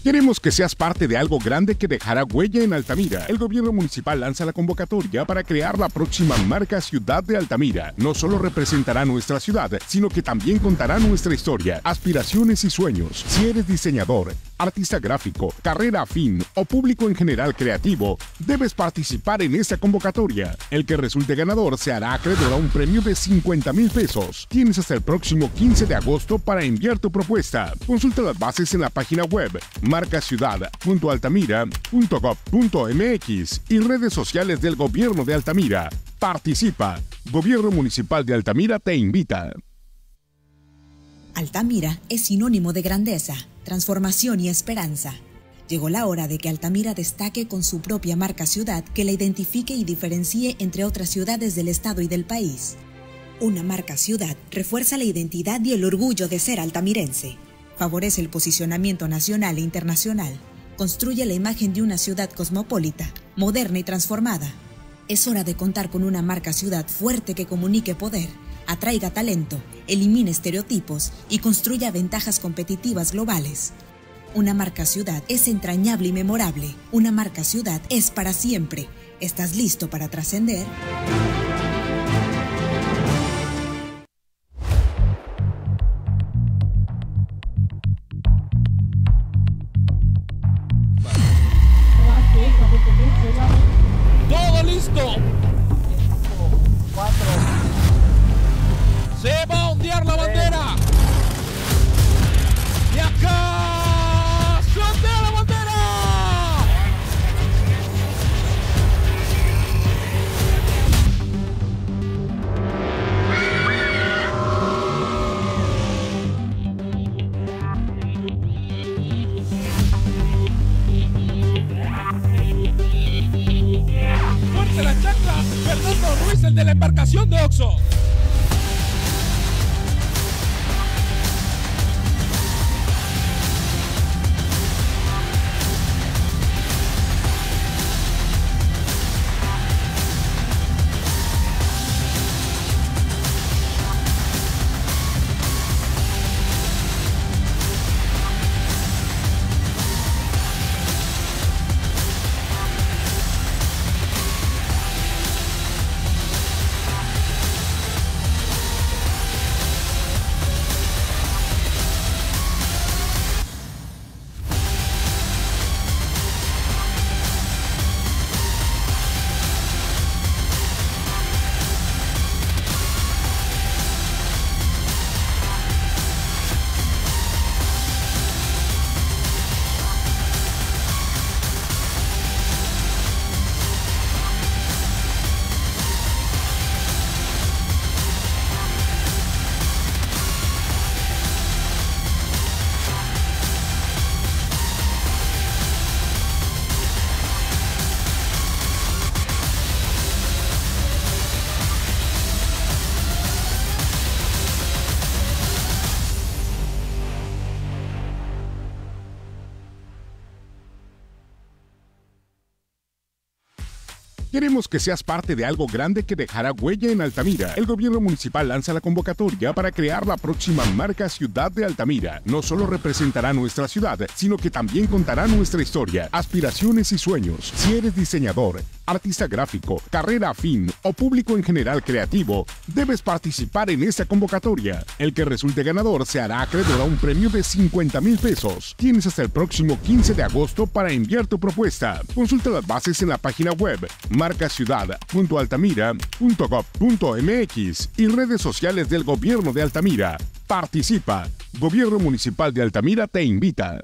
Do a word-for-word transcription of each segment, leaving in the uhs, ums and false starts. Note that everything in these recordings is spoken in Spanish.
Queremos que seas parte de algo grande que dejará huella en Altamira. El gobierno municipal lanza la convocatoria para crear la próxima marca Ciudad de Altamira. No solo representará nuestra ciudad, sino que también contará nuestra historia, aspiraciones y sueños. Si eres diseñador, artista gráfico, carrera afín o público en general creativo, debes participar en esta convocatoria. El que resulte ganador se hará acreedor a un premio de cincuenta mil pesos. Tienes hasta el próximo quince de agosto para enviar tu propuesta. Consulta las bases en la página web marca ciudad punto altamira punto gob punto mx y redes sociales del Gobierno de Altamira. Participa. Gobierno Municipal de Altamira te invita. Altamira es sinónimo de grandeza, transformación y esperanza. Llegó la hora de que Altamira destaque con su propia marca ciudad que la identifique y diferencie entre otras ciudades del estado y del país. Una marca ciudad refuerza la identidad y el orgullo de ser altamirense. Favorece el posicionamiento nacional e internacional. Construye la imagen de una ciudad cosmopolita, moderna y transformada. Es hora de contar con una marca ciudad fuerte que comunique poder, atraiga talento, elimine estereotipos y construya ventajas competitivas globales. Una marca ciudad es entrañable y memorable. Una marca ciudad es para siempre. ¿Estás listo para trascender? ¡Todo listo! Cuatro. ¡Se va a ondear la bandera! ¡Y acá! ¡Se ondea la bandera! ¡Fuerte la chancla! ¡Fernando Ruiz, el de la embarcación de Oxxo! Queremos que seas parte de algo grande que dejará huella en Altamira. El gobierno municipal lanza la convocatoria para crear la próxima marca Ciudad de Altamira. No solo representará nuestra ciudad, sino que también contará nuestra historia, aspiraciones y sueños. Si eres diseñador, artista gráfico, carrera afín o público en general creativo, debes participar en esta convocatoria. El que resulte ganador se hará acreedor a un premio de cincuenta mil pesos. Tienes hasta el próximo quince de agosto para enviar tu propuesta. Consulta las bases en la página web marca ciudad punto altamira punto gob punto mx y redes sociales del Gobierno de Altamira. Participa. Gobierno Municipal de Altamira te invita.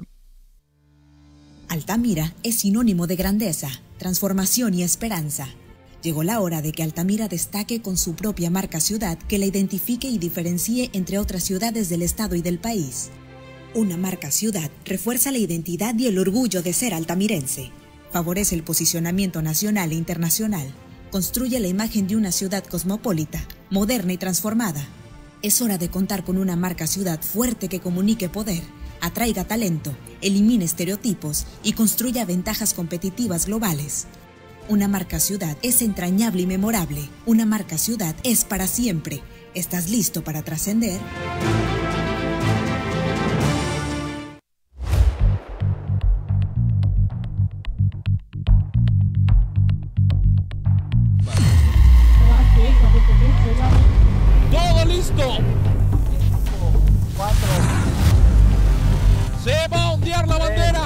Altamira es sinónimo de grandeza, transformación y esperanza. Llegó la hora de que Altamira destaque con su propia marca ciudad que la identifique y diferencie entre otras ciudades del estado y del país. Una marca ciudad refuerza la identidad y el orgullo de ser altamirense. Favorece el posicionamiento nacional e internacional. Construye la imagen de una ciudad cosmopolita, moderna y transformada. Es hora de contar con una marca ciudad fuerte que comunique poder, atraiga talento, elimine estereotipos y construya ventajas competitivas globales. Una marca ciudad es entrañable y memorable. Una marca ciudad es para siempre. ¿Estás listo para trascender? esto. cuatro. Se va a ondear la bandera.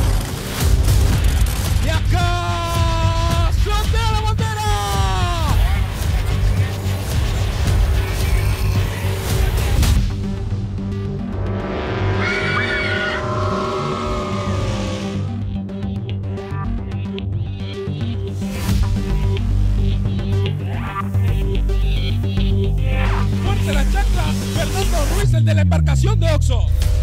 Y acá se ondea la bandera. Fuerte la chancla. Fernando Ruiz, el de la embarcación de Oxxo.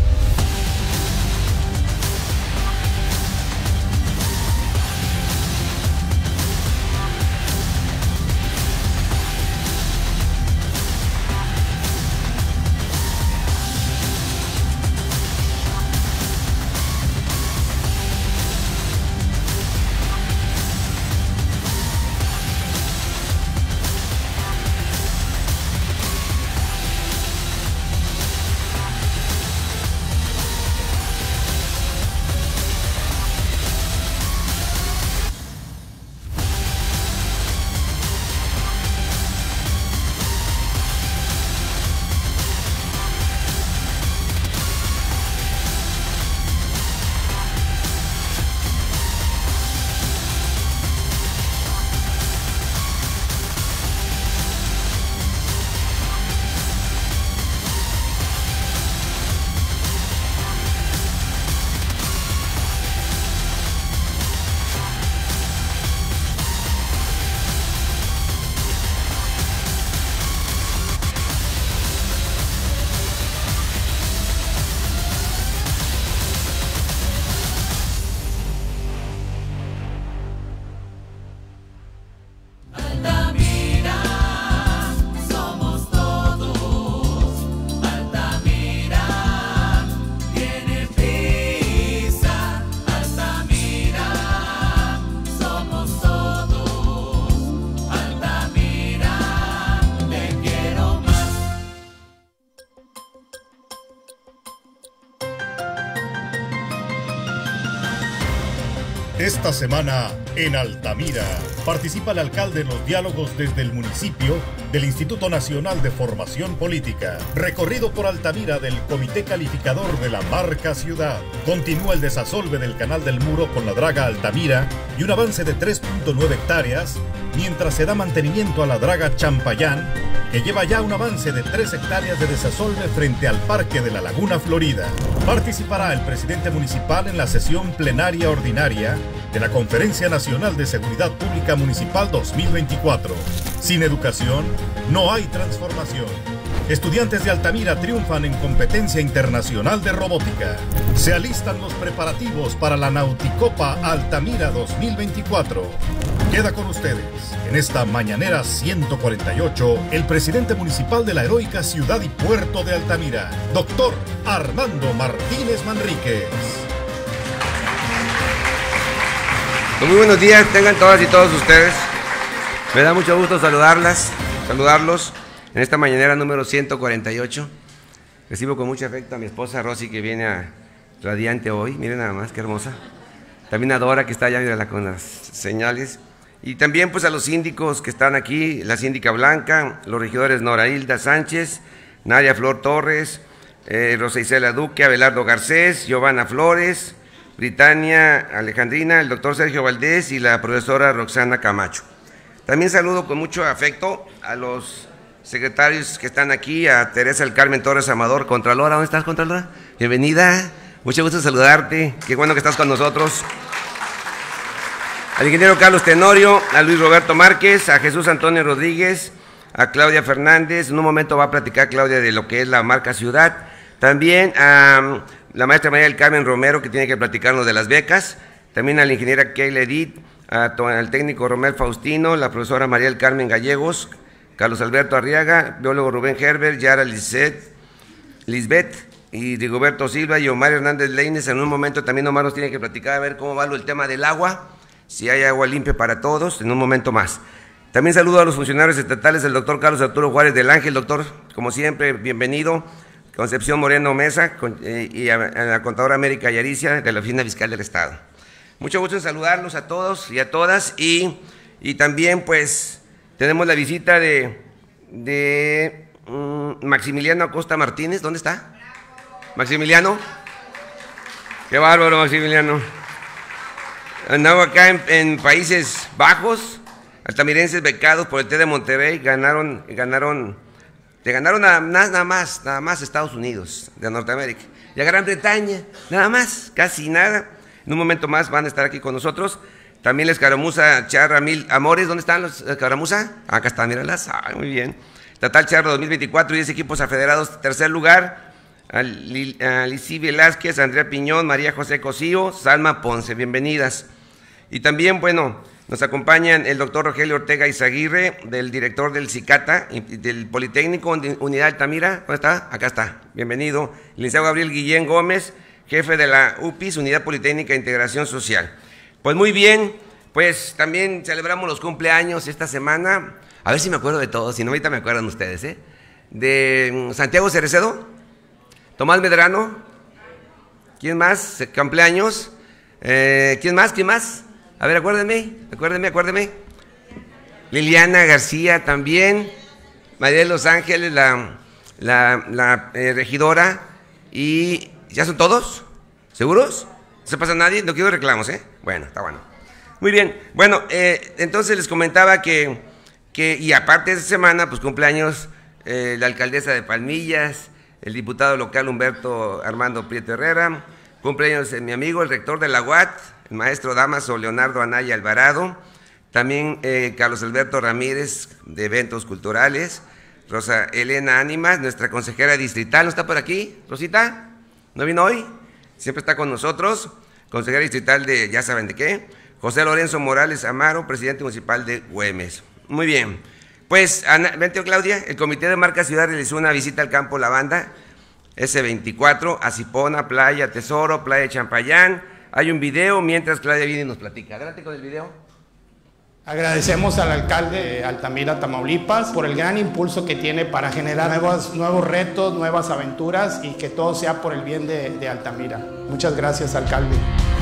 Esta semana, en Altamira, participa el alcalde en los diálogos desde el municipio del Instituto Nacional de Formación Política. Recorrido por Altamira del Comité Calificador de la Marca Ciudad. Continúa el desasolve del Canal del Muro con la draga Altamira y un avance de tres punto nueve hectáreas, mientras se da mantenimiento a la draga Champayán, que lleva ya un avance de tres hectáreas de desasolve frente al Parque de la Laguna Florida. Participará el presidente municipal en la sesión plenaria ordinaria de la Conferencia Nacional de Seguridad Pública Municipal dos mil veinticuatro. Sin educación, no hay transformación. Estudiantes de Altamira triunfan en competencia internacional de robótica. Se alistan los preparativos para la Nauticopa Altamira dos mil veinticuatro. Queda con ustedes, en esta mañanera ciento cuarenta y ocho, el presidente municipal de la heroica ciudad y puerto de Altamira, doctor Armando Martínez Manríquez. Muy buenos días, tengan todas y todos ustedes. Me da mucho gusto saludarlas, saludarlos en esta mañanera número ciento cuarenta y ocho. Recibo con mucho afecto a mi esposa Rosy, que viene a, radiante hoy. Miren nada más, qué hermosa. También a Dora, que está allá, mira, con las señales. Y también pues a los síndicos que están aquí, la síndica Blanca, los regidores Nora Hilda Sánchez, Nadia Flor Torres, eh, Rosa Isela Duque, Abelardo Garcés, Giovanna Flores, Britannia Alejandrina, el doctor Sergio Valdés y la profesora Roxana Camacho. También saludo con mucho afecto a los secretarios que están aquí, a Teresa del Carmen Torres Amador, Contralora. ¿Dónde estás, Contralora? Bienvenida, mucho gusto saludarte, qué bueno que estás con nosotros. Al ingeniero Carlos Tenorio, a Luis Roberto Márquez, a Jesús Antonio Rodríguez, a Claudia Fernández. En un momento va a platicar Claudia de lo que es la marca Ciudad. También a la maestra María del Carmen Romero, que tiene que platicarnos de las becas. También a la ingeniera Keila Edith, al técnico Romel Faustino, la profesora María del Carmen Gallegos, Carlos Alberto Arriaga, biólogo Rubén Herbert, Yara Lisbeth, Lisbeth y Rigoberto Silva y Omar Hernández Leines. En un momento también Omar nos tiene que platicar a ver cómo va el tema del agua, si hay agua limpia para todos, en un momento más. También saludo a los funcionarios estatales, el doctor Carlos Arturo Juárez del Ángel. Doctor, como siempre, bienvenido. Concepción Moreno Mesa con, eh, y a, a la contadora América Yaricia, de la Oficina Fiscal del Estado. Mucho gusto en saludarlos a todos y a todas, y, y también pues tenemos la visita de, de mm, Maximiliano Acosta Martínez, ¿dónde está? Maximiliano. Qué bárbaro, Maximiliano. Andaba acá en, en Países Bajos, altamirenses becados por el T E C de Monterrey, ganaron, ganaron, le ganaron a, nada más, nada más Estados Unidos de Norteamérica, y a Gran Bretaña, nada más, casi nada. En un momento más van a estar aquí con nosotros. También la Escaramuza Charra Mil Amores, ¿dónde están los Escaramuza? Acá están, míralas, ah, muy bien. Estatal Charra dos mil veinticuatro, diez equipos afederados, tercer lugar. Alicí Velázquez, Andrea Piñón, María José Cosío, Salma Ponce, bienvenidas. Y también, bueno, nos acompañan el doctor Rogelio Ortega Izaguirre, del director del CICATA, del Politécnico Unidad Altamira. ¿Dónde está? Acá está, bienvenido. El licenciado Gabriel Guillén Gómez, jefe de la U P I S, Unidad Politécnica de Integración Social. Pues muy bien, pues también celebramos los cumpleaños esta semana. A ver si me acuerdo de todos, si no ahorita me acuerdan ustedes, ¿eh? De Santiago Cerecedo, Tomás Medrano, ¿quién más? Cumpleaños. Eh, ¿Quién más? ¿Quién más? A ver, acuérdenme, acuérdenme, acuérdenme. Liliana García también, María de Los Ángeles, la, la, la eh, regidora. ¿Y ya son todos? ¿Seguros? ¿No se pasa nadie? No quiero reclamos, ¿eh? Bueno, está bueno. Muy bien, bueno, eh, entonces les comentaba que, que, y aparte de esta semana, pues cumpleaños eh, la alcaldesa de Palmillas, el diputado local Humberto Armando Prieto Herrera, cumpleaños de mi amigo, el rector de la U A T, el maestro Damaso Leonardo Anaya Alvarado, también eh, Carlos Alberto Ramírez, de Eventos Culturales, Rosa Elena Ánimas, nuestra consejera distrital, ¿no está por aquí, Rosita? ¿No vino hoy? Siempre está con nosotros, consejera distrital de, ya saben de qué, José Lorenzo Morales Amaro, presidente municipal de Güemes. Muy bien. Pues, Ana, vente, Claudia, el Comité de Marca Ciudad realizó una visita al campo Lavanda, ese veinticuatro, a Cipona, Playa Tesoro, Playa Champayán. Hay un video, mientras Claudia viene y nos platica. Adelante con el video. Agradecemos al alcalde de Altamira, Tamaulipas, por el gran impulso que tiene para generar nuevos, nuevos retos, nuevas aventuras y que todo sea por el bien de, de Altamira. Muchas gracias, alcalde.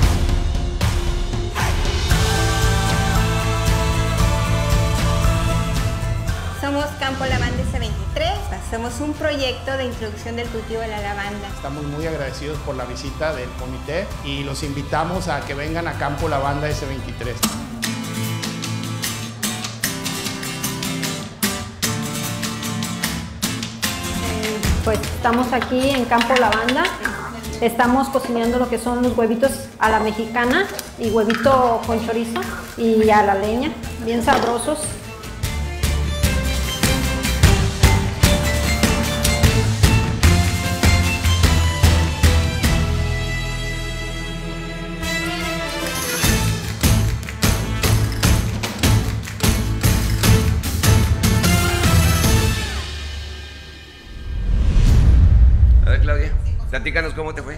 Somos Campo Lavanda ese veintitrés, hacemos un proyecto de introducción del cultivo de la lavanda. Estamos muy agradecidos por la visita del comité y los invitamos a que vengan a Campo Lavanda ese veintitrés. Pues estamos aquí en Campo Lavanda, estamos cocinando lo que son los huevitos a la mexicana y huevito con chorizo y a la leña, bien sabrosos. Claudia, platícanos cómo te fue.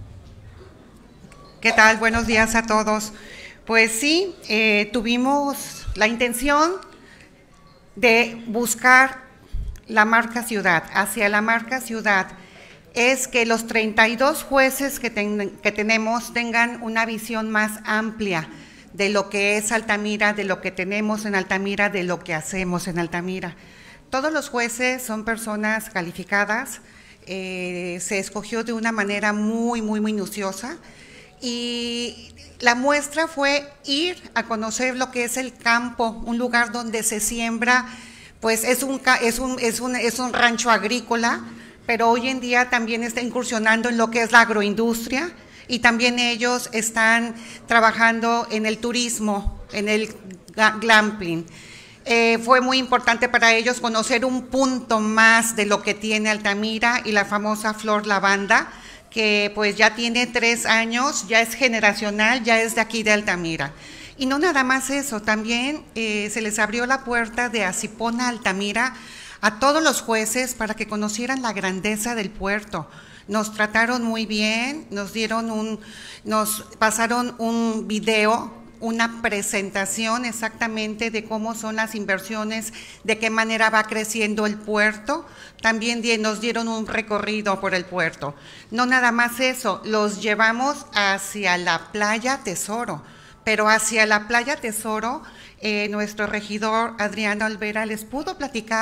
¿Qué tal? Buenos días a todos. Pues sí, eh, tuvimos la intención de buscar la marca ciudad. Hacia la marca ciudad es que los treinta y dos jueces que, ten, que tenemos tengan una visión más amplia de lo que es Altamira, de lo que tenemos en Altamira, de lo que hacemos en Altamira. Todos los jueces son personas calificadas. Eh, se escogió de una manera muy, muy minuciosa y la muestra fue ir a conocer lo que es el campo, un lugar donde se siembra, pues es un, es un, es un, es un rancho agrícola, pero hoy en día también está incursionando en lo que es la agroindustria y también ellos están trabajando en el turismo, en el glamping. Eh, fue muy importante para ellos conocer un punto más de lo que tiene Altamira y la famosa flor lavanda, que pues ya tiene tres años, ya es generacional, ya es de aquí de Altamira. Y no nada más eso, también eh, se les abrió la puerta de Acipona Altamira a todos los jueces para que conocieran la grandeza del puerto. Nos trataron muy bien, nos dieron un, nos pasaron un video, una presentación exactamente de cómo son las inversiones, de qué manera va creciendo el puerto. También nos dieron un recorrido por el puerto. No nada más eso, los llevamos hacia la Playa Tesoro, pero hacia la Playa Tesoro, eh, nuestro regidor Adriano Alvera les pudo platicar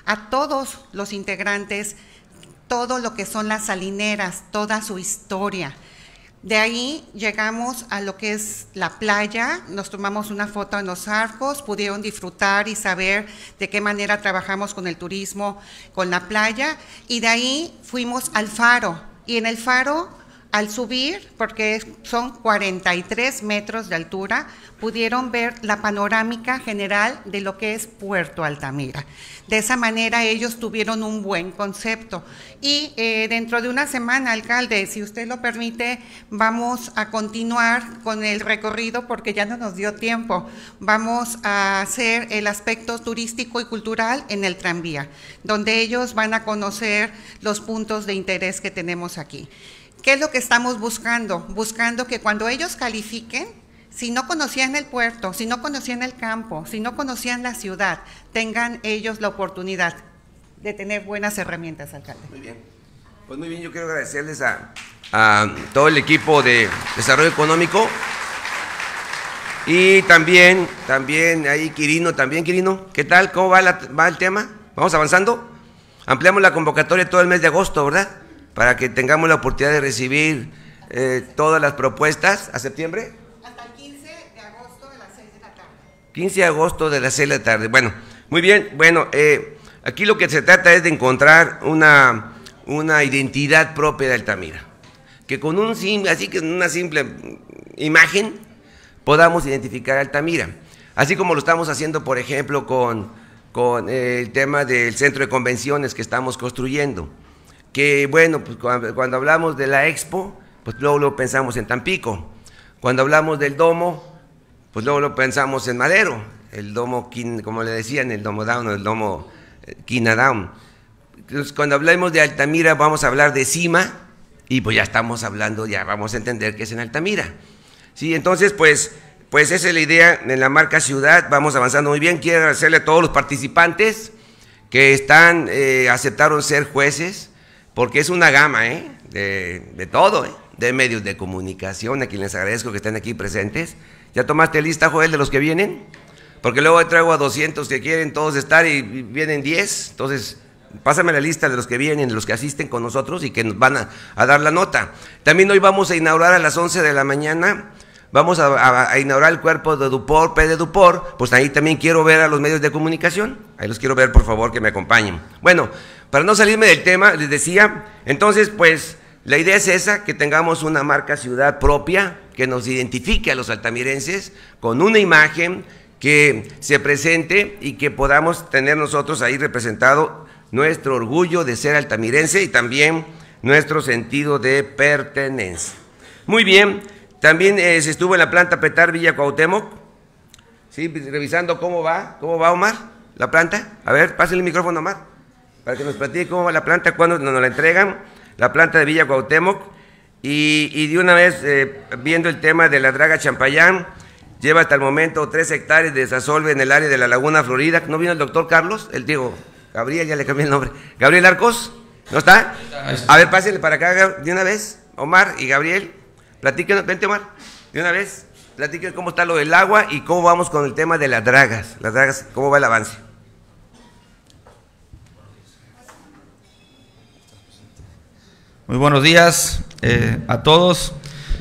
a todos los integrantes todo lo que son las salineras, toda su historia. De ahí llegamos a lo que es la playa, nos tomamos una foto en los arcos, pudieron disfrutar y saber de qué manera trabajamos con el turismo, con la playa, y de ahí fuimos al faro, y en el faro, al subir, porque son cuarenta y tres metros de altura, pudieron ver la panorámica general de lo que es Puerto Altamira. De esa manera ellos tuvieron un buen concepto. Y eh, dentro de una semana, alcalde, si usted lo permite, vamos a continuar con el recorrido porque ya no nos dio tiempo. Vamos a hacer el aspecto turístico y cultural en el tranvía, donde ellos van a conocer los puntos de interés que tenemos aquí. ¿Qué es lo que estamos buscando? Buscando que cuando ellos califiquen, si no conocían el puerto, si no conocían el campo, si no conocían la ciudad, tengan ellos la oportunidad de tener buenas herramientas, alcalde. Muy bien. Pues muy bien, yo quiero agradecerles a, a todo el equipo de Desarrollo Económico y también, también ahí Quirino, también Quirino, ¿qué tal? ¿Cómo va, la, va el tema? ¿Vamos avanzando? Ampliamos la convocatoria todo el mes de agosto, ¿verdad? Para que tengamos la oportunidad de recibir eh, todas las propuestas a septiembre. Hasta el quince de agosto de las seis de la tarde. quince de agosto de las seis de la tarde. Bueno, muy bien. Bueno, eh, aquí lo que se trata es de encontrar una, una identidad propia de Altamira. Que con un simple, así que una simple imagen podamos identificar a Altamira. Así como lo estamos haciendo, por ejemplo, con, con eh, el tema del centro de convenciones que estamos construyendo. Que bueno, pues cuando, cuando hablamos de la Expo, pues luego lo pensamos en Tampico. Cuando hablamos del domo, pues luego lo pensamos en Madero, el domo, como le decían, el domo down o el domo Quina down. Entonces, cuando hablemos de Altamira vamos a hablar de Cima y pues ya estamos hablando, ya vamos a entender que es en Altamira. Sí, entonces pues, pues esa es la idea en la marca ciudad, vamos avanzando muy bien. Quiero agradecerle a todos los participantes que están, eh, aceptaron ser jueces, porque es una gama ¿eh? de, de todo, ¿eh? de medios de comunicación, a quienes les agradezco que estén aquí presentes. ¿Ya tomaste lista, Joel, de los que vienen? Porque luego traigo a doscientos que quieren todos estar y, y vienen diez, entonces pásame la lista de los que vienen, de los que asisten con nosotros y que nos van a, a dar la nota. También hoy vamos a inaugurar a las once de la mañana, vamos a, a, a inaugurar el cuerpo de Dupor, P de Dupor, pues ahí también quiero ver a los medios de comunicación, ahí los quiero ver, por favor, que me acompañen. Bueno, para no salirme del tema, les decía, entonces, pues, la idea es esa, que tengamos una marca ciudad propia, que nos identifique a los altamirenses, con una imagen que se presente y que podamos tener nosotros ahí representado nuestro orgullo de ser altamirense y también nuestro sentido de pertenencia. Muy bien, también eh, se estuvo en la planta Petar Villa Cuauhtémoc, ¿sí? Revisando cómo va, cómo va, Omar, la planta. A ver, pásenle el micrófono, Omar, para que nos platique cómo va la planta, cuándo nos la entregan, la planta de Villa Cuauhtémoc, y, y de una vez, eh, viendo el tema de la draga Champayán, lleva hasta el momento tres hectáreas de desasolve en el área de la Laguna Florida. ¿No vino el doctor Carlos? El digo, Gabriel, ya le cambié el nombre. ¿Gabriel Arcos? ¿No está? A ver, pásenle para acá de una vez, Omar y Gabriel, platíquenos, vente Omar, de una vez, platíquenos cómo está lo del agua y cómo vamos con el tema de las dragas, las dragas, cómo va el avance. Muy buenos días eh, a todos.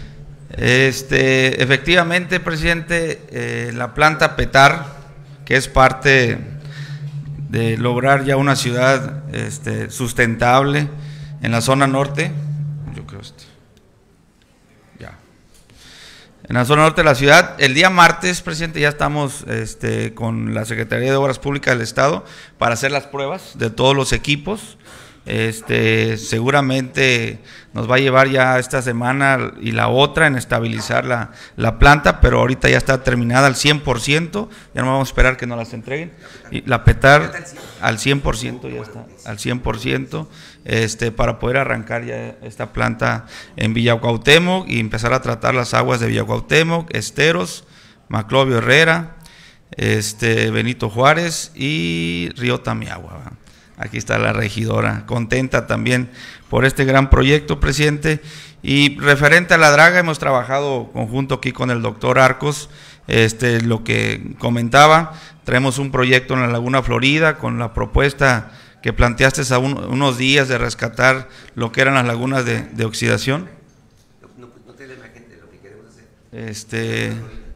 Este, efectivamente, presidente, eh, la planta Petar, que es parte de lograr ya una ciudad este, sustentable en la zona norte, yo creo este, ya, en la zona norte de la ciudad, el día martes, presidente, ya estamos este, con la Secretaría de Obras Públicas del Estado para hacer las pruebas de todos los equipos. Este, seguramente nos va a llevar ya esta semana y la otra en estabilizar la, la planta, pero ahorita ya está terminada al cien por ciento, ya no vamos a esperar que nos las entreguen, y la Petar al cien por ciento, ya está, al cien por ciento, este, para poder arrancar ya esta planta en Villa Cuauhtémoc y empezar a tratar las aguas de Villa Cuauhtémoc, Esteros, Maclovio Herrera, este, Benito Juárez y Río Tamiagua, ¿verdad? Aquí está la regidora, contenta también por este gran proyecto, presidente, Y referente a la draga, hemos trabajado conjunto aquí con el doctor Arcos, este, lo que comentaba, traemos un proyecto en la Laguna Florida con la propuesta que planteaste hace un, unos días de rescatar lo que eran las lagunas de, de oxidación. No, no, no te la imagen de lo que queremos hacer. Este,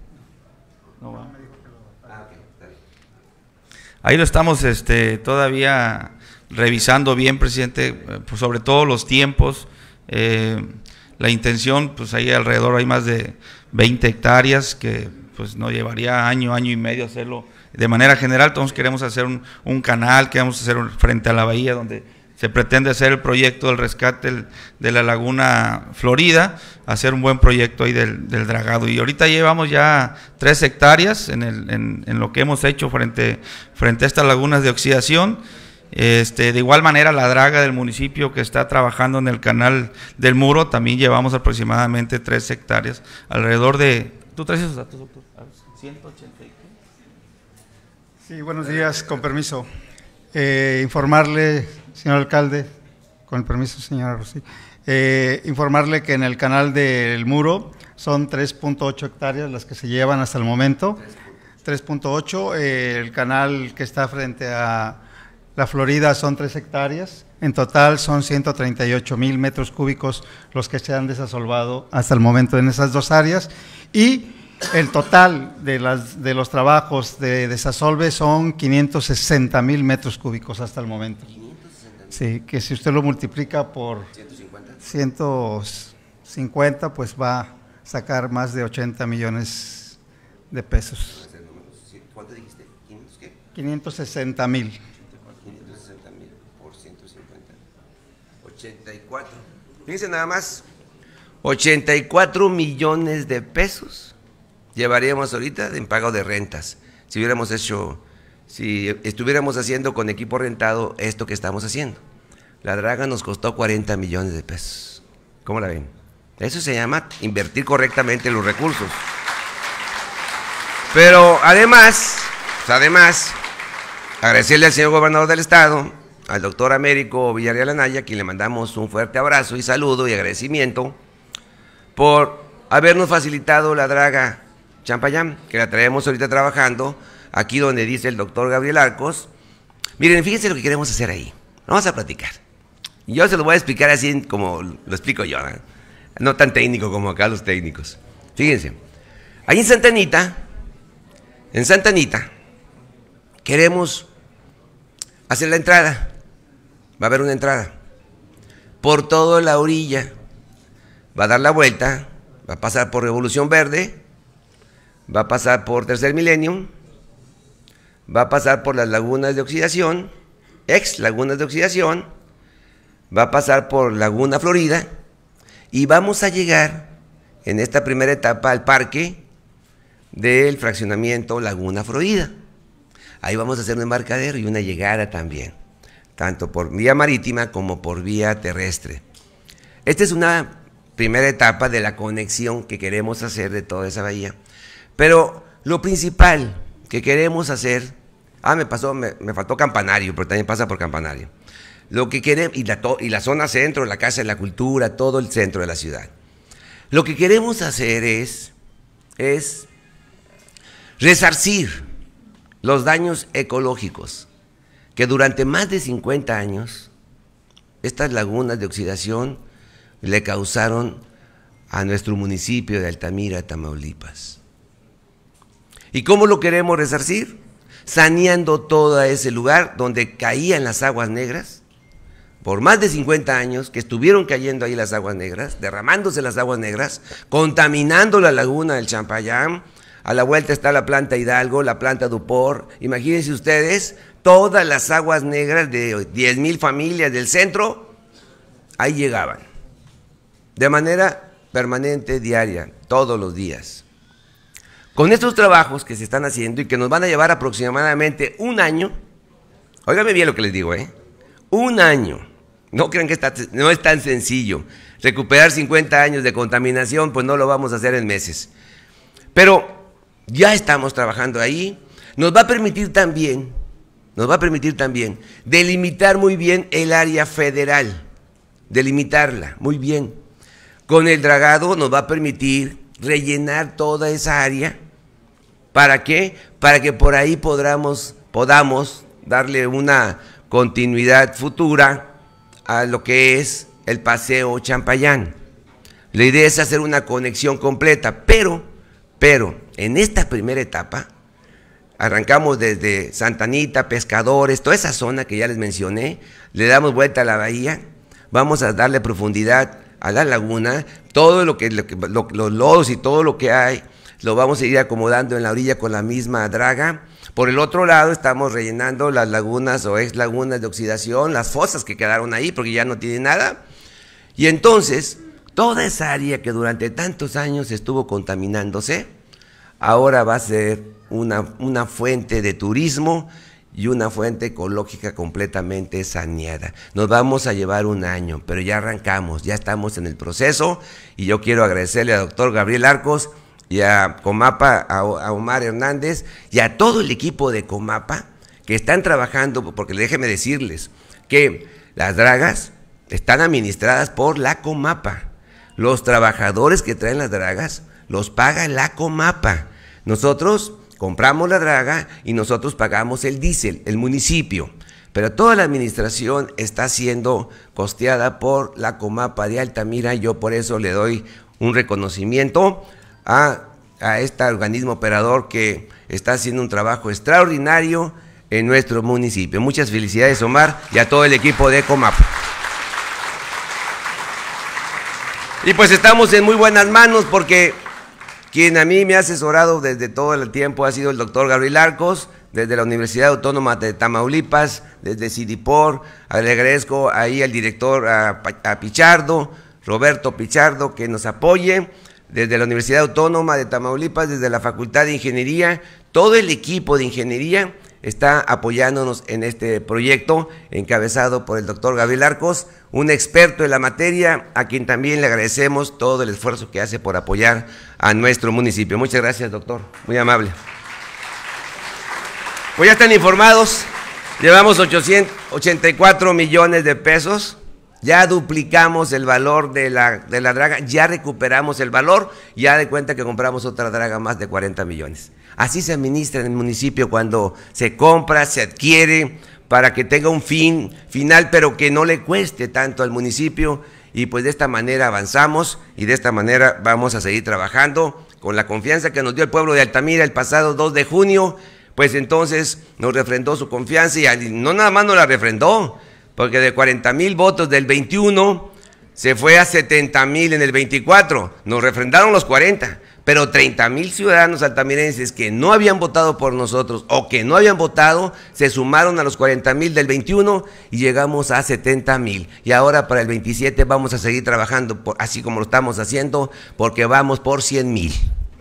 no va. Ah, okay, está bien. Ahí lo estamos este, todavía revisando bien, presidente, pues sobre todo los tiempos. Eh, la intención, pues ahí alrededor hay más de veinte hectáreas que pues nos llevaría año, año y medio hacerlo de manera general. Todos queremos hacer un, un canal, queremos hacer un, frente a la bahía, donde se pretende hacer el proyecto del rescate el, de la Laguna Florida, hacer un buen proyecto ahí del, del dragado. Y ahorita llevamos ya tres hectáreas en, el, en, en lo que hemos hecho frente, frente a estas lagunas de oxidación. Este, de igual manera, la draga del municipio que está trabajando en el canal del Muro, también llevamos aproximadamente tres hectáreas, alrededor de... ¿Tú traes esos datos, doctor? ciento ochenta y qué. Sí, buenos días, con permiso. Eh, informarle, señor alcalde, con el permiso, señora Rosy, eh, informarle que en el canal del Muro son tres punto ocho hectáreas las que se llevan hasta el momento, tres punto ocho, eh, el canal que está frente a la Florida son tres hectáreas, en total son ciento treinta y ocho mil metros cúbicos los que se han desasolvado hasta el momento en esas dos áreas, y el total de, las, de los trabajos de desasolve son quinientos sesenta mil metros cúbicos hasta el momento. Sí, que si usted lo multiplica por ciento cincuenta, pues va a sacar más de ochenta millones de pesos. ¿Cuánto dijiste? ¿quinientos qué? quinientos sesenta mil. quinientos sesenta mil por ciento cincuenta. ochenta y cuatro. Fíjense nada más, ochenta y cuatro millones de pesos llevaríamos ahorita en pago de rentas, si hubiéramos hecho, si estuviéramos haciendo con equipo rentado esto que estamos haciendo. La draga nos costó cuarenta millones de pesos. ¿Cómo la ven? Eso se llama invertir correctamente los recursos. Pero además, pues además, agradecerle al señor gobernador del estado, al doctor Américo Villarreal Anaya, a quien le mandamos un fuerte abrazo y saludo y agradecimiento por habernos facilitado la draga Champayán, que la traemos ahorita trabajando, aquí donde dice el doctor Gabriel Arcos. Miren, fíjense lo que queremos hacer ahí. Vamos a platicar. Yo se lo voy a explicar así como lo explico yo, ¿no? No tan técnico como acá los técnicos. Fíjense, ahí en Santa Anita, en Santa Anita, queremos hacer la entrada. Va a haber una entrada. Por toda la orilla. Va a dar la vuelta, va a pasar por Revolución Verde, va a pasar por Tercer Milenio, va a pasar por las lagunas de oxidación, ex lagunas de oxidación, va a pasar por Laguna Florida y vamos a llegar en esta primera etapa al parque del fraccionamiento Laguna Florida. Ahí vamos a hacer un embarcadero y una llegada también, tanto por vía marítima como por vía terrestre. Esta es una primera etapa de la conexión que queremos hacer de toda esa bahía. Pero lo principal que queremos hacer, ah, me pasó, me, me faltó Campanario, pero también pasa por Campanario. Lo que queremos, y la, y la zona centro, la Casa de la Cultura, todo el centro de la ciudad. Lo que queremos hacer es, es resarcir los daños ecológicos que durante más de cincuenta años estas lagunas de oxidación le causaron a nuestro municipio de Altamira, Tamaulipas. ¿Y cómo lo queremos resarcir? Saneando todo ese lugar donde caían las aguas negras, por más de cincuenta años que estuvieron cayendo ahí las aguas negras, derramándose las aguas negras, contaminando la laguna del Champayán. A la vuelta está la planta Hidalgo, la planta Dupor. Imagínense ustedes, todas las aguas negras de diez mil familias del centro, ahí llegaban. De manera permanente, diaria, todos los días. Con estos trabajos que se están haciendo y que nos van a llevar aproximadamente un año, óigame bien lo que les digo, ¿eh? Un año. No crean que está, no es tan sencillo. Recuperar cincuenta años de contaminación, pues no lo vamos a hacer en meses. Pero ya estamos trabajando ahí. Nos va a permitir también, nos va a permitir también delimitar muy bien el área federal. Delimitarla muy bien. Con el dragado nos va a permitir rellenar toda esa área. ¿Para qué? Para que por ahí podamos, podamos darle una continuidad futura a lo que es el Paseo Champayán. La idea es hacer una conexión completa, pero, pero en esta primera etapa, arrancamos desde Santa Anita, Pescadores, toda esa zona que ya les mencioné, le damos vuelta a la bahía, vamos a darle profundidad a la laguna, todo lo que, lo que lo, los lodos y todo lo que hay, lo vamos a ir acomodando en la orilla con la misma draga. Por el otro lado estamos rellenando las lagunas o ex lagunas de oxidación, las fosas que quedaron ahí porque ya no tienen nada. Y entonces, toda esa área que durante tantos años estuvo contaminándose, ahora va a ser una, una fuente de turismo y una fuente ecológica completamente saneada. Nos vamos a llevar un año, pero ya arrancamos, ya estamos en el proceso y yo quiero agradecerle al doctor Gabriel Arcos y a Comapa, a, a Omar Hernández y a todo el equipo de Comapa que están trabajando, porque déjenme decirles que las dragas están administradas por la Comapa. Los trabajadores que traen las dragas los paga la Comapa. Nosotros compramos la draga y nosotros pagamos el diésel, el municipio. Pero toda la administración está siendo costeada por la Comapa de Altamira. Yo por eso le doy un reconocimiento a, a este organismo operador que está haciendo un trabajo extraordinario en nuestro municipio. Muchas felicidades, Omar, y a todo el equipo de Comapa. Y pues estamos en muy buenas manos porque quien a mí me ha asesorado desde todo el tiempo ha sido el doctor Gabriel Arcos, desde la Universidad Autónoma de Tamaulipas, desde Sidipor. Le agradezco ahí al director, a, a Pichardo, Roberto Pichardo, que nos apoye, desde la Universidad Autónoma de Tamaulipas, desde la Facultad de Ingeniería. Todo el equipo de Ingeniería está apoyándonos en este proyecto, encabezado por el doctor Gabriel Arcos, un experto en la materia, a quien también le agradecemos todo el esfuerzo que hace por apoyar a nuestro municipio. Muchas gracias, doctor, muy amable. Pues ya están informados, llevamos ochocientos ochenta y cuatro millones de pesos, ya duplicamos el valor de la, de la draga, ya recuperamos el valor, ya de cuenta que compramos otra draga más de cuarenta millones. Así se administra en el municipio cuando se compra, se adquiere, para que tenga un fin final, pero que no le cueste tanto al municipio, y pues de esta manera avanzamos y de esta manera vamos a seguir trabajando con la confianza que nos dio el pueblo de Altamira el pasado dos de junio, pues entonces nos refrendó su confianza y no nada más nos la refrendó, porque de cuarenta mil votos del veintiuno se fue a setenta mil en el veinticuatro, nos refrendaron los cuarenta, pero treinta mil ciudadanos altamirenses que no habían votado por nosotros o que no habían votado, se sumaron a los cuarenta mil del veintiuno y llegamos a setenta mil. Y ahora para el veintisiete vamos a seguir trabajando por, así como lo estamos haciendo, porque vamos por cien mil.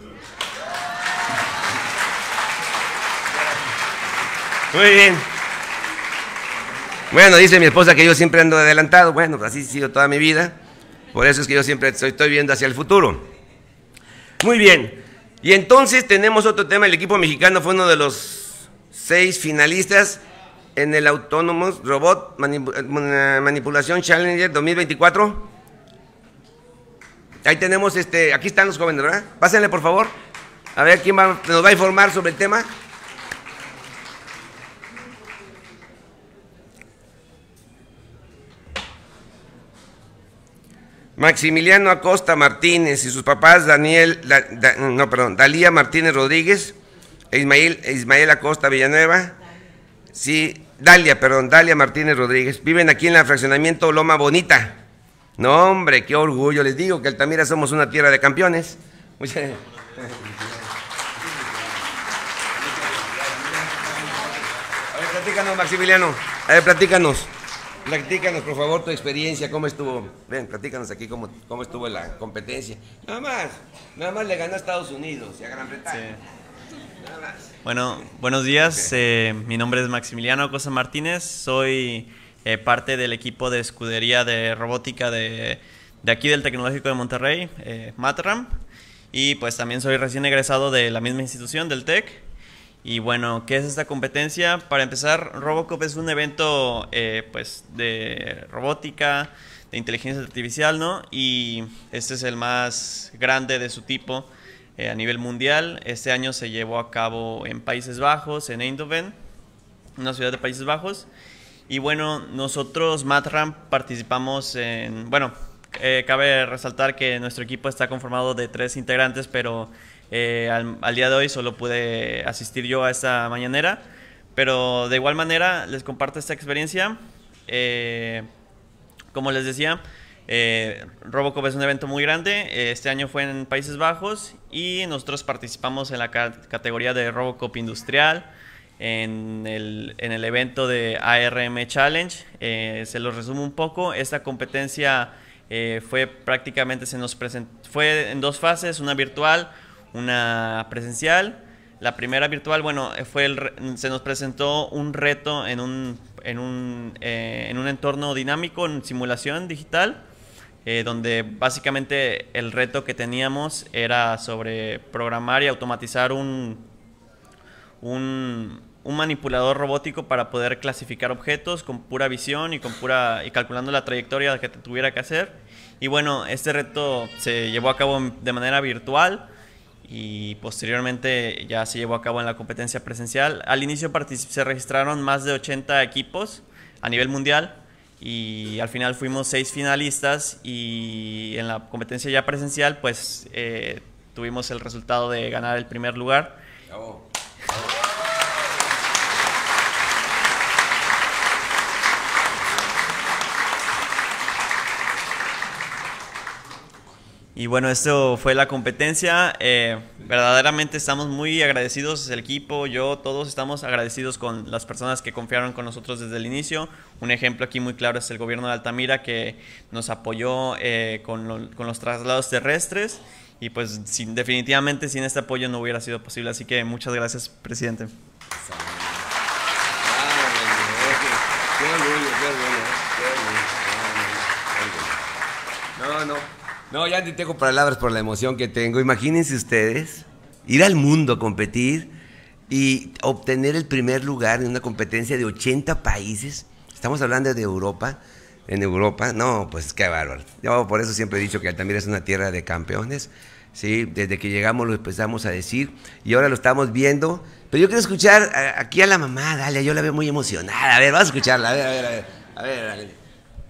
Muy bien. Bueno, dice mi esposa que yo siempre ando adelantado. Bueno, pues así he sido toda mi vida. Por eso es que yo siempre estoy, estoy viendo hacia el futuro. Muy bien, y entonces tenemos otro tema. El equipo mexicano fue uno de los seis finalistas en el Autonomous Robot Manipulación Challenger dos mil veinticuatro. Ahí tenemos, este, aquí están los jóvenes, ¿verdad? Pásenle por favor, a ver quién va, nos va a informar sobre el tema. Maximiliano Acosta Martínez y sus papás Daniel, da, da, no, perdón, Dalía Martínez Rodríguez, e Ismael, Ismael Acosta Villanueva, sí, Dalia, perdón, Dalia Martínez Rodríguez, viven aquí en el fraccionamiento Loma Bonita. No, hombre, qué orgullo, les digo que Altamira somos una tierra de campeones. Muchas gracias. A ver, platícanos, Maximiliano, a ver, platícanos. Platícanos, por favor, tu experiencia, cómo estuvo. Ven, platícanos aquí cómo, cómo estuvo la competencia. Nada más, nada más le ganó a Estados Unidos y a Gran Bretaña. Sí. Nada más. Bueno, buenos días. Okay. Eh, mi nombre es Maximiliano Acosta Martínez. Soy eh, parte del equipo de escudería de robótica de, de aquí del Tecnológico de Monterrey, eh, Matram. Y pues también soy recién egresado de la misma institución, del TEC. Y bueno, ¿qué es esta competencia? Para empezar, Robocop es un evento eh, pues de robótica, de inteligencia artificial, ¿no? Y este es el más grande de su tipo eh, a nivel mundial. Este año se llevó a cabo en Países Bajos, en Eindhoven, una ciudad de Países Bajos. Y bueno, nosotros, Matram, participamos en, bueno, eh, cabe resaltar que nuestro equipo está conformado de tres integrantes, pero eh, al, al día de hoy solo pude asistir yo a esta mañanera. Pero de igual manera les comparto esta experiencia. Eh, como les decía, eh, Robocop es un evento muy grande. Este año fue en Países Bajos y nosotros participamos en la ca categoría de Robocop industrial, en el, en el evento de A R M Challenge. Eh, se los resumo un poco. Esta competencia eh, fue prácticamente, se nos presentó, fue en dos fases, una virtual, una presencial. La primera virtual, bueno, fue el, se nos presentó un reto en un, en un, eh, en un entorno dinámico, en simulación digital, eh, donde básicamente el reto que teníamos era sobre programar y automatizar un, un, un manipulador robótico para poder clasificar objetos con pura visión y, con pura, y calculando la trayectoria que tuviera que hacer. Y bueno, este reto se llevó a cabo de manera virtual, y posteriormente ya se llevó a cabo en la competencia presencial. Al inicio se registraron más de ochenta equipos a nivel mundial y al final fuimos seis finalistas, y en la competencia ya presencial pues eh, tuvimos el resultado de ganar el primer lugar. Oh. Y bueno, esto fue la competencia. Eh, verdaderamente estamos muy agradecidos, el equipo, yo, todos estamos agradecidos con las personas que confiaron con nosotros desde el inicio. Un ejemplo aquí muy claro es el gobierno de Altamira, que nos apoyó eh, con, lo, con los traslados terrestres, y pues sin, definitivamente sin este apoyo no hubiera sido posible. Así que muchas gracias, presidente. No, no. No, ya ni tengo palabras por la emoción que tengo. Imagínense ustedes ir al mundo a competir y obtener el primer lugar en una competencia de ochenta países. Estamos hablando de Europa, en Europa. No, pues qué bárbaro. Yo por eso siempre he dicho que Altamira es una tierra de campeones. Sí, desde que llegamos lo empezamos a decir y ahora lo estamos viendo. Pero yo quiero escuchar a, aquí a la mamá, Dalia, yo la veo muy emocionada. A ver, vamos a escucharla. A ver, a ver, a ver. A ver, a ver.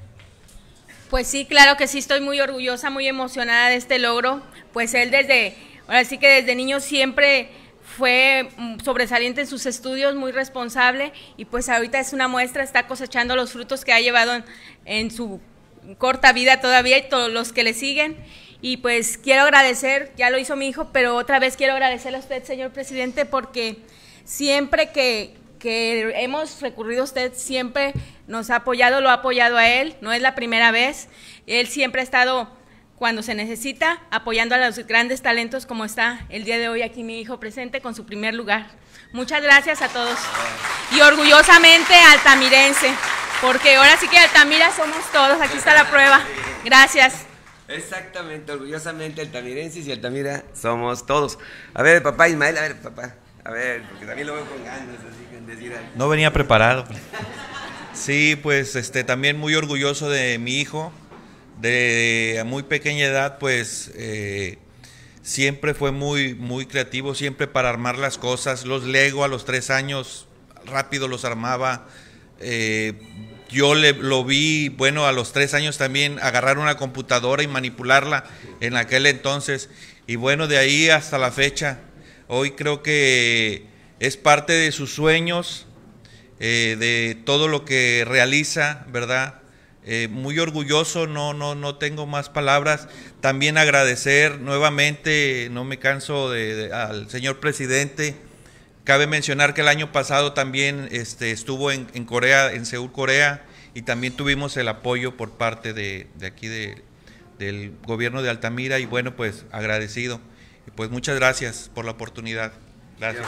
Pues sí, claro que sí, estoy muy orgullosa, muy emocionada de este logro. Pues él desde, ahora sí que desde niño siempre fue sobresaliente en sus estudios, muy responsable, y pues ahorita es una muestra, está cosechando los frutos que ha llevado en, en su corta vida todavía y todos los que le siguen. Y pues quiero agradecer, ya lo hizo mi hijo, pero otra vez quiero agradecerle a usted, señor presidente, porque siempre que... que hemos recurrido a usted, siempre nos ha apoyado, lo ha apoyado a él, no es la primera vez. Él siempre ha estado, cuando se necesita, apoyando a los grandes talentos, como está el día de hoy aquí mi hijo presente con su primer lugar. Muchas gracias a todos. Y orgullosamente altamirense, porque ahora sí que Altamira somos todos, aquí está la prueba. Gracias. Exactamente, orgullosamente altamirenses y Altamira somos todos. A ver, papá Ismael, a ver, papá. A ver, porque también lo veo con ganas, así que decir algo. No venía preparado. Sí, pues este, también muy orgulloso de mi hijo. De a muy pequeña edad, pues eh, siempre fue muy, muy creativo, siempre para armar las cosas. Los Lego a los tres años, rápido los armaba. Eh, yo le, lo vi, bueno, a los tres años también agarrar una computadora y manipularla en aquel entonces. Y bueno, de ahí hasta la fecha. Hoy creo que es parte de sus sueños, eh, de todo lo que realiza, ¿verdad? Eh, muy orgulloso, no, no, no tengo más palabras. También agradecer nuevamente, no me canso de, de, al señor presidente. Cabe mencionar que el año pasado también este, estuvo en, en Corea, en Seúl, Corea, y también tuvimos el apoyo por parte de, de aquí de, del gobierno de Altamira, y bueno, pues agradecido. Pues muchas gracias por la oportunidad. Gracias.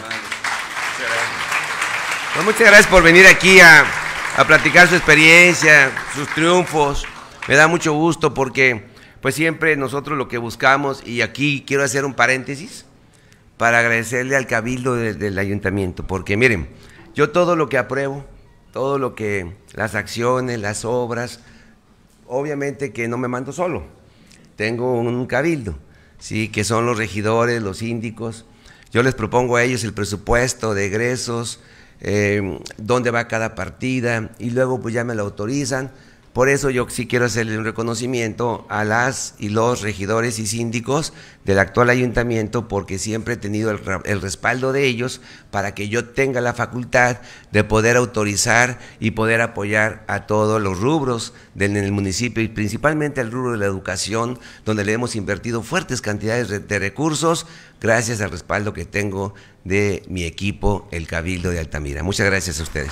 Pues muchas gracias por venir aquí a, a platicar su experiencia, sus triunfos. Me da mucho gusto porque pues siempre nosotros lo que buscamos, y aquí quiero hacer un paréntesis para agradecerle al Cabildo de, del Ayuntamiento, porque miren, yo todo lo que apruebo, todo lo que, las acciones, las obras, obviamente que no me mando solo, tengo un cabildo, sí, que son los regidores, los síndicos. Yo les propongo a ellos el presupuesto de egresos, eh, dónde va cada partida, y luego pues ya me lo autorizan. Por eso yo sí quiero hacerle un reconocimiento a las y los regidores y síndicos del actual ayuntamiento, porque siempre he tenido el, el respaldo de ellos para que yo tenga la facultad de poder autorizar y poder apoyar a todos los rubros del, en el municipio, y principalmente al rubro de la educación, donde le hemos invertido fuertes cantidades de, de recursos, gracias al respaldo que tengo de mi equipo, el Cabildo de Altamira. Muchas gracias a ustedes.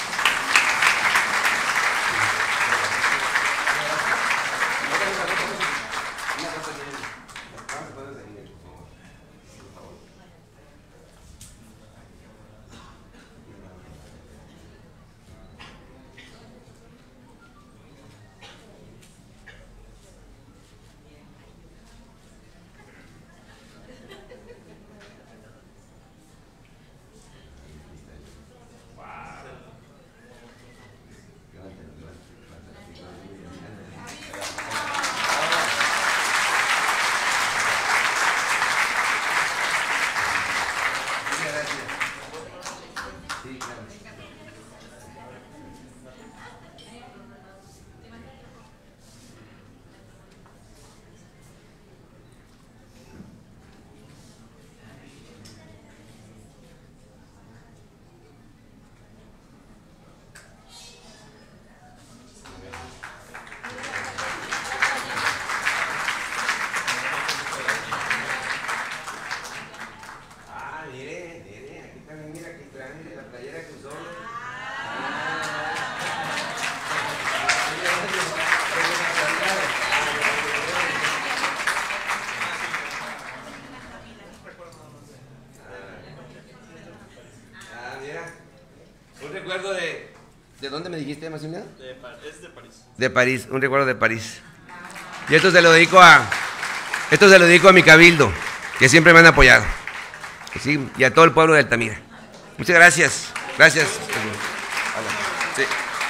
¿De dónde me dijiste, Maximiliano? De, es de París. De París, un recuerdo de París. Y esto se lo dedico a, esto se lo dedico a mi cabildo, que siempre me han apoyado, ¿sí? Y a todo el pueblo de Altamira. Muchas gracias. Gracias. Sí.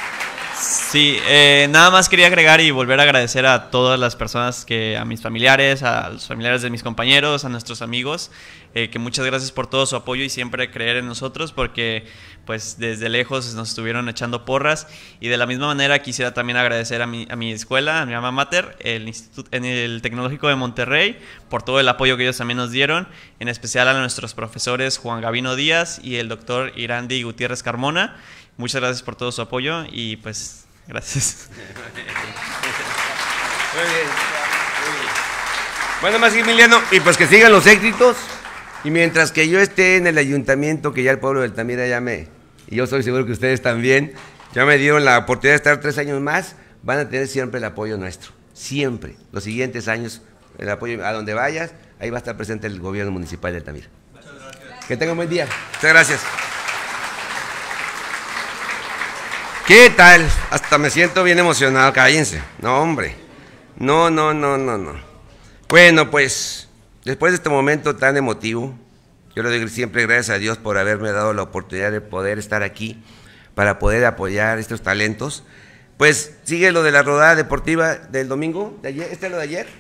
Sí, eh, nada más quería agregar y volver a agradecer a todas las personas, que a mis familiares, a los familiares de mis compañeros, a nuestros amigos, eh, que muchas gracias por todo su apoyo y siempre creer en nosotros, porque pues desde lejos nos estuvieron echando porras. Y de la misma manera quisiera también agradecer a mi, a mi escuela, a mi alma mater, el instituto, en el Tecnológico de Monterrey, por todo el apoyo que ellos también nos dieron, en especial a nuestros profesores Juan Gavino Díaz y el doctor Irandi Gutiérrez Carmona. Muchas gracias por todo su apoyo y pues gracias. Muy bien. Bueno, Maximiliano, y pues que sigan los éxitos. Y mientras que yo esté en el ayuntamiento, que ya el pueblo de Altamira ya me, y yo estoy seguro que ustedes también, ya me dieron la oportunidad de estar tres años más, van a tener siempre el apoyo nuestro. Siempre. Los siguientes años, el apoyo a donde vayas, ahí va a estar presente el gobierno municipal de Altamira. Que tengan un buen día. Muchas gracias. ¿Qué tal? Hasta me siento bien emocionado, cállense. No, hombre. No, no, no, no, no. Bueno, pues, después de este momento tan emotivo, yo le doy siempre gracias a Dios por haberme dado la oportunidad de poder estar aquí, para poder apoyar estos talentos. Pues, sigue lo de la rodada deportiva del domingo, de ayer. ¿Este es lo de ayer?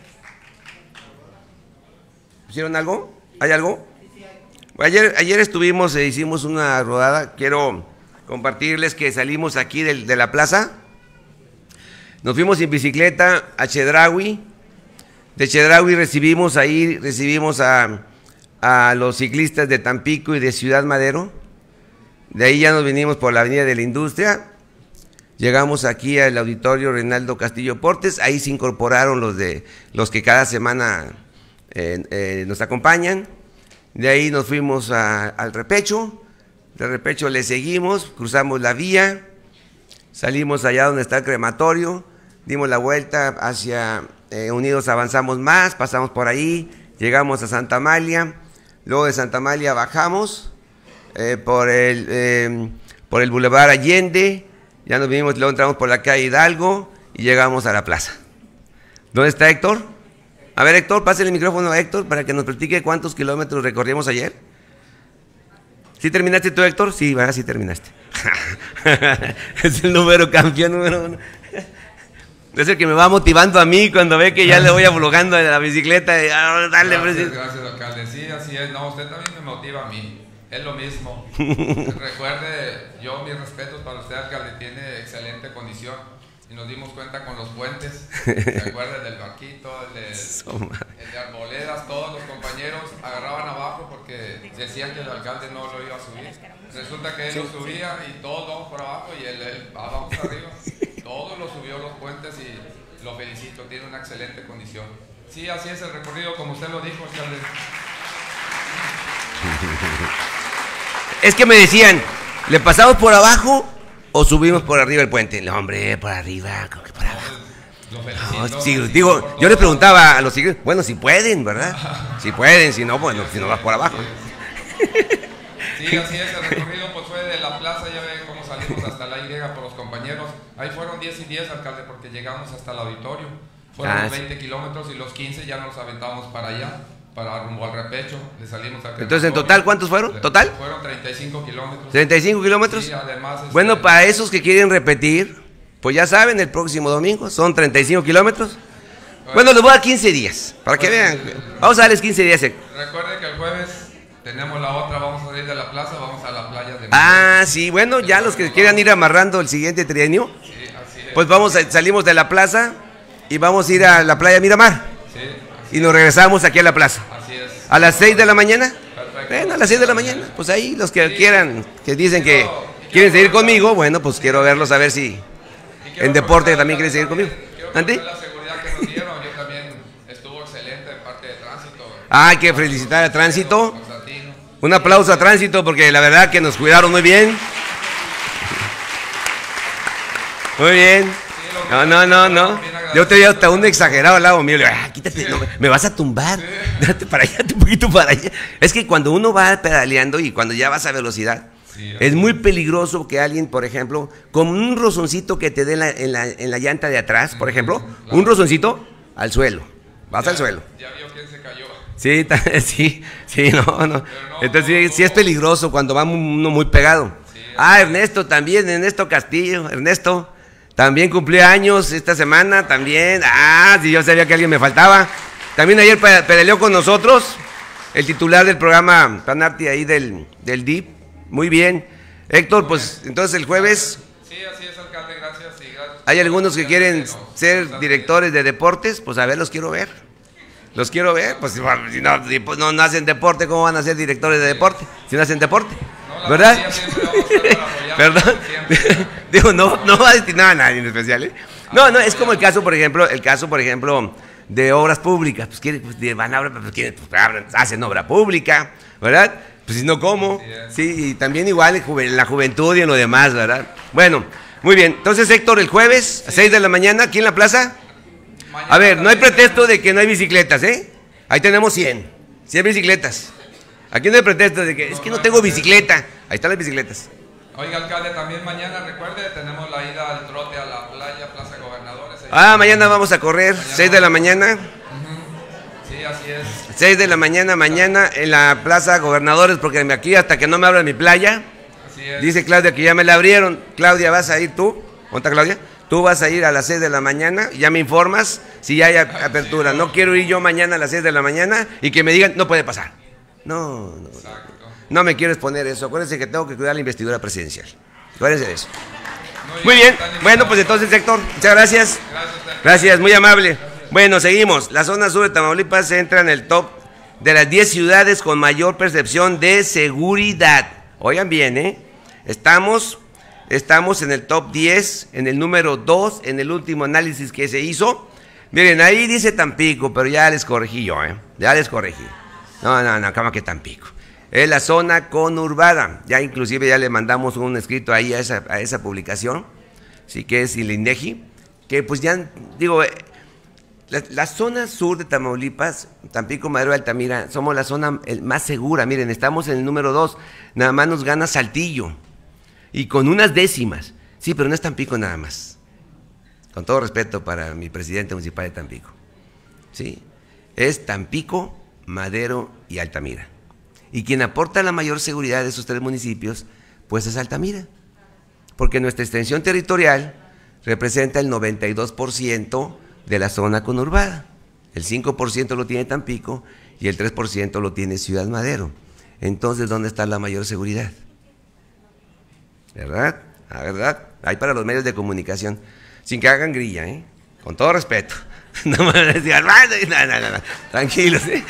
¿Hicieron algo? ¿Hay algo? Ayer, ayer estuvimos, e hicimos una rodada, quiero compartirles que salimos aquí de, de la plaza, nos fuimos en bicicleta a Chedraui, de Chedraui recibimos ahí, recibimos a, a los ciclistas de Tampico y de Ciudad Madero, de ahí ya nos vinimos por la Avenida de la Industria, llegamos aquí al auditorio Reinaldo Castillo Portes, ahí se incorporaron los, de, los que cada semana eh, eh, nos acompañan, de ahí nos fuimos a, al Repecho. De Repecho le seguimos, cruzamos la vía, salimos allá donde está el crematorio, dimos la vuelta hacia eh, Unidos Avanzamos Más, pasamos por ahí, llegamos a Santa Amalia, luego de Santa Amalia bajamos eh, por, el, eh, por el Boulevard Allende, ya nos vinimos, luego entramos por la calle Hidalgo y llegamos a la plaza. ¿Dónde está Héctor? A ver, Héctor, pásale el micrófono a Héctor para que nos platique cuántos kilómetros recorrimos ayer. ¿Sí terminaste tú, Héctor? Sí, ¿verdad? Sí terminaste. Es el número campeón número uno. Es el que me va motivando a mí cuando ve que ya le voy aflojando a la bicicleta. Y, ah, dale, gracias, gracias, alcalde. Sí, así es. No, usted también me motiva a mí. Es lo mismo. Recuerde, yo mis respetos para usted, alcalde, tiene excelente condición. Y nos dimos cuenta con los puentes. ¿Se acuerda del Barquito, el de, el de Arboledas? Todos los compañeros agarraban abajo porque decían que el alcalde no lo iba a subir. Resulta que él lo subía y todos vamos por abajo y él, él vamos arriba. Todos lo subió los puentes y lo felicito, tiene una excelente condición. Sí, así es el recorrido, como usted lo dijo, alcalde. Es que me decían, ¿le pasamos por abajo o subimos por arriba el puente? No, hombre, por arriba, ¿cómo que por abajo? No, sí, digo, yo les preguntaba a los siguientes, bueno, si pueden, ¿verdad? Si pueden, si no, bueno, si no vas por abajo. Sí, así es, el recorrido pues fue de la plaza, ya ven cómo salimos hasta la Y por los compañeros. Ahí fueron diez y diez, alcalde, porque llegamos hasta el auditorio. Fueron Ah, veinte kilómetros y los quince ya nos aventamos para allá, para rumbo al repecho. Le salimos a Entonces, ¿en total cuántos fueron? ¿Total? Fueron treinta y cinco kilómetros. ¿treinta y cinco kilómetros? Sí, además, este, Bueno, para esos que quieren repetir, pues ya saben, el próximo domingo son treinta y cinco kilómetros. Bueno, les voy a dar quince días, para que vean. Vamos a darles quince días. Recuerde que el jueves tenemos la otra, vamos a salir de la plaza, vamos a la playa de... Ah, sí, bueno, ya los que quieran ir amarrando el siguiente trienio, pues vamos a, salimos de la plaza y vamos a ir a la playa Miramar. Y nos regresamos aquí a la plaza. Así es. ¿A las seis de la mañana? Bueno, a las seis de la mañana. Pues ahí los que quieran, que dicen que quieren seguir conmigo, bueno, pues quiero verlos a ver si en deporte también quieren seguir conmigo. ¿Andy? La seguridad que nos dieron, yo también estuvo excelente de parte de tránsito. Ah, hay que felicitar a Tránsito. Un aplauso a Tránsito porque la verdad que nos cuidaron muy bien. Muy bien. No, no, no, no. Yo te vi hasta un exagerado al lado mío. Le digo, ah, quítate, no, me vas a tumbar. Date para allá, un poquito para allá. Es que cuando uno va pedaleando y cuando ya vas a velocidad, es muy peligroso que alguien, por ejemplo, con un rozoncito que te dé en la, en la, en la llanta de atrás, por ejemplo, un rozoncito al suelo. Vas al suelo. Ya vio quién se cayó. Sí, sí, sí, no, no. Entonces sí, sí es peligroso cuando va uno muy pegado. Ah, Ernesto también, Ernesto Castillo, Ernesto. También cumplió años esta semana, también. Ah, sí, yo sabía que alguien me faltaba. También ayer pedaleó con nosotros el titular del programa Panarti ahí del, del D I P. Muy bien. Héctor, pues entonces el jueves... Sí, así es, alcalde, gracias. Y gracias. Hay algunos que quieren ser directores de deportes, pues a ver, los quiero ver. Los quiero ver, pues si no, si no, no hacen deporte, ¿cómo van a ser directores de deporte? Si no hacen deporte, ¿verdad? ¿Perdón? Digo, no, no va destinado a nadie en especial, ¿eh? No, no, es como el caso, por ejemplo, el caso, por ejemplo, de obras públicas. Pues quieren, pues van a obra, pues, quieren, pues, hacen obra pública, ¿verdad? Pues si no, ¿cómo? Sí, y también igual en la juventud y en lo demás, ¿verdad? Bueno, muy bien. Entonces, Héctor, el jueves, a seis de la mañana, aquí en la plaza. A ver, no hay pretexto de que no hay bicicletas, ¿eh? Ahí tenemos cien, cien bicicletas. Aquí no hay pretexto de que es que no tengo bicicleta. Ahí están las bicicletas. Oiga, alcalde, también mañana, recuerde, tenemos la ida al trote a la playa, Plaza Gobernadores. Ah, mañana vamos a correr, seis de la mañana. Sí, así es. seis de la mañana, mañana en la Plaza Gobernadores, porque aquí hasta que no me abran mi playa. Así es. Dice Claudia que ya me la abrieron. Claudia, ¿vas a ir tú? ¿Dónde está Claudia? Tú vas a ir a las seis de la mañana y ya me informas si ya hay apertura. No quiero ir yo mañana a las seis de la mañana y que me digan, no puede pasar. No, no, no. No me quiero exponer eso. Acuérdense que tengo que cuidar la investidura presidencial. Acuérdense de eso. Muy bien. Bueno, pues entonces, Héctor, muchas gracias. Gracias, muy amable. Bueno, seguimos. La zona sur de Tamaulipas entra en el top de las diez ciudades con mayor percepción de seguridad. Oigan bien, ¿eh? Estamos, estamos en el top diez, en el número dos, en el último análisis que se hizo. Miren, ahí dice Tampico, pero ya les corregí yo, ¿eh? Ya les corregí. No, no, no, cama que Tampico. Es la zona conurbada. Ya inclusive ya le mandamos un escrito ahí a esa, a esa publicación, sí, que es el INEGI, que pues ya, digo, la, la zona sur de Tamaulipas, Tampico, Madero, Altamira, somos la zona más segura. Miren, estamos en el número dos, nada más nos gana Saltillo, y con unas décimas. Sí, pero no es Tampico nada más. Con todo respeto para mi presidente municipal de Tampico. Sí, es Tampico, Madero y Altamira. Y quien aporta la mayor seguridad de esos tres municipios, pues es Altamira. Porque nuestra extensión territorial representa el noventa y dos por ciento de la zona conurbada. El cinco por ciento lo tiene Tampico y el tres por ciento lo tiene Ciudad Madero. Entonces, ¿dónde está la mayor seguridad? ¿Verdad? La verdad, hay para los medios de comunicación, sin que hagan grilla, ¿eh? Con todo respeto. No me digan, no, no, no, no. Tranquilos, ¿eh?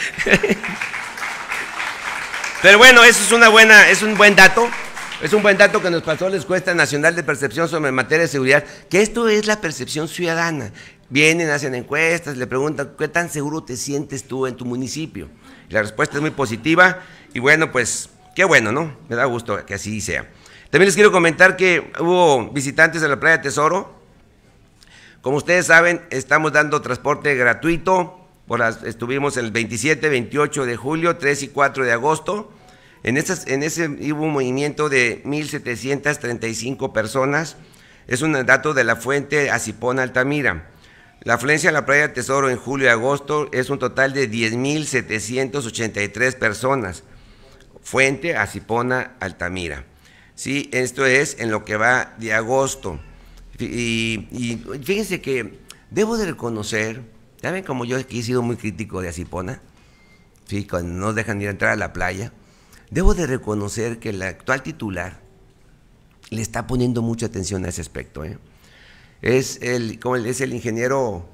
Pero bueno, eso es una buena, es un buen dato. Es un buen dato que nos pasó la encuesta nacional de percepción sobre materia de seguridad, que esto es la percepción ciudadana. Vienen, hacen encuestas, le preguntan, ¿qué tan seguro te sientes tú en tu municipio? Y la respuesta es muy positiva, y bueno, pues, qué bueno, ¿no? Me da gusto que así sea. También les quiero comentar que hubo visitantes de la Playa Tesoro. Como ustedes saben, estamos dando transporte gratuito, por las, estuvimos el veintisiete, veintiocho de julio, tres y cuatro de agosto. En, esas, en ese hubo un movimiento de mil setecientas treinta y cinco personas. Es un dato de la fuente Asipona Altamira. La afluencia a la Playa Tesoro en julio y agosto es un total de diez mil setecientas ochenta y tres personas. Fuente Asipona Altamira. Sí, esto es en lo que va de agosto. Y, y fíjense que debo de reconocer, ¿saben como yo aquí he sido muy crítico de Asipona? Sí, cuando no nos dejan ir a entrar a la playa. Debo de reconocer que el actual titular le está poniendo mucha atención a ese aspecto, ¿eh? Es el, ¿cómo es el ingeniero?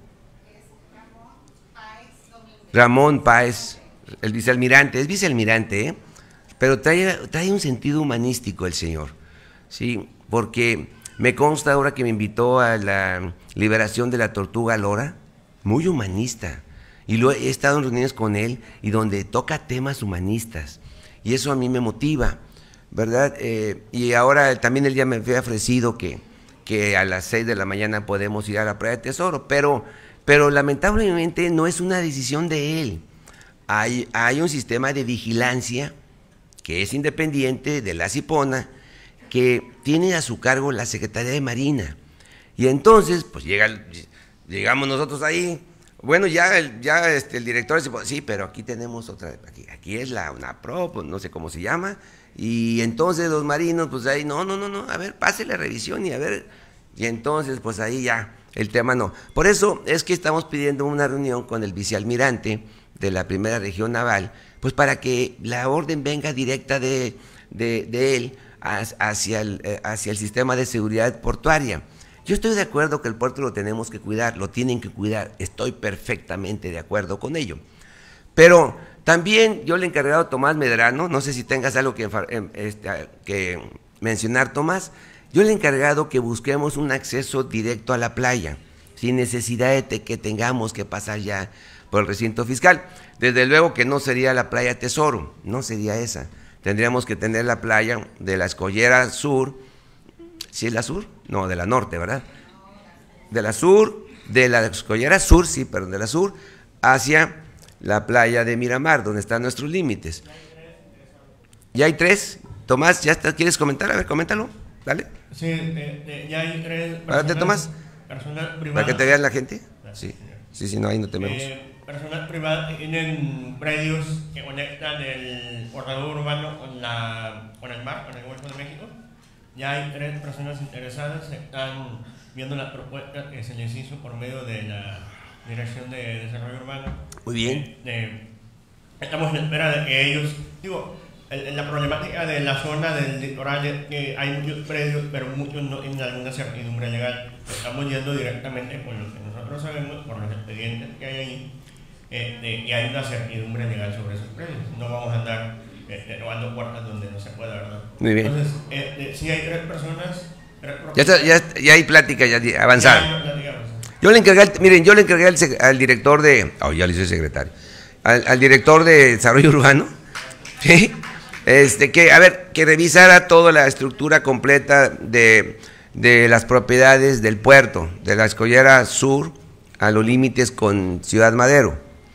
Ramón Páez, el vicealmirante, es vicealmirante, ¿eh? Pero trae, trae un sentido humanístico el señor, ¿sí? Porque me consta ahora que me invitó a la liberación de la tortuga lora, muy humanista, y lo, he estado en reuniones con él y donde toca temas humanistas, y eso a mí me motiva, ¿verdad? Eh, y ahora también él ya me había ofrecido que, que a las seis de la mañana podemos ir a la Playa de Tesoro, pero, pero lamentablemente no es una decisión de él. Hay, hay un sistema de vigilancia que es independiente de la Asipona, que tiene a su cargo la Secretaría de Marina. Y entonces, pues llega, llegamos nosotros ahí, bueno, ya, el, ya este, el director dice, sí, pero aquí tenemos otra, aquí, aquí es la UNAPRO, pues no sé cómo se llama, y entonces los marinos, pues ahí, no, no, no, no, a ver, pase la revisión y a ver, y entonces, pues ahí ya, el tema no. Por eso es que estamos pidiendo una reunión con el vicealmirante de la primera región naval, pues para que la orden venga directa de, de, de él hacia el, hacia el sistema de seguridad portuaria. Yo estoy de acuerdo que el puerto lo tenemos que cuidar, lo tienen que cuidar, estoy perfectamente de acuerdo con ello. Pero también yo le he encargado a Tomás Medrano, no sé si tengas algo que, este, que mencionar, Tomás, yo le he encargado que busquemos un acceso directo a la playa, sin necesidad de que tengamos que pasar ya por el recinto fiscal. Desde luego que no sería la Playa Tesoro, no sería esa. Tendríamos que tener la playa de la Escollera Sur, ¿sí es la sur? No, de la norte, ¿verdad? De la sur, de la Escollera Sur, sí, perdón, de la sur, hacia la playa de Miramar, donde están nuestros límites. ¿Ya hay tres? Tomás, ¿ya está, quieres comentar? A ver, coméntalo, dale. Sí, de, de, ya hay tres personas. Tomás, personas privadas. ¿Para que te vean la gente? Sí, sí, sí, no, ahí no te vemos. Eh, personas privadas tienen predios que conectan el corredor urbano con, la, con el mar, con el Golfo de México. Ya hay tres personas interesadas, están viendo la propuesta que se les hizo por medio de la Dirección de Desarrollo Urbano. Muy bien. De, de, estamos en espera de que ellos, digo, el, la problemática de la zona del litoral es que hay muchos predios, pero muchos no tienen alguna certidumbre legal. Estamos yendo directamente con lo que nosotros sabemos, por los expedientes que hay ahí, eh, de, y hay una certidumbre legal sobre esos predios. No vamos a andar eh, robando puertas donde no se pueda, ¿verdad? Muy bien. Entonces, eh, eh, si hay tres personas... Tres ya, está, ya, ya hay plática ya avanzada. Ya hay plática avanzada. Yo le encargué, miren, yo le encargué al, al director de, oh, ya le hice secretario, al, al director de Desarrollo Urbano, ¿sí? Este, que, a ver, que revisara toda la estructura completa de, de las propiedades del puerto, de la Escollera Sur a los límites con Ciudad Madero.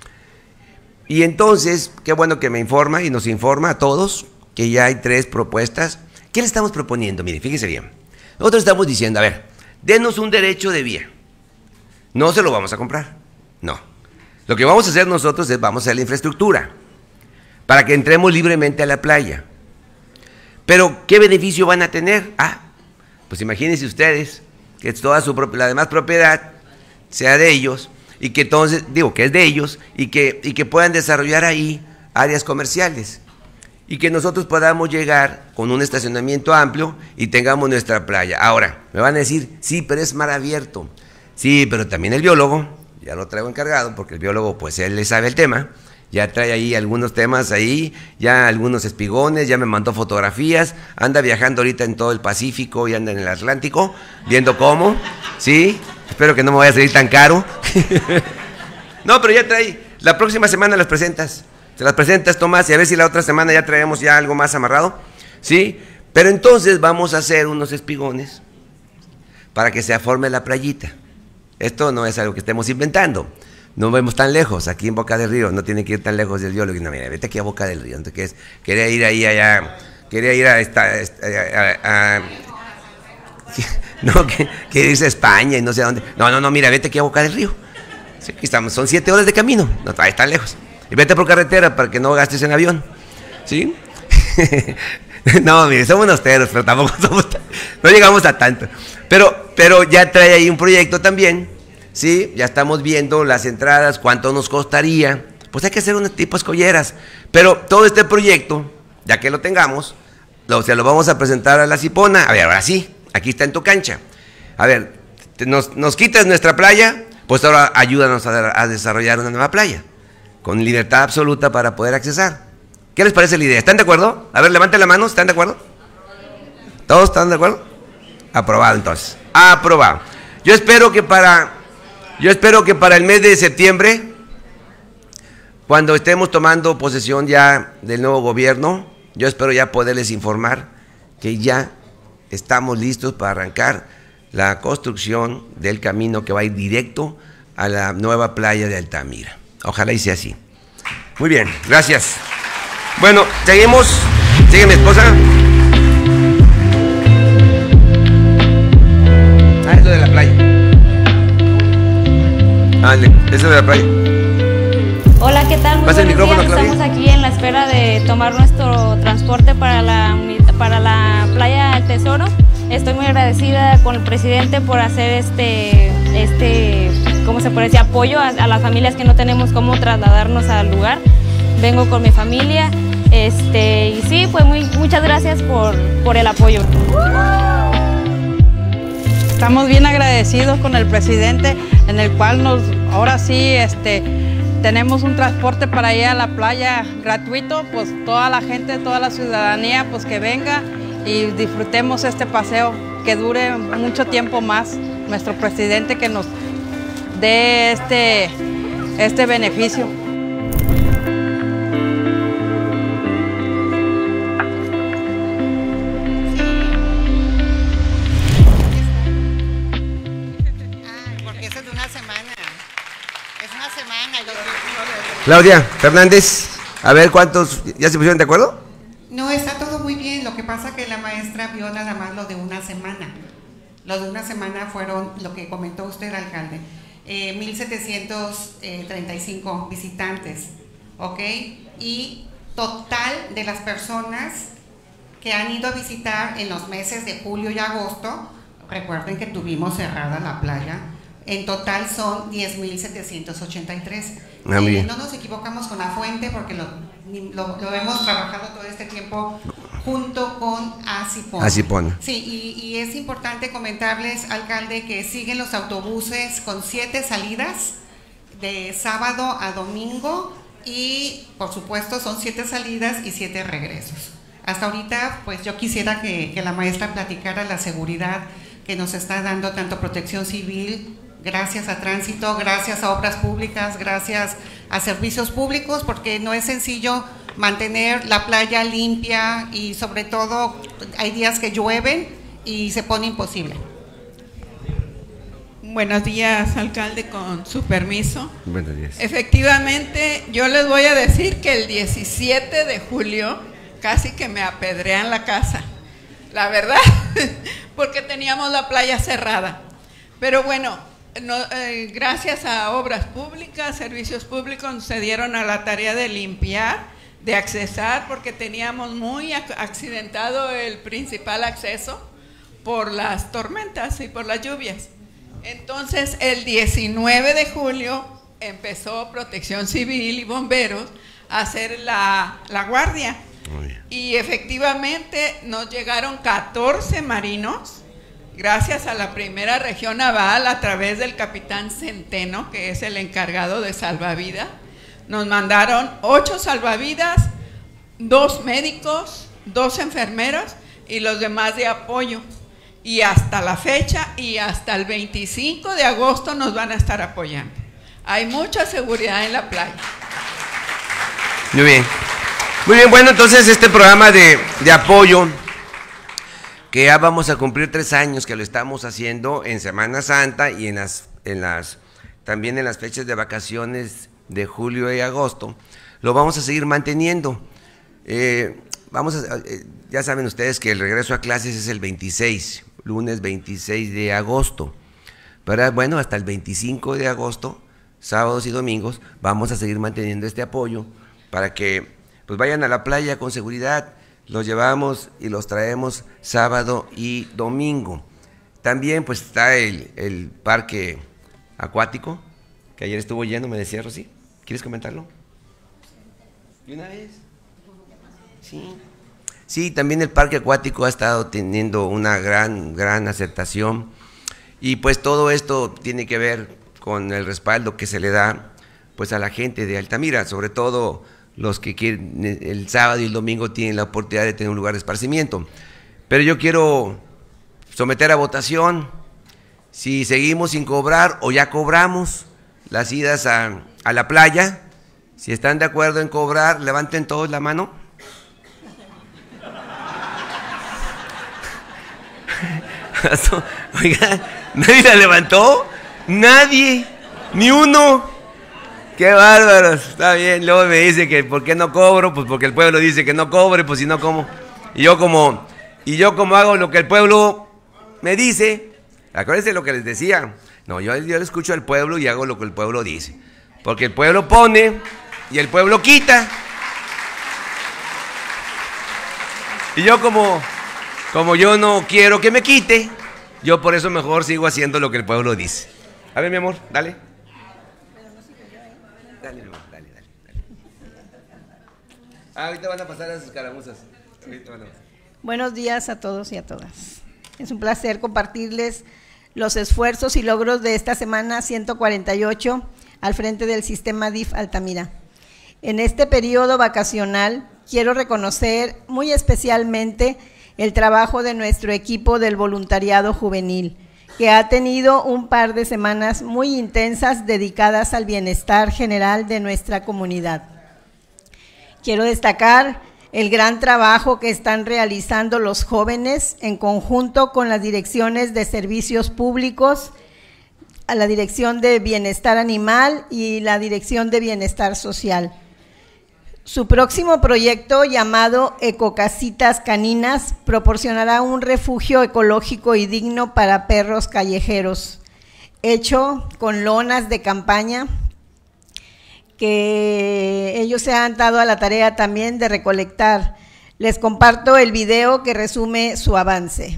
Y entonces, qué bueno que me informa y nos informa a todos que ya hay tres propuestas. ¿Qué le estamos proponiendo? Mire, fíjense bien. Nosotros estamos diciendo, a ver, denos un derecho de vía. No se lo vamos a comprar, no. Lo que vamos a hacer nosotros es, vamos a hacer la infraestructura para que entremos libremente a la playa. Pero, ¿qué beneficio van a tener? Ah, pues imagínense ustedes que toda su la demás propiedad sea de ellos, y que entonces, digo, que es de ellos, y que, y que puedan desarrollar ahí áreas comerciales, y que nosotros podamos llegar con un estacionamiento amplio y tengamos nuestra playa. Ahora, me van a decir, sí, pero es mar abierto. Sí, pero también el biólogo, ya lo traigo encargado, porque el biólogo, pues él le sabe el tema, ya trae ahí algunos temas ahí, ya algunos espigones, ya me mandó fotografías, anda viajando ahorita en todo el Pacífico y anda en el Atlántico, viendo cómo, ¿sí? Espero que no me vaya a salir tan caro. No, pero ya trae, la próxima semana las presentas. Se las presentas, Tomás, y a ver si la otra semana ya traemos ya algo más amarrado, ¿sí? Pero entonces vamos a hacer unos espigones para que se forme la playita. Esto no es algo que estemos inventando, no vemos tan lejos, aquí en Boca del Río, no tiene que ir tan lejos del biólogo. No, mira, vete aquí a Boca del Río, entonces, quería ir ahí allá, quería ir a esta, a, a, a, no, que, que irse a España y no sé a dónde. No, no, no, mira, vete aquí a Boca del Río. Sí, aquí estamos, son siete horas de camino, no, ahí están lejos. Y vete por carretera para que no gastes en avión, ¿sí? No, mire, somos unos teros, pero tampoco somos, no llegamos a tanto. Pero, pero ya trae ahí un proyecto también, ¿sí? Ya estamos viendo las entradas, cuánto nos costaría. Pues hay que hacer unos tipos escolleras. Pero todo este proyecto, ya que lo tengamos, lo, o sea, lo vamos a presentar a la Cipona. A ver, ahora sí, aquí está en tu cancha. A ver, te, nos, nos quitas nuestra playa, pues ahora ayúdanos a, a desarrollar una nueva playa, con libertad absoluta para poder accesar. ¿Qué les parece la idea? ¿Están de acuerdo? A ver, levanten la mano, ¿están de acuerdo? ¿Todos están de acuerdo? Aprobado entonces, aprobado. Yo espero que para, yo espero que para el mes de septiembre, cuando estemos tomando posesión ya del nuevo gobierno, yo espero ya poderles informar que ya estamos listos para arrancar la construcción del camino que va a ir directo a la nueva playa de Altamira. Ojalá y sea así. Muy bien, gracias. Bueno, seguimos. Sigue mi esposa. Ah, es lo de la playa. Ah, eso de la playa. Hola, ¿qué tal? Muy ¿Pasa el buenos micrófono, días. Claudia? Estamos aquí en la espera de tomar nuestro transporte para la, para la playa del Tesoro. Estoy muy agradecida con el presidente por hacer este, este ¿cómo se puede decir? Apoyo a, a las familias que no tenemos cómo trasladarnos al lugar. Vengo con mi familia, este, y sí, pues muy, muchas gracias por, por el apoyo. Estamos bien agradecidos con el presidente, en el cual nos, ahora sí, este, tenemos un transporte para ir a la playa gratuito, pues toda la gente, toda la ciudadanía, pues que venga y disfrutemos este paseo, que dure mucho tiempo más. Nuestro presidente que nos dé este, este beneficio. Porque eso es de una semana. Es una semana. Claudia Fernández, a ver cuántos, ¿ya se pusieron de acuerdo? No, está todo muy bien. Lo que pasa es que la maestra vio nada más lo de una semana. Lo de una semana fueron lo que comentó usted, alcalde. Eh, mil setecientos treinta y cinco visitantes, ¿ok? Y total de las personas que han ido a visitar en los meses de julio y agosto, recuerden que tuvimos cerrada la playa, en total son diez mil setecientos ochenta y tres. Ah, eh, no nos equivocamos con la fuente porque lo, lo, lo hemos trabajado todo este tiempo junto con Acipona. Acipona. Sí, y, y es importante comentarles, alcalde, que siguen los autobuses con siete salidas de sábado a domingo y por supuesto son siete salidas y siete regresos. Hasta ahorita, pues yo quisiera que, que la maestra platicara la seguridad que nos está dando tanto Protección Civil, gracias a Tránsito, gracias a Obras Públicas, gracias a Servicios Públicos, porque no es sencillo mantener la playa limpia y sobre todo hay días que llueven y se pone imposible. Buenos días, alcalde, con su permiso. Buenos días. Efectivamente, yo les voy a decir que el diecisiete de julio casi que me apedrean la casa, la verdad, porque teníamos la playa cerrada. Pero bueno, no, eh, gracias a Obras Públicas, Servicios Públicos, se dieron a la tarea de limpiar, de accesar, porque teníamos muy accidentado el principal acceso por las tormentas y por las lluvias. Entonces, el diecinueve de julio empezó Protección Civil y Bomberos a hacer la, la guardia. Y efectivamente nos llegaron catorce marinos, gracias a la primera región naval, a través del capitán Centeno, que es el encargado de salvavidas. Nos mandaron ocho salvavidas, dos médicos, dos enfermeros y los demás de apoyo. Y hasta la fecha y hasta el veinticinco de agosto nos van a estar apoyando. Hay mucha seguridad en la playa. Muy bien. Muy bien, bueno, entonces este programa de, de apoyo, que ya vamos a cumplir tres años que lo estamos haciendo en Semana Santa y en las, en las, también en las fechas de vacaciones de julio y agosto, lo vamos a seguir manteniendo. Eh, vamos a, eh, ya saben ustedes que el regreso a clases es el veintiséis, lunes veintiséis de agosto. Pero bueno, hasta el veinticinco de agosto, sábados y domingos, vamos a seguir manteniendo este apoyo para que pues vayan a la playa con seguridad. Los llevamos y los traemos sábado y domingo. También pues está el, el parque acuático, que ayer estuvo lleno, me decía Rosy. ¿Quieres comentarlo? ¿De una vez? Sí. Sí, también el parque acuático ha estado teniendo una gran, gran aceptación. Y pues todo esto tiene que ver con el respaldo que se le da pues a la gente de Altamira, sobre todo los que quieren, el sábado y el domingo tienen la oportunidad de tener un lugar de esparcimiento. Pero yo quiero someter a votación si seguimos sin cobrar o ya cobramos las idas a, a la playa. Si están de acuerdo en cobrar, levanten todos la mano. Oiga, ¿nadie la levantó? Nadie, ni uno. Qué bárbaros, está bien. Luego me dice que ¿por qué no cobro? Pues porque el pueblo dice que no cobre, pues si no, ¿cómo? Y yo como, y yo como hago lo que el pueblo me dice. Acuérdense lo que les decía. No, yo, yo le escucho al pueblo y hago lo que el pueblo dice. Porque el pueblo pone y el pueblo quita. Y yo como, como yo no quiero que me quite, yo por eso mejor sigo haciendo lo que el pueblo dice. A ver, mi amor, dale. Dale, dale, dale, dale. Ah, ahorita van a pasar las escaramuzas. Ahorita van a pasar. Buenos días a todos y a todas. Es un placer compartirles los esfuerzos y logros de esta semana ciento cuarenta y ocho al frente del sistema D I F Altamira. En este periodo vacacional quiero reconocer muy especialmente el trabajo de nuestro equipo del voluntariado juvenil, que ha tenido un par de semanas muy intensas dedicadas al bienestar general de nuestra comunidad. Quiero destacar el gran trabajo que están realizando los jóvenes en conjunto con las direcciones de servicios públicos, a la Dirección de Bienestar Animal y la Dirección de Bienestar Social. Su próximo proyecto, llamado Ecocasitas Caninas, proporcionará un refugio ecológico y digno para perros callejeros, hecho con lonas de campaña, que ellos se han dado a la tarea también de recolectar. Les comparto el video que resume su avance.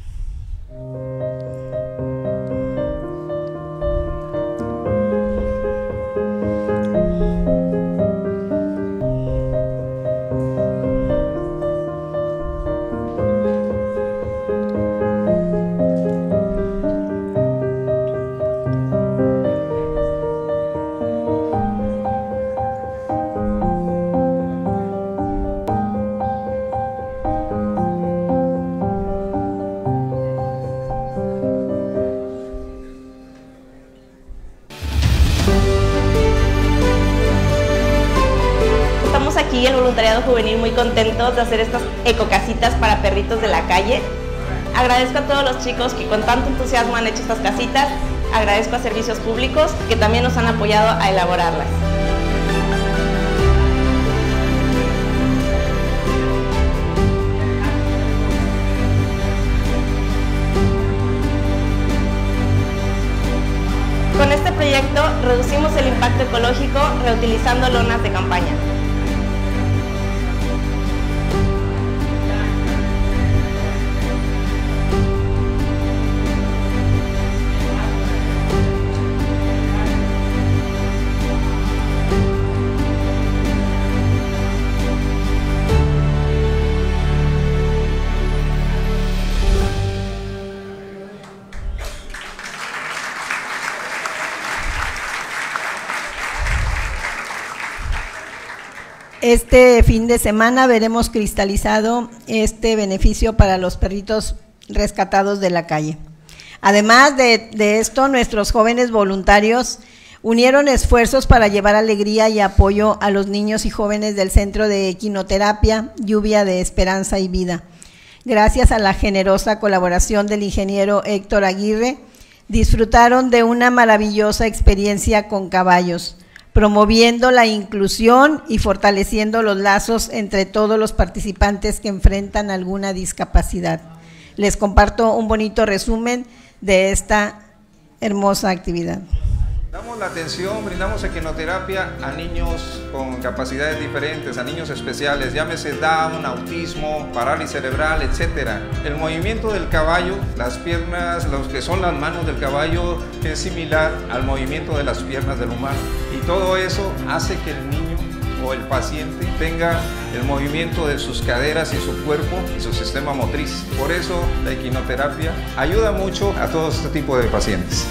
El voluntariado juvenil muy contentos de hacer estas ecocasitas para perritos de la calle. Agradezco a todos los chicos que con tanto entusiasmo han hecho estas casitas. Agradezco a Servicios Públicos que también nos han apoyado a elaborarlas. Con este proyecto reducimos el impacto ecológico reutilizando lonas de campaña. este fin de semana veremos cristalizado este beneficio para los perritos rescatados de la calle. Además de, de esto, nuestros jóvenes voluntarios unieron esfuerzos para llevar alegría y apoyo a los niños y jóvenes del Centro de Equinoterapia Lluvia de Esperanza y Vida. Gracias a la generosa colaboración del ingeniero Héctor Aguirre, disfrutaron de una maravillosa experiencia con caballos, promoviendo la inclusión y fortaleciendo los lazos entre todos los participantes que enfrentan alguna discapacidad. Les comparto un bonito resumen de esta hermosa actividad. Damos la atención, brindamos equinoterapia a niños con capacidades diferentes, a niños especiales, llámese Down, autismo, parálisis cerebral, etcétera. El movimiento del caballo, las piernas, los que son las manos del caballo, es similar al movimiento de las piernas del humano. Y todo eso hace que el niño o el paciente tenga el movimiento de sus caderas y su cuerpo y su sistema motriz. Por eso la equinoterapia ayuda mucho a todo este tipo de pacientes.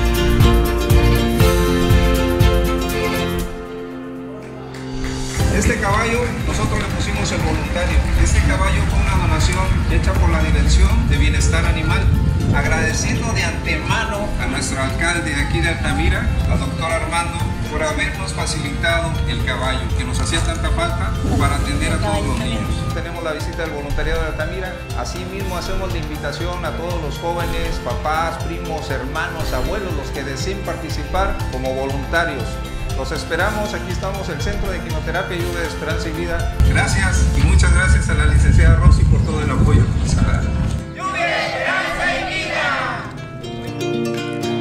Este caballo nosotros le pusimos el voluntario. Este caballo fue una donación hecha por la Dirección de Bienestar Animal. Agradeciendo de antemano a nuestro alcalde aquí de Altamira, al doctor Armando, por habernos facilitado el caballo, que nos hacía tanta falta para atender a todos los niños. Tenemos la visita del voluntariado de Altamira. Asimismo hacemos la invitación a todos los jóvenes, papás, primos, hermanos, abuelos, los que deseen participar como voluntarios. Los esperamos, aquí estamos, el Centro de Equinoterapia Lluvia de Esperanza y Vida. Gracias y muchas gracias a la licenciada Rosy por todo el apoyo. ¡Lluvia de Esperanza y Vida!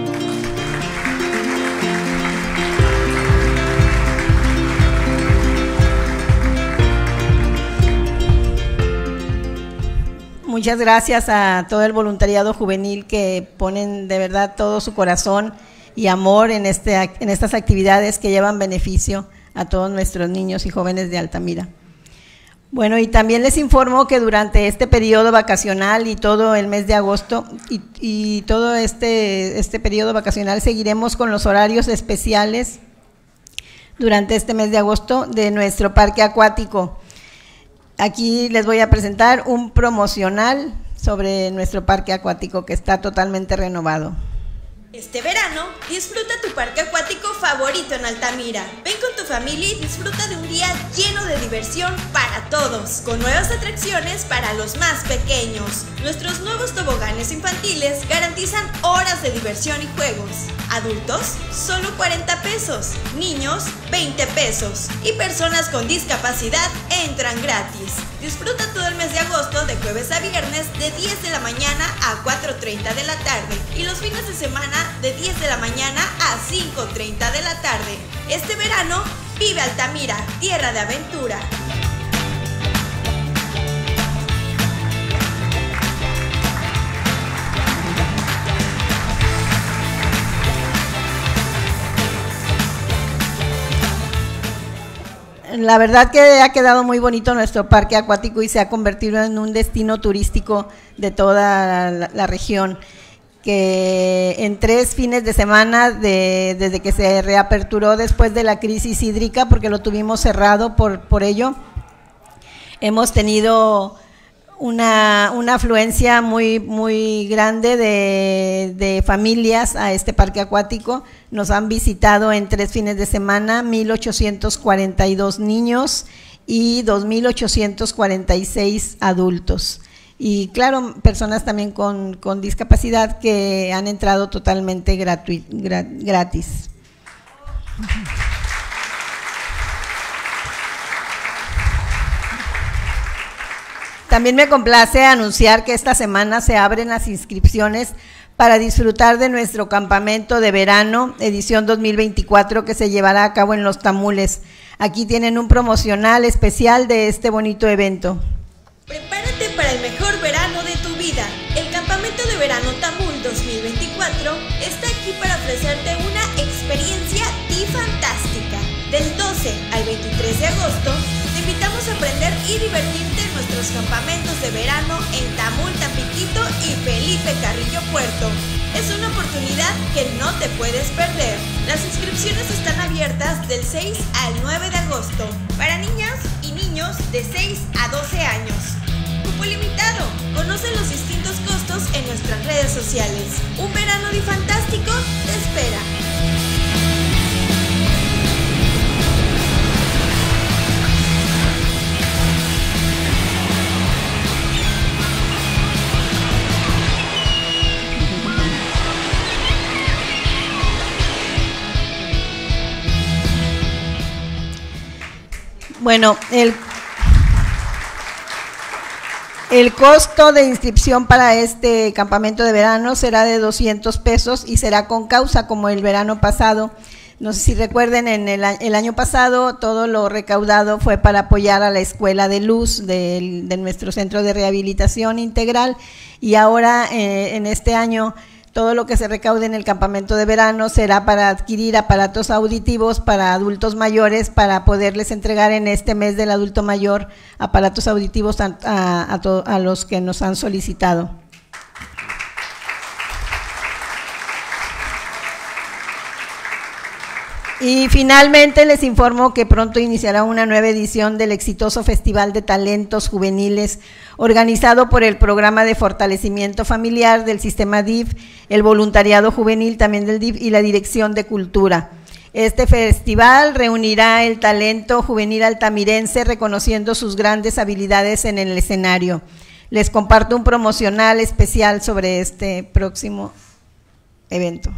Muchas gracias a todo el voluntariado juvenil que ponen de verdad todo su corazón y amor en, este, en estas actividades que llevan beneficio a todos nuestros niños y jóvenes de Altamira. Bueno, y también les informo que durante este periodo vacacional y todo el mes de agosto y, y todo este, este periodo vacacional seguiremos con los horarios especiales durante este mes de agosto de nuestro parque acuático. Aquí les voy a presentar un promocional sobre nuestro parque acuático que está totalmente renovado. Este verano, disfruta tu parque acuático favorito en Altamira. Ven con tu familia y disfruta de un día lleno de diversión para todos, con nuevas atracciones para los más pequeños. Nuestros nuevos toboganes infantiles garantizan horas de diversión y juegos. Adultos, solo cuarenta pesos. Niños, veinte pesos. Y personas con discapacidad entran gratis. Disfruta todo el mes de agosto de jueves a viernes de diez de la mañana a cuatro treinta de la tarde y los fines de semana de diez de la mañana a cinco treinta de la tarde. Este verano, vive Altamira, tierra de aventura. La verdad que ha quedado muy bonito nuestro parque acuático y se ha convertido en un destino turístico de toda la, la región, que en tres fines de semana de, desde que se reaperturó después de la crisis hídrica, porque lo tuvimos cerrado por, por ello, hemos tenido una, una afluencia muy, muy grande de, de familias a este parque acuático. Nos han visitado en tres fines de semana mil ochocientos cuarenta y dos niños y dos mil ochocientos cuarenta y seis adultos. Y claro, personas también con, con discapacidad que han entrado totalmente gratuit, gra, gratis. También me complace anunciar que esta semana se abren las inscripciones para disfrutar de nuestro campamento de verano, edición dos mil veinticuatro, que se llevará a cabo en Los Tamules. Aquí tienen un promocional especial de este bonito evento. Prepárate para el mejor verano de tu vida. El Campamento de Verano Tamul dos mil veinticuatro está aquí para ofrecerte una experiencia fantástica. Del doce al veintitrés de agosto, te invitamos a aprender y divertirte en nuestros campamentos de verano en Tamul, Tampiquito y Felipe Carrillo Puerto. Es una oportunidad que no te puedes perder. Las inscripciones están abiertas del seis al nueve de agosto para niñas y niños de seis a doce años. Cupo limitado. Conoce los distintos costos en nuestras redes sociales. Un verano de fantástico te espera. Bueno, el, el costo de inscripción para este campamento de verano será de doscientos pesos y será con causa como el verano pasado. No sé si recuerden, en el, el año pasado todo lo recaudado fue para apoyar a la Escuela de Luz de, de nuestro Centro de Rehabilitación Integral, y ahora eh, en este año todo lo que se recaude en el campamento de verano será para adquirir aparatos auditivos para adultos mayores, para poderles entregar en este mes del adulto mayor aparatos auditivos a, a, a, to, a los que nos han solicitado. Y finalmente les informo que pronto iniciará una nueva edición del exitoso Festival de Talentos Juveniles organizado por el Programa de Fortalecimiento Familiar del Sistema D I F, el Voluntariado Juvenil también del D I F y la Dirección de Cultura. Este festival reunirá el talento juvenil altamirense reconociendo sus grandes habilidades en el escenario. Les comparto un promocional especial sobre este próximo evento.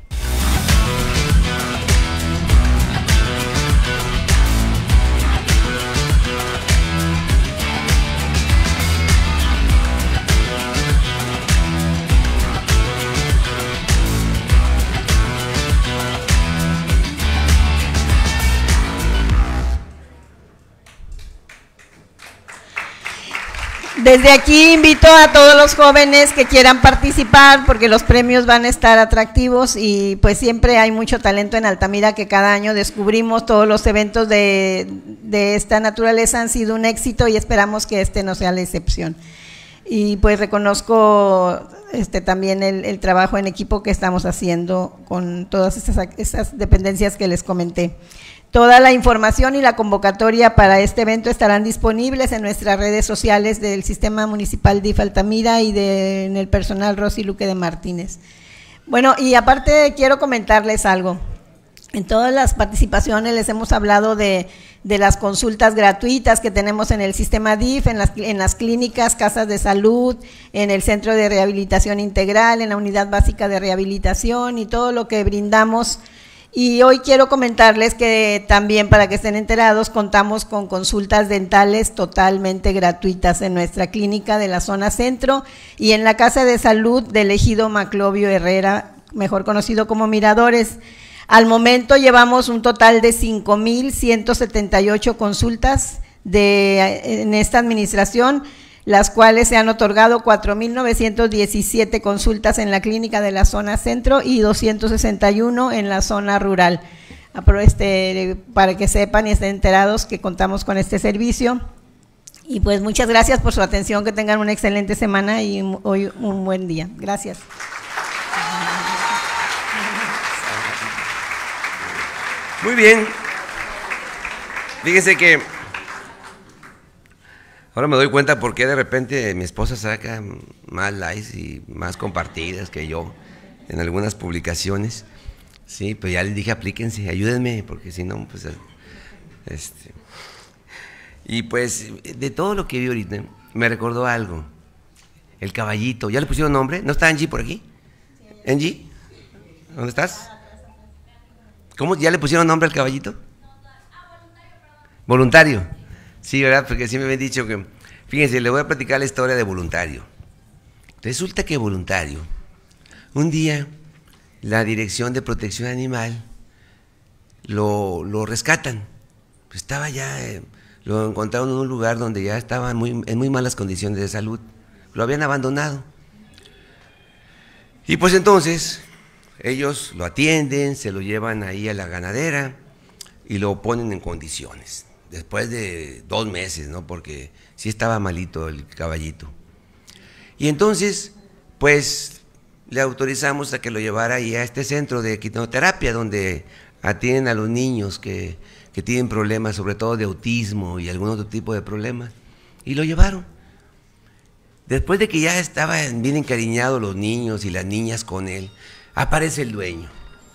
Desde aquí invito a todos los jóvenes que quieran participar porque los premios van a estar atractivos y pues siempre hay mucho talento en Altamira que cada año descubrimos. Todos los eventos de, de esta naturaleza han sido un éxito y esperamos que este no sea la excepción. Y pues reconozco este, también el, el trabajo en equipo que estamos haciendo con todas esas, esas dependencias que les comenté. Toda la información y la convocatoria para este evento estarán disponibles en nuestras redes sociales del Sistema Municipal D I F Altamira y de, en el personal Rosy Luque de Martínez. Bueno, y aparte quiero comentarles algo. En todas las participaciones les hemos hablado de, de las consultas gratuitas que tenemos en el sistema D I F, en las, en las clínicas, casas de salud, en el Centro de Rehabilitación Integral, en la Unidad Básica de Rehabilitación y todo lo que brindamos. Y hoy quiero comentarles que también, para que estén enterados, contamos con consultas dentales totalmente gratuitas en nuestra clínica de la zona centro y en la Casa de Salud del Ejido Maclovio Herrera, mejor conocido como Miradores. Al momento llevamos un total de cinco mil ciento setenta y ocho consultas de, en esta administración, las cuales se han otorgado cuatro mil novecientos diecisiete consultas en la clínica de la zona centro y doscientos sesenta y uno en la zona rural. Este, para que sepan y estén enterados que contamos con este servicio. Y pues muchas gracias por su atención, que tengan una excelente semana y hoy un buen día. Gracias. Muy bien. Fíjese que ahora me doy cuenta por qué de repente mi esposa saca más likes y más compartidas que yo en algunas publicaciones. Sí, pues ya les dije, aplíquense, ayúdenme, porque si no, pues... Este, y pues, de todo lo que vi ahorita, me recordó algo. El caballito, ¿ya le pusieron nombre? ¿No está Angie por aquí? ¿Angie? ¿Dónde estás? ¿Cómo? ¿Ya le pusieron nombre al caballito? Voluntario. Sí, ¿verdad? Porque sí me habían dicho que... Fíjense, le voy a platicar la historia de Voluntario. Resulta que Voluntario, un día, la Dirección de Protección Animal lo, lo rescatan. Pues estaba ya... Eh, lo encontraron en un lugar donde ya estaba muy, en muy malas condiciones de salud. Lo habían abandonado. Y pues entonces, ellos lo atienden, se lo llevan ahí a la ganadera y lo ponen en condiciones. Después de dos meses, ¿no? Porque sí estaba malito el caballito. Y entonces, pues, le autorizamos a que lo llevara ahí a este centro de equinoterapia, donde atienden a los niños que, que tienen problemas, sobre todo de autismo y algún otro tipo de problemas, y lo llevaron. Después de que ya estaban bien encariñados los niños y las niñas con él, aparece el dueño.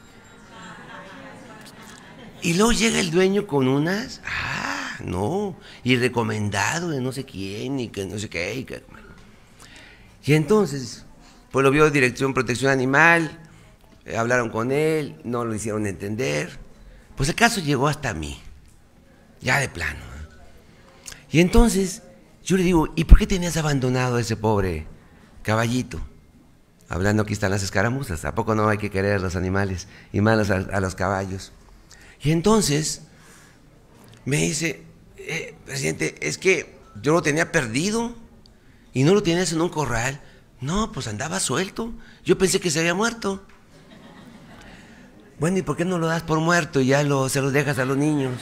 Y luego llega el dueño con unas, ah, no, y recomendado de no sé quién, y que no sé qué, y que, bueno. Y entonces, pues lo vio Dirección Protección Animal, eh, hablaron con él, no lo hicieron entender, pues el caso llegó hasta mí, ya de plano. Y entonces, yo le digo, ¿y por qué tenías abandonado a ese pobre caballito? Hablando, aquí están las escaramuzas, ¿a poco no hay que querer a los animales, y más a, a los caballos? Y entonces me dice, eh, presidente, es que yo lo tenía perdido y no lo tenías en un corral. No, pues andaba suelto, yo pensé que se había muerto. Bueno, ¿y por qué no lo das por muerto y ya lo, se los dejas a los niños?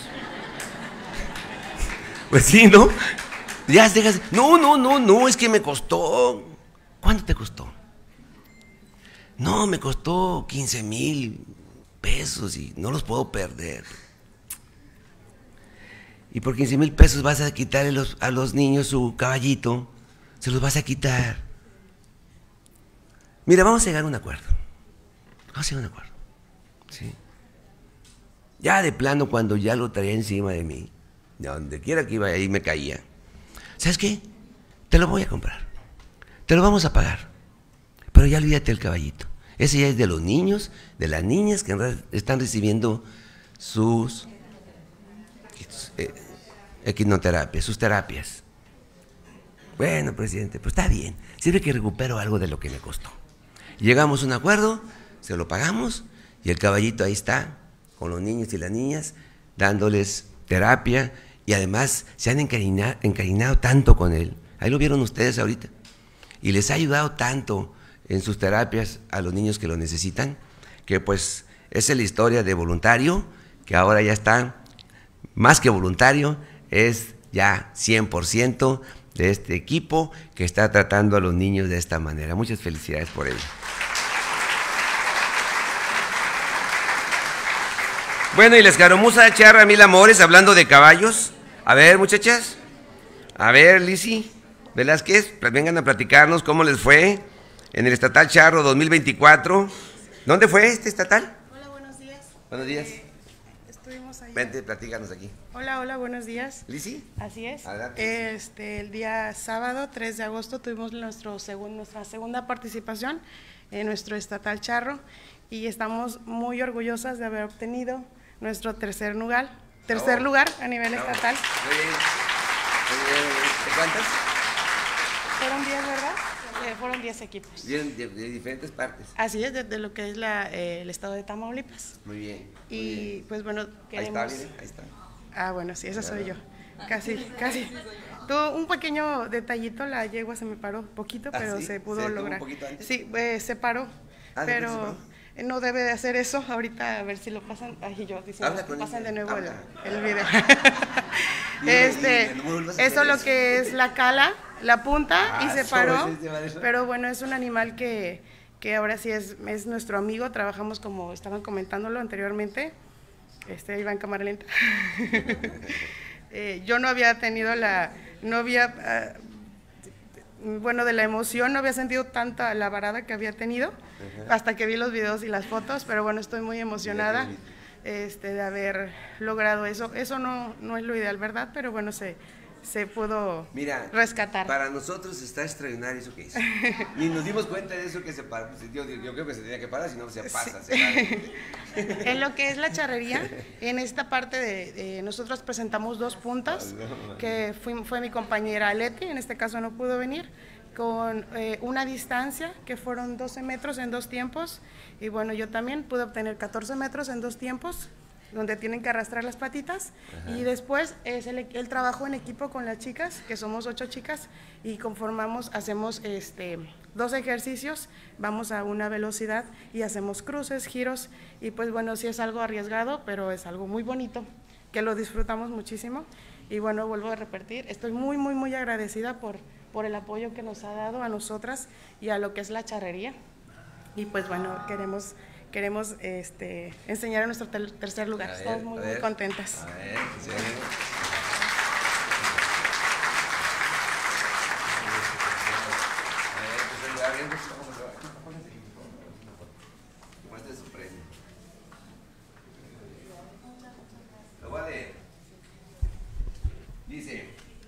Pues sí, ¿no? Ya dejas, no, no, no, no, es que me costó. ¿Cuánto te costó? No, me costó quince mil pesos y no los puedo perder. Y por quince mil pesos vas a quitarle los, a los niños su caballito, se los vas a quitar. Mira, vamos a llegar a un acuerdo. Vamos a llegar a un acuerdo. ¿Sí? Ya de plano, cuando ya lo traía encima de mí, de donde quiera que iba ahí me caía. ¿Sabes qué? Te lo voy a comprar. Te lo vamos a pagar. Pero ya olvídate el caballito. Ese ya es de los niños, de las niñas que están recibiendo sus eh, equinoterapias, sus terapias. Bueno, presidente, pues está bien. Sirve que recupero algo de lo que me costó. Llegamos a un acuerdo, se lo pagamos y el caballito ahí está, con los niños y las niñas, dándoles terapia y además se han encariñado, encariñado tanto con él. Ahí lo vieron ustedes ahorita. Y les ha ayudado tanto en sus terapias a los niños que lo necesitan, que pues esa es la historia de voluntario, que ahora ya está, más que voluntario, es ya cien por ciento de este equipo que está tratando a los niños de esta manera. Muchas felicidades por ello. Bueno, y la escaramuza charra mil amores, hablando de caballos. A ver, muchachas, a ver, Lisi Velázquez, vengan a platicarnos cómo les fue en el Estatal Charro dos mil veinticuatro. ¿Dónde fue este estatal? Hola, buenos días. Buenos días. Eh, estuvimos ahí. Vente, platícanos aquí. Hola, hola, buenos días. ¿Lisi? Así es. Adelante. Este, el día sábado, tres de agosto, tuvimos nuestro segun, nuestra segunda participación en nuestro Estatal Charro y estamos muy orgullosas de haber obtenido nuestro tercer lugar, tercer Bravo. lugar a nivel Bravo. estatal. Muy bien. Muy bien. ¿De cuántas? Fueron diez, ¿verdad? Eh, fueron diez equipos. Bien, de, de diferentes partes. Así es, de, de lo que es la, eh, el estado de Tamaulipas. Muy bien. Muy Y bien. pues bueno, queremos... Ahí está, miren, ahí está. Ah, bueno, sí, esa soy yo. Claro. Casi, casi. Tuvo un pequeño detallito, la yegua se me paró poquito, ¿Ah, pero sí? se pudo ¿Se detuvo lograr. un poquito antes? Sí, eh, se paró, Ah, ¿de pero repente eh, no debe de hacer eso. Ahorita a ver si lo pasan. Ay, yo diciendo Habla que con pasan ella, de nuevo el, habla. el video. Dile, este, dile, no me vuelvas a eso hacer lo eso. que es la cala, la punta, y Ah, se eso, paró. ese se va de eso. Pero bueno, es un animal que, que ahora sí es, es nuestro amigo. Trabajamos como estaban comentándolo anteriormente. Este, iba en cámara lenta. eh, yo no había tenido la, no había, uh, bueno, de la emoción no había sentido tanta la varada que había tenido, uh-huh. hasta que vi los videos y las fotos, pero bueno, estoy muy emocionada este, de haber logrado eso. Eso no, no es lo ideal, ¿verdad? Pero bueno, se, se pudo Mira, rescatar. Para nosotros está extraordinario eso que hizo. Ni nos dimos cuenta de eso que se paró. Yo, yo creo que se tenía que parar, si no se pasa. Sí. Se para. En lo que es la charrería, en esta parte de, de nosotros presentamos dos puntas, que fue, fue mi compañera Leti, en este caso no pudo venir, con eh, una distancia que fueron doce metros en dos tiempos, y bueno, yo también pude obtener catorce metros en dos tiempos, donde tienen que arrastrar las patitas. Ajá. Y después es el, el trabajo en equipo con las chicas, que somos ocho chicas, y conformamos, hacemos este, dos ejercicios, vamos a una velocidad y hacemos cruces, giros, y pues bueno, sí es algo arriesgado, pero es algo muy bonito, que lo disfrutamos muchísimo. Y bueno, vuelvo a repetir, estoy muy, muy, muy agradecida por, por el apoyo que nos ha dado a nosotras y a lo que es la charrería. y pues bueno, queremos, queremos este, enseñar a nuestro ter tercer lugar. Ver, Estamos muy, muy contentas. A ver, sí. Lo voy a leer. Dice: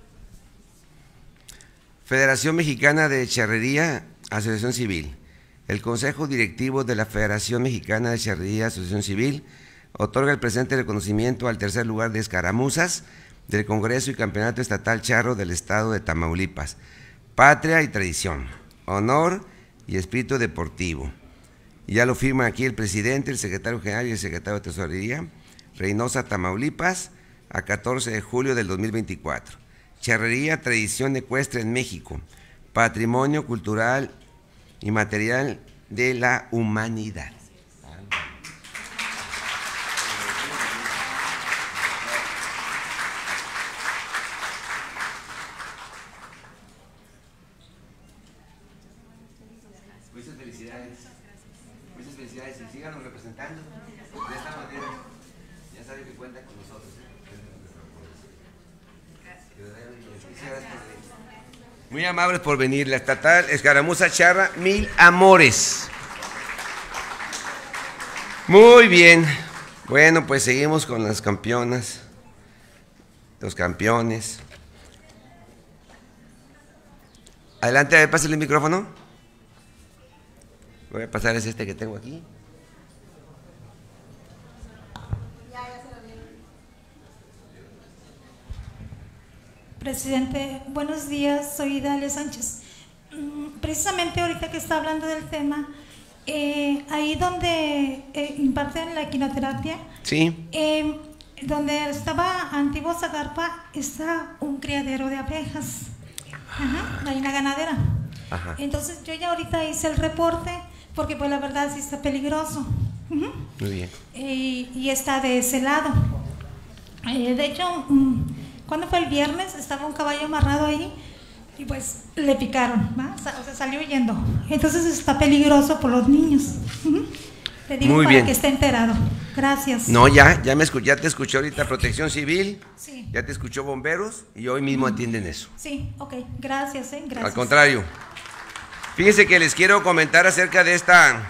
Federación Mexicana de Charrería, Asociación Civil. El Consejo Directivo de la Federación Mexicana de Charrería, Asociación Civil, otorga el presente reconocimiento al tercer lugar de escaramuzas del Congreso y Campeonato Estatal Charro del Estado de Tamaulipas. Patria y tradición, honor y espíritu deportivo. Ya lo firman aquí el presidente, el secretario general y el secretario de Tesorería. Reynosa, Tamaulipas, a catorce de julio del dos mil veinticuatro. Charrería, tradición ecuestre en México, patrimonio cultural y material de la humanidad. Muchas felicidades. Muchas felicidades y síganos representando de esta manera. Ya saben que cuenta con nosotros. Muy amables por venir. La estatal Escaramuza Charra, mil amores. Muy bien. Bueno, pues seguimos con las campeonas, los campeones. Adelante, a ver, pásale el micrófono. Voy a pasar es este que tengo aquí. Presidente, buenos días, soy Idalia Sánchez. Precisamente ahorita que está hablando del tema, eh, ahí donde eh, imparten la equinoterapia, sí. eh, donde estaba antiguo Zagarpa, está un criadero de abejas. Ajá, hay una ganadera. Ajá. Entonces yo ya ahorita hice el reporte, porque pues la verdad sí está peligroso. Uh-huh. Muy bien. eh, y está de ese lado. Eh, de hecho, um, ¿cuándo fue el viernes? Estaba un caballo amarrado ahí y pues le picaron, ¿va? O sea, salió huyendo. Entonces está peligroso por los niños. Uh-huh. Le digo Muy para bien. que esté enterado. Gracias. No, ya, ya, me escu ya te escuchó ahorita Protección Civil, Sí. ya te escuchó Bomberos y hoy mismo atienden eso. Sí, ok, gracias, ¿eh? Gracias. Al contrario. Fíjense que les quiero comentar acerca de esta,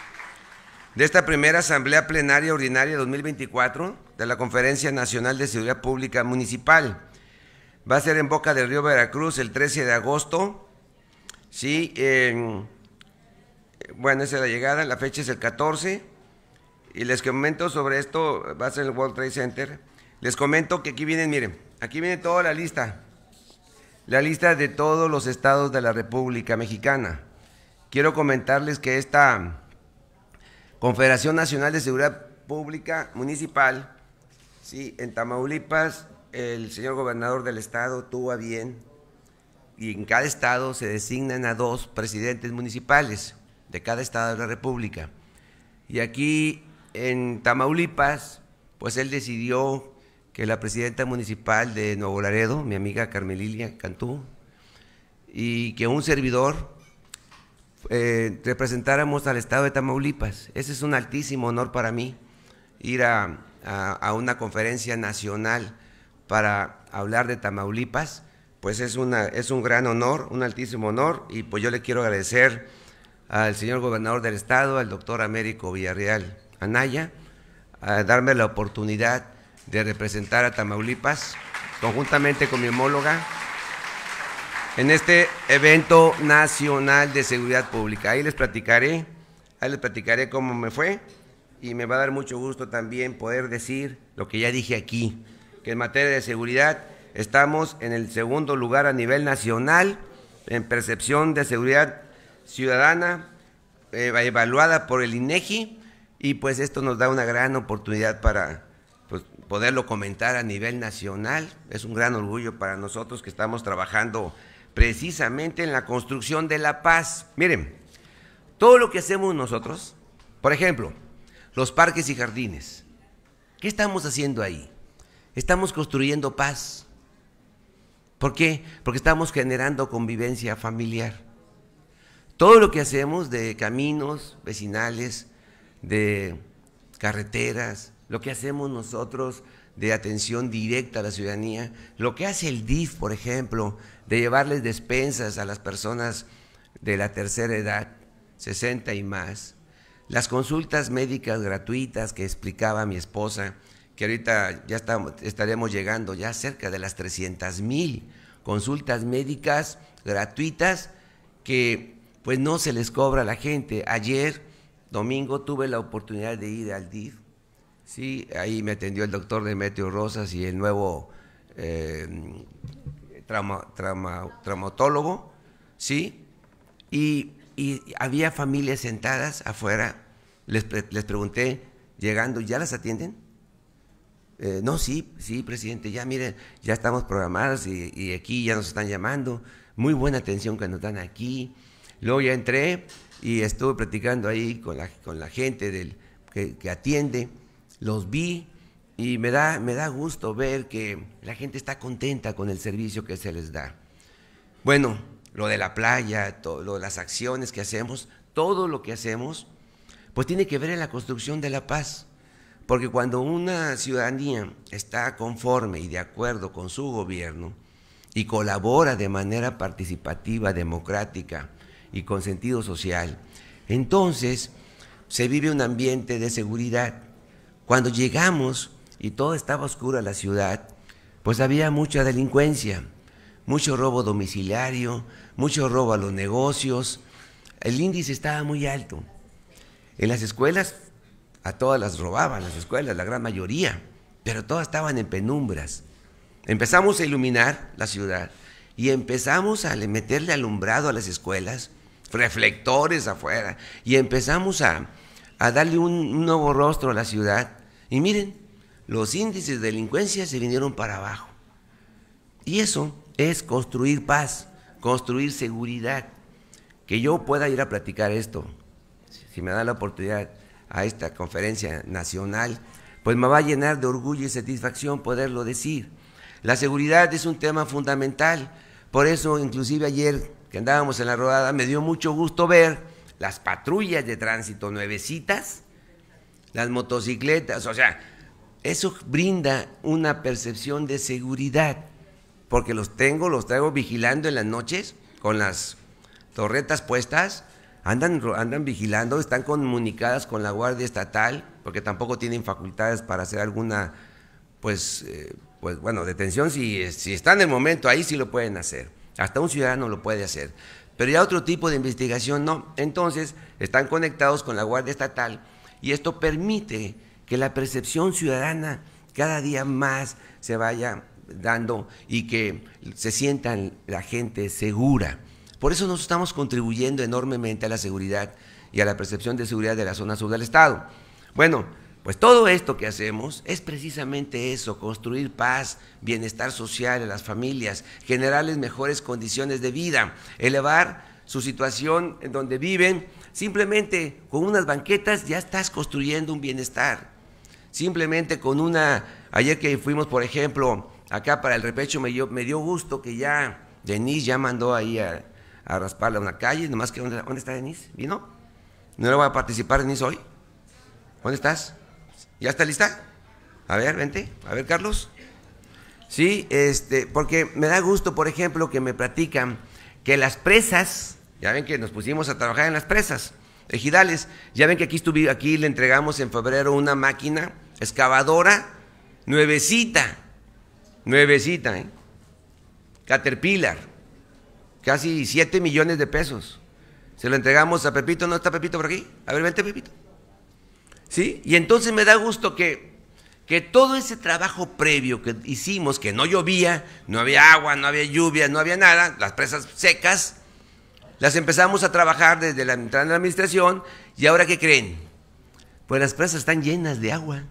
de esta primera Asamblea Plenaria Ordinaria dos mil veinticuatro de la Conferencia Nacional de Seguridad Pública Municipal. Va a ser en Boca del Río, Veracruz, el trece de agosto. Sí, eh, bueno, esa es la llegada, la fecha es el catorce. Y les comento sobre esto, va a ser el World Trade Center. Les comento que aquí vienen, miren, aquí viene toda la lista. La lista de todos los estados de la República Mexicana. Quiero comentarles que esta Confederación Nacional de Seguridad Pública Municipal, sí, en Tamaulipas, el señor gobernador del estado tuvo a bien, y en cada estado se designan a dos presidentes municipales de cada estado de la República. Y aquí en Tamaulipas, pues él decidió que la presidenta municipal de Nuevo Laredo, mi amiga Carmelilia Cantú, y que un servidor eh, representáramos al estado de Tamaulipas. Ese es un altísimo honor para mí, ir a, a, a una conferencia nacional para hablar de Tamaulipas, pues es, una, es un gran honor, un altísimo honor, y pues yo le quiero agradecer al señor gobernador del estado, al doctor Américo Villarreal Anaya, a darme la oportunidad de representar a Tamaulipas, conjuntamente con mi homóloga, en este evento nacional de seguridad pública. Ahí les platicaré, ahí les platicaré cómo me fue, y me va a dar mucho gusto también poder decir lo que ya dije aquí, que en materia de seguridad estamos en el segundo lugar a nivel nacional en percepción de seguridad ciudadana, eh, evaluada por el INEGI, y pues esto nos da una gran oportunidad para pues, poderlo comentar a nivel nacional. Es un gran orgullo para nosotros que estamos trabajando precisamente en la construcción de la paz. Miren, todo lo que hacemos nosotros, por ejemplo, los parques y jardines, ¿qué estamos haciendo ahí? Estamos construyendo paz. ¿Por qué? Porque estamos generando convivencia familiar. todo lo que hacemos de caminos vecinales, de carreteras, lo que hacemos nosotros de atención directa a la ciudadanía, lo que hace el D I F, por ejemplo, de llevarles despensas a las personas de la tercera edad, sesenta y más, las consultas médicas gratuitas que explicaba mi esposa, que ahorita ya estamos, estaremos llegando ya cerca de las trescientas mil consultas médicas gratuitas que pues no se les cobra a la gente. Ayer, domingo, tuve la oportunidad de ir al D I F, sí, ahí me atendió el doctor Demetrio Rosas y el nuevo eh, trauma, trauma, traumatólogo, sí, y, y había familias sentadas afuera. Les, les pregunté, llegando, ¿ya las atienden? Eh, no, sí, sí, presidente, ya miren, ya estamos programados y, y aquí ya nos están llamando, muy buena atención que nos dan aquí. Luego ya entré y estuve platicando ahí con la, con la gente del, que, que atiende, los vi y me da, me da gusto ver que la gente está contenta con el servicio que se les da. Bueno, lo de la playa, todo, lo de las acciones que hacemos, todo lo que hacemos, pues tiene que ver en la construcción de la paz. Porque cuando una ciudadanía está conforme y de acuerdo con su gobierno y colabora de manera participativa, democrática y con sentido social, entonces se vive un ambiente de seguridad. Cuando llegamos y todo estaba oscuro en la ciudad, pues había mucha delincuencia, mucho robo domiciliario, mucho robo a los negocios, el índice estaba muy alto. En las escuelas, a todas las robaban, las escuelas, la gran mayoría, pero todas estaban en penumbras. Empezamos a iluminar la ciudad y empezamos a meterle alumbrado a las escuelas, reflectores afuera, y empezamos a, a darle un, un nuevo rostro a la ciudad. Y miren, los índices de delincuencia se vinieron para abajo. Y eso es construir paz, construir seguridad. Que yo pueda ir a platicar esto, si me da la oportunidad, a esta conferencia nacional, pues me va a llenar de orgullo y satisfacción poderlo decir. La seguridad es un tema fundamental, por eso inclusive ayer que andábamos en la rodada me dio mucho gusto ver las patrullas de tránsito nuevecitas, las motocicletas, o sea, eso brinda una percepción de seguridad, porque los tengo, los traigo vigilando en las noches con las torretas puestas. Andan, andan vigilando, están comunicadas con la Guardia Estatal, porque tampoco tienen facultades para hacer alguna, pues, eh, pues bueno, detención. Si, si está en el momento ahí, sí lo pueden hacer. Hasta un ciudadano lo puede hacer. Pero ya otro tipo de investigación no. Entonces, están conectados con la Guardia Estatal y esto permite que la percepción ciudadana cada día más se vaya dando y que se sientan la gente segura. Por eso nos estamos contribuyendo enormemente a la seguridad y a la percepción de seguridad de la zona sur del estado. Bueno, pues todo esto que hacemos es precisamente eso, construir paz, bienestar social a las familias, generarles mejores condiciones de vida, elevar su situación en donde viven. Simplemente con unas banquetas ya estás construyendo un bienestar. Simplemente con una, ayer que fuimos por ejemplo acá para el repecho me dio, me dio gusto que ya Denise ya mandó ahí a a rasparle a una calle, nomás que, ¿dónde, ¿dónde está Denise? ¿Vino? ¿No le va a participar Denise hoy? ¿Dónde estás? ¿Ya está lista? A ver, vente, a ver Carlos. Sí, este, porque me da gusto, por ejemplo, que me platican que las presas, ya ven que nos pusimos a trabajar en las presas ejidales, ya ven que aquí, estuve, aquí le entregamos en febrero una máquina excavadora nuevecita, nuevecita, ¿eh? Caterpillar. Casi siete millones de pesos. Se lo entregamos a Pepito. ¿No está Pepito por aquí? A ver, vente Pepito. ¿Sí? Y entonces me da gusto que, que todo ese trabajo previo que hicimos, que no llovía, no había agua, no había lluvia, no había nada, las presas secas, las empezamos a trabajar desde la entrada de la administración. ¿Y ahora qué creen? Pues las presas están llenas de agua,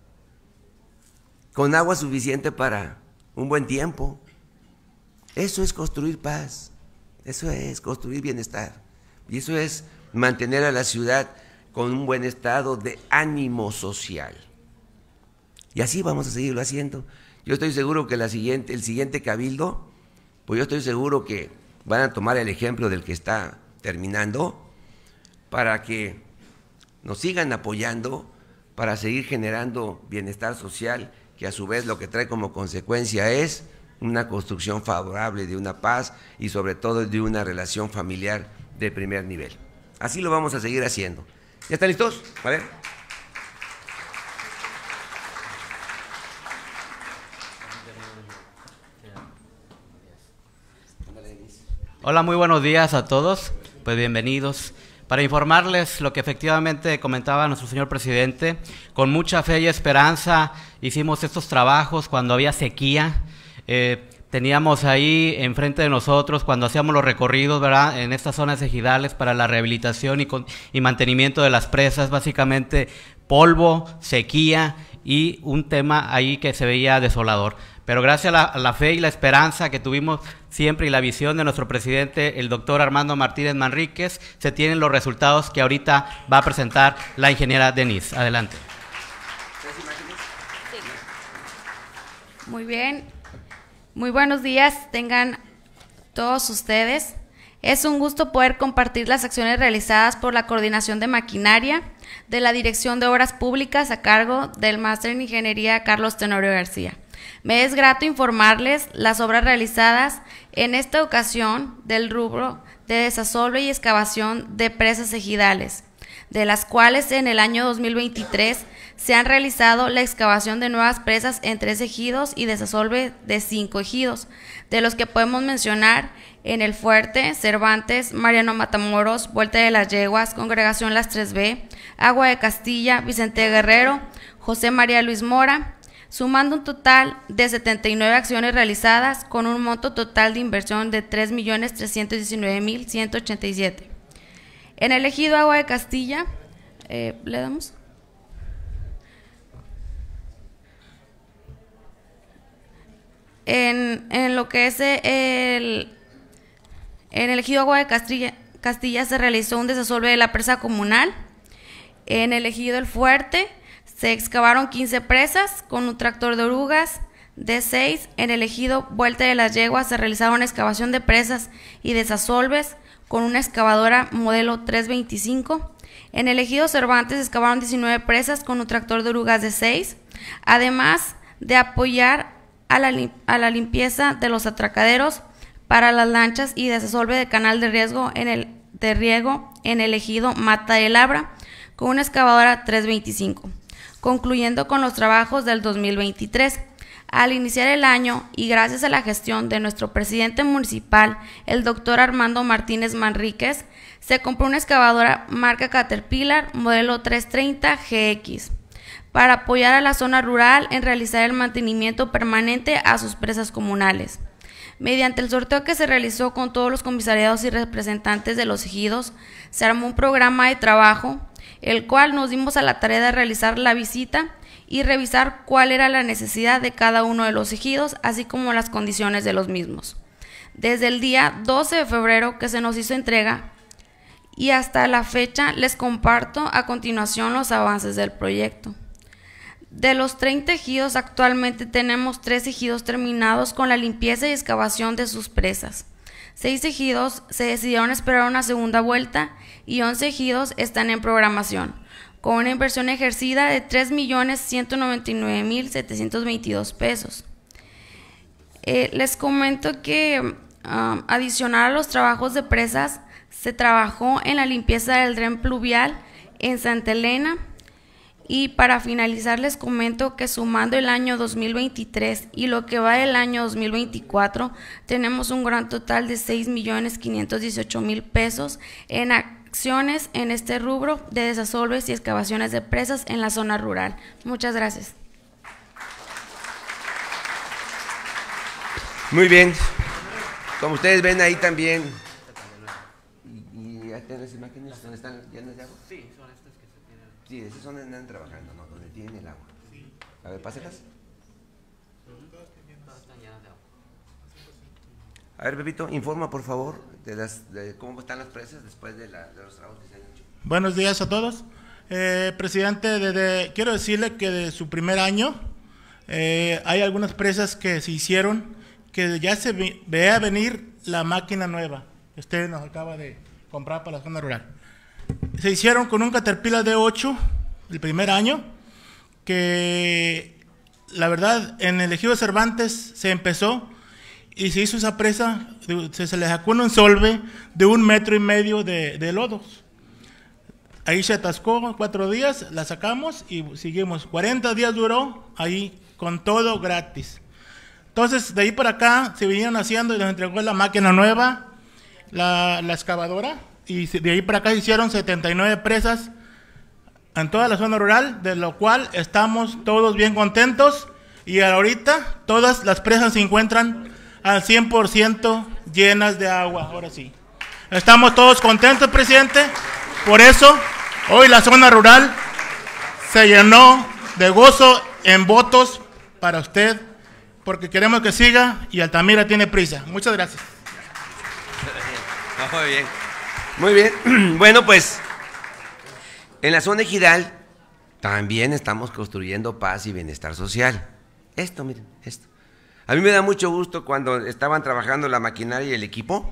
con agua suficiente para un buen tiempo. Eso es construir paz. Eso es construir bienestar y eso es mantener a la ciudad con un buen estado de ánimo social. Y así vamos a seguirlo haciendo. Yo estoy seguro que la siguiente, el siguiente cabildo, pues yo estoy seguro que van a tomar el ejemplo del que está terminando, para que nos sigan apoyando, para seguir generando bienestar social, que a su vez lo que trae como consecuencia es una construcción favorable de una paz y sobre todo de una relación familiar de primer nivel. Así lo vamos a seguir haciendo. ¿Ya están listos? A ver. Hola, muy buenos días a todos, pues bienvenidos. Para informarles lo que efectivamente comentaba nuestro señor presidente, con mucha fe y esperanza hicimos estos trabajos cuando había sequía. Eh, teníamos ahí enfrente de nosotros, cuando hacíamos los recorridos, ¿verdad?, en estas zonas ejidales para la rehabilitación y, con, y mantenimiento de las presas, básicamente polvo, sequía y un tema ahí que se veía desolador. Pero gracias a la, a la fe y la esperanza que tuvimos siempre y la visión de nuestro presidente, el doctor Armando Martínez Manríquez, se tienen los resultados que ahorita va a presentar la ingeniera Denise. Adelante. Muy bien. Muy buenos días, tengan todos ustedes. Es un gusto poder compartir las acciones realizadas por la Coordinación de Maquinaria de la Dirección de Obras Públicas a cargo del Máster en Ingeniería Carlos Tenorio García. Me es grato informarles las obras realizadas en esta ocasión del rubro de desasolve y excavación de presas ejidales, de las cuales en el año dos mil veintitrés se han realizado la excavación de nuevas presas en tres ejidos y desasolve de cinco ejidos, de los que podemos mencionar en El Fuerte, Cervantes, Mariano Matamoros, Vuelta de las Yeguas, Congregación Las tres B, Agua de Castilla, Vicente Guerrero, José María Luis Mora, sumando un total de setenta y nueve acciones realizadas con un monto total de inversión de tres millones trescientos diecinueve mil ciento ochenta y siete. En el ejido Agua de Castilla, eh, ¿le damos? En, en lo que es el, en el ejido Agua de Castilla, Castilla se realizó un desasolve de la presa comunal. En el ejido El Fuerte se excavaron quince presas con un tractor de orugas de seis. En el ejido Vuelta de las Yeguas se realizaron excavación de presas y desasolves con una excavadora modelo tres veinticinco. En el ejido Cervantes se excavaron diecinueve presas con un tractor de orugas de seis, además de apoyar a la, a la limpieza de los atracaderos para las lanchas y desasolve de canal de riesgo en el, de riego en el ejido Mata de Labra con una excavadora tres veinticinco. Concluyendo con los trabajos del dos mil veintitrés. Al iniciar el año y gracias a la gestión de nuestro presidente municipal, el doctor Armando Martínez Manríquez, se compró una excavadora marca Caterpillar modelo trescientos treinta G X para apoyar a la zona rural en realizar el mantenimiento permanente a sus presas comunales. Mediante el sorteo que se realizó con todos los comisariados y representantes de los ejidos, se armó un programa de trabajo, el cual nos dimos a la tarea de realizar la visita y revisar cuál era la necesidad de cada uno de los ejidos, así como las condiciones de los mismos. Desde el día doce de febrero que se nos hizo entrega y hasta la fecha les comparto a continuación los avances del proyecto. De los treinta ejidos, actualmente tenemos tres ejidos terminados con la limpieza y excavación de sus presas. Seis ejidos se decidieron esperar una segunda vuelta y once ejidos están en programación, con una inversión ejercida de tres millones ciento noventa y nueve mil setecientos veintidós pesos. Eh, les comento que um, adicional a los trabajos de presas, se trabajó en la limpieza del dren pluvial en Santa Elena. Y para finalizar les comento que sumando el año dos mil veintitrés y lo que va del año dos mil veinticuatro, tenemos un gran total de seis millones quinientos dieciocho mil pesos en acciones en este rubro de desasolves y excavaciones de presas en la zona rural. Muchas gracias. Muy bien. Como ustedes ven ahí también. ¿Y, y ya tienen las imágenes donde están llenas de agua? Sí, son estas que se tienen. Sí, esas son donde andan trabajando, ¿no? Donde tienen el agua. Sí. A ver, páselas. A ver, Pepito, informa por favor de, las, de cómo están las presas después de, la, de los trabajos que se han hecho. Buenos días a todos. Eh, presidente, desde, quiero decirle que de su primer año eh, hay algunas presas que se hicieron que ya se ve, vea venir la máquina nueva que usted nos acaba de, comprar para la zona rural. Se hicieron con un Caterpillar D ocho el primer año, que la verdad en el ejido Cervantes se empezó y se hizo esa presa, se, se le sacó un ensolve de un metro y medio de, de lodos. Ahí se atascó cuatro días, la sacamos y seguimos. cuarenta días duró ahí con todo gratis. Entonces, de ahí para acá se vinieron haciendo y nos entregó la máquina nueva, la, la excavadora, y de ahí para acá se hicieron setenta y nueve presas en toda la zona rural, de lo cual estamos todos bien contentos, y ahorita todas las presas se encuentran al cien por ciento llenas de agua, ahora sí. Estamos todos contentos, presidente, por eso hoy la zona rural se llenó de gozo en votos para usted, porque queremos que siga y Altamira tiene prisa. Muchas gracias. Muy bien, muy bien. Bueno, pues en la zona ejidal también estamos construyendo paz y bienestar social. Esto, miren, esto. A mí me da mucho gusto cuando estaban trabajando la maquinaria y el equipo,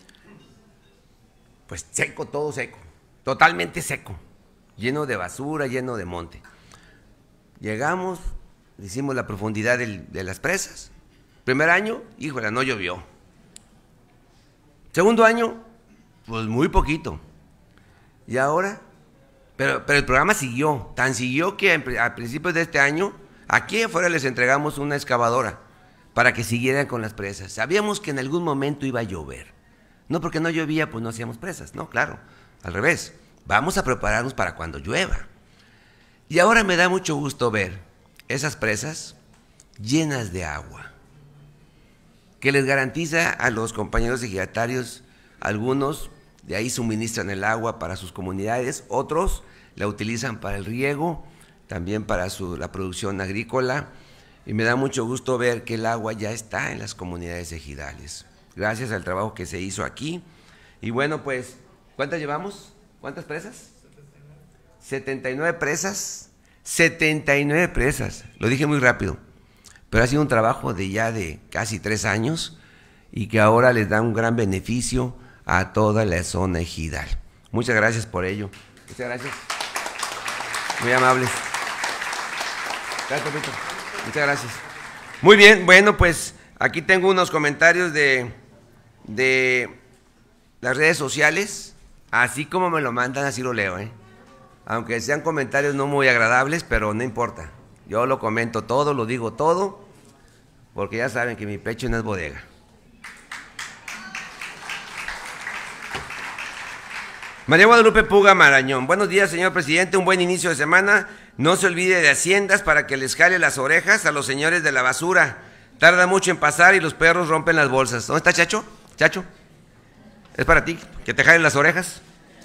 pues seco, todo seco, totalmente seco, lleno de basura, lleno de monte. Llegamos, hicimos la profundidad del, de las presas. Primer año, híjole, no llovió. Segundo año, pues muy poquito. Y ahora, pero, pero el programa siguió, tan siguió que a principios de este año, aquí afuera les entregamos una excavadora para que siguieran con las presas. Sabíamos que en algún momento iba a llover. No porque no llovía, pues no hacíamos presas, no, claro, al revés. Vamos a prepararnos para cuando llueva. Y ahora me da mucho gusto ver esas presas llenas de agua, que les garantiza a los compañeros ejidatarios, algunos de ahí suministran el agua para sus comunidades, otros la utilizan para el riego, también para su, la producción agrícola, y me da mucho gusto ver que el agua ya está en las comunidades ejidales, gracias al trabajo que se hizo aquí. Y bueno, pues, ¿cuántas llevamos? ¿Cuántas presas? setenta y nueve presas, setenta y nueve presas, lo dije muy rápido, pero ha sido un trabajo de ya de casi tres años y que ahora les da un gran beneficio a toda la zona ejidal. Muchas gracias por ello. Muchas gracias. Muy amables. Gracias, Pepito. Muchas gracias. Muy bien, bueno, pues aquí tengo unos comentarios de, de las redes sociales, así como me lo mandan, así lo leo, ¿eh? Aunque sean comentarios no muy agradables, pero no importa. Yo lo comento todo, lo digo todo, porque ya saben que mi pecho no es bodega. María Guadalupe Puga Marañón. Buenos días, señor presidente, un buen inicio de semana. No se olvide de Haciendas para que les jale las orejas a los señores de la basura. Tarda mucho en pasar y los perros rompen las bolsas. ¿Dónde está Chacho? Chacho, es para ti, que te jalen las orejas.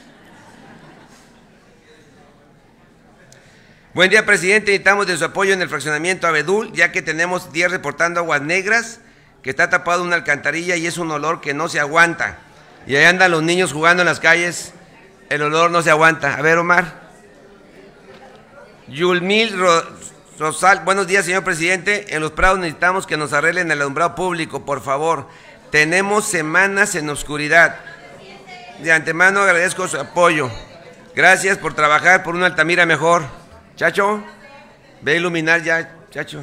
Buen día, presidente. Necesitamos de su apoyo en el fraccionamiento Abedul, ya que tenemos días reportando aguas negras, que está tapado una alcantarilla y es un olor que no se aguanta. Y ahí andan los niños jugando en las calles, el olor no se aguanta. A ver, Omar. Yulmil Ro Rosal, buenos días, señor presidente. En Los Prados necesitamos que nos arreglen el alumbrado público, por favor. Tenemos semanas en oscuridad. De antemano agradezco su apoyo. Gracias por trabajar por una Altamira mejor. Chacho, ve a iluminar ya, Chacho.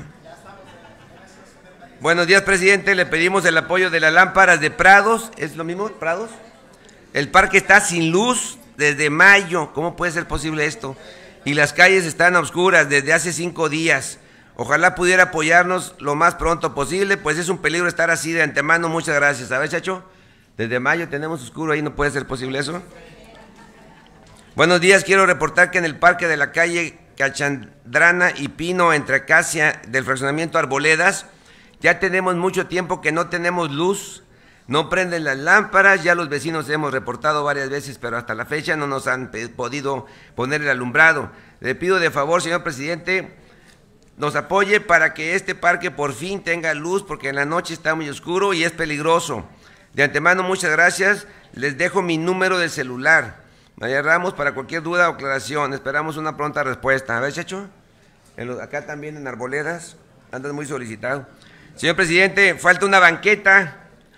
Buenos días, presidente. Le pedimos el apoyo de las lámparas de Prados. ¿Es lo mismo, Prados? El parque está sin luz desde mayo. ¿Cómo puede ser posible esto? Y las calles están a oscuras desde hace cinco días. Ojalá pudiera apoyarnos lo más pronto posible, pues es un peligro estar así de antemano. Muchas gracias. A ver, Chacho, desde mayo tenemos oscuro ahí, ¿no puede ser posible eso? Buenos días, quiero reportar que en el parque de la calle Cachandrana y Pino, entre Acacia del fraccionamiento Arboledas, ya tenemos mucho tiempo que no tenemos luz, no prenden las lámparas, ya los vecinos hemos reportado varias veces, pero hasta la fecha no nos han podido poner el alumbrado. Le pido de favor, señor presidente, nos apoye para que este parque por fin tenga luz, porque en la noche está muy oscuro y es peligroso. De antemano, muchas gracias, les dejo mi número de celular. María Ramos, para cualquier duda o aclaración, esperamos una pronta respuesta. A ver, Chacho, en los, acá también en Arboledas, andas muy solicitado. Señor presidente, falta una banqueta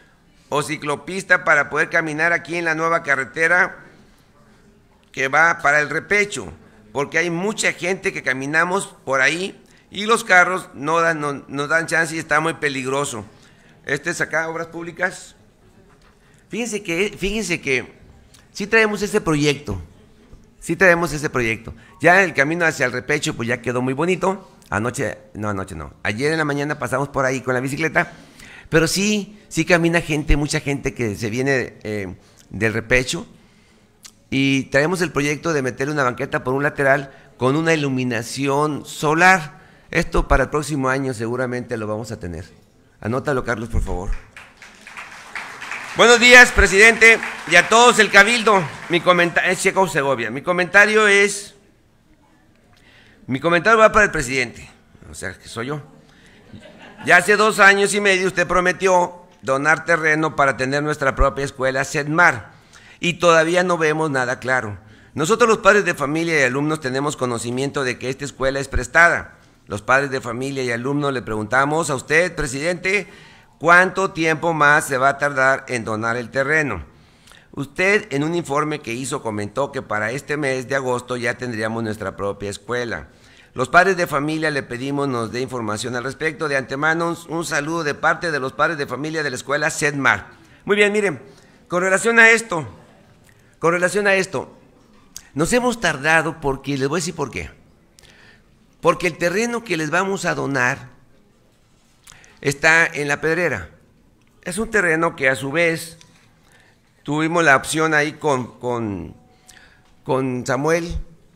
o ciclopista para poder caminar aquí en la nueva carretera que va para el Repecho, porque hay mucha gente que caminamos por ahí y los carros no dan, no, nos dan chance y está muy peligroso. Este es acá, Obras Públicas. Fíjense que, fíjense que sí traemos ese proyecto, sí traemos ese proyecto. Ya el camino hacia el Repecho pues ya quedó muy bonito. Anoche, no, anoche no. Ayer en la mañana pasamos por ahí con la bicicleta, pero sí, sí camina gente, mucha gente que se viene eh, del Repecho. Y traemos el proyecto de meter una banqueta por un lateral con una iluminación solar. Esto para el próximo año seguramente lo vamos a tener. Anótalo, Carlos, por favor. Buenos días, presidente, y a todos el Cabildo. Mi comentario es Checo Segovia. Mi comentario es, mi comentario va para el presidente, o sea, que soy yo. Ya hace dos años y medio usted prometió donar terreno para tener nuestra propia escuela Sedmar. Y todavía no vemos nada claro. Nosotros los padres de familia y alumnos tenemos conocimiento de que esta escuela es prestada. Los padres de familia y alumnos le preguntamos a usted, presidente, ¿cuánto tiempo más se va a tardar en donar el terreno? Usted en un informe que hizo comentó que para este mes de agosto ya tendríamos nuestra propia escuela. Los padres de familia le pedimos nos dé información al respecto. De antemano, un, un saludo de parte de los padres de familia de la escuela Sedmar. Muy bien, miren, con relación a esto... Con relación a esto, nos hemos tardado porque, les voy a decir por qué. Porque el terreno que les vamos a donar está en La Pedrera. Es un terreno que a su vez tuvimos la opción ahí con, con, con Samuel,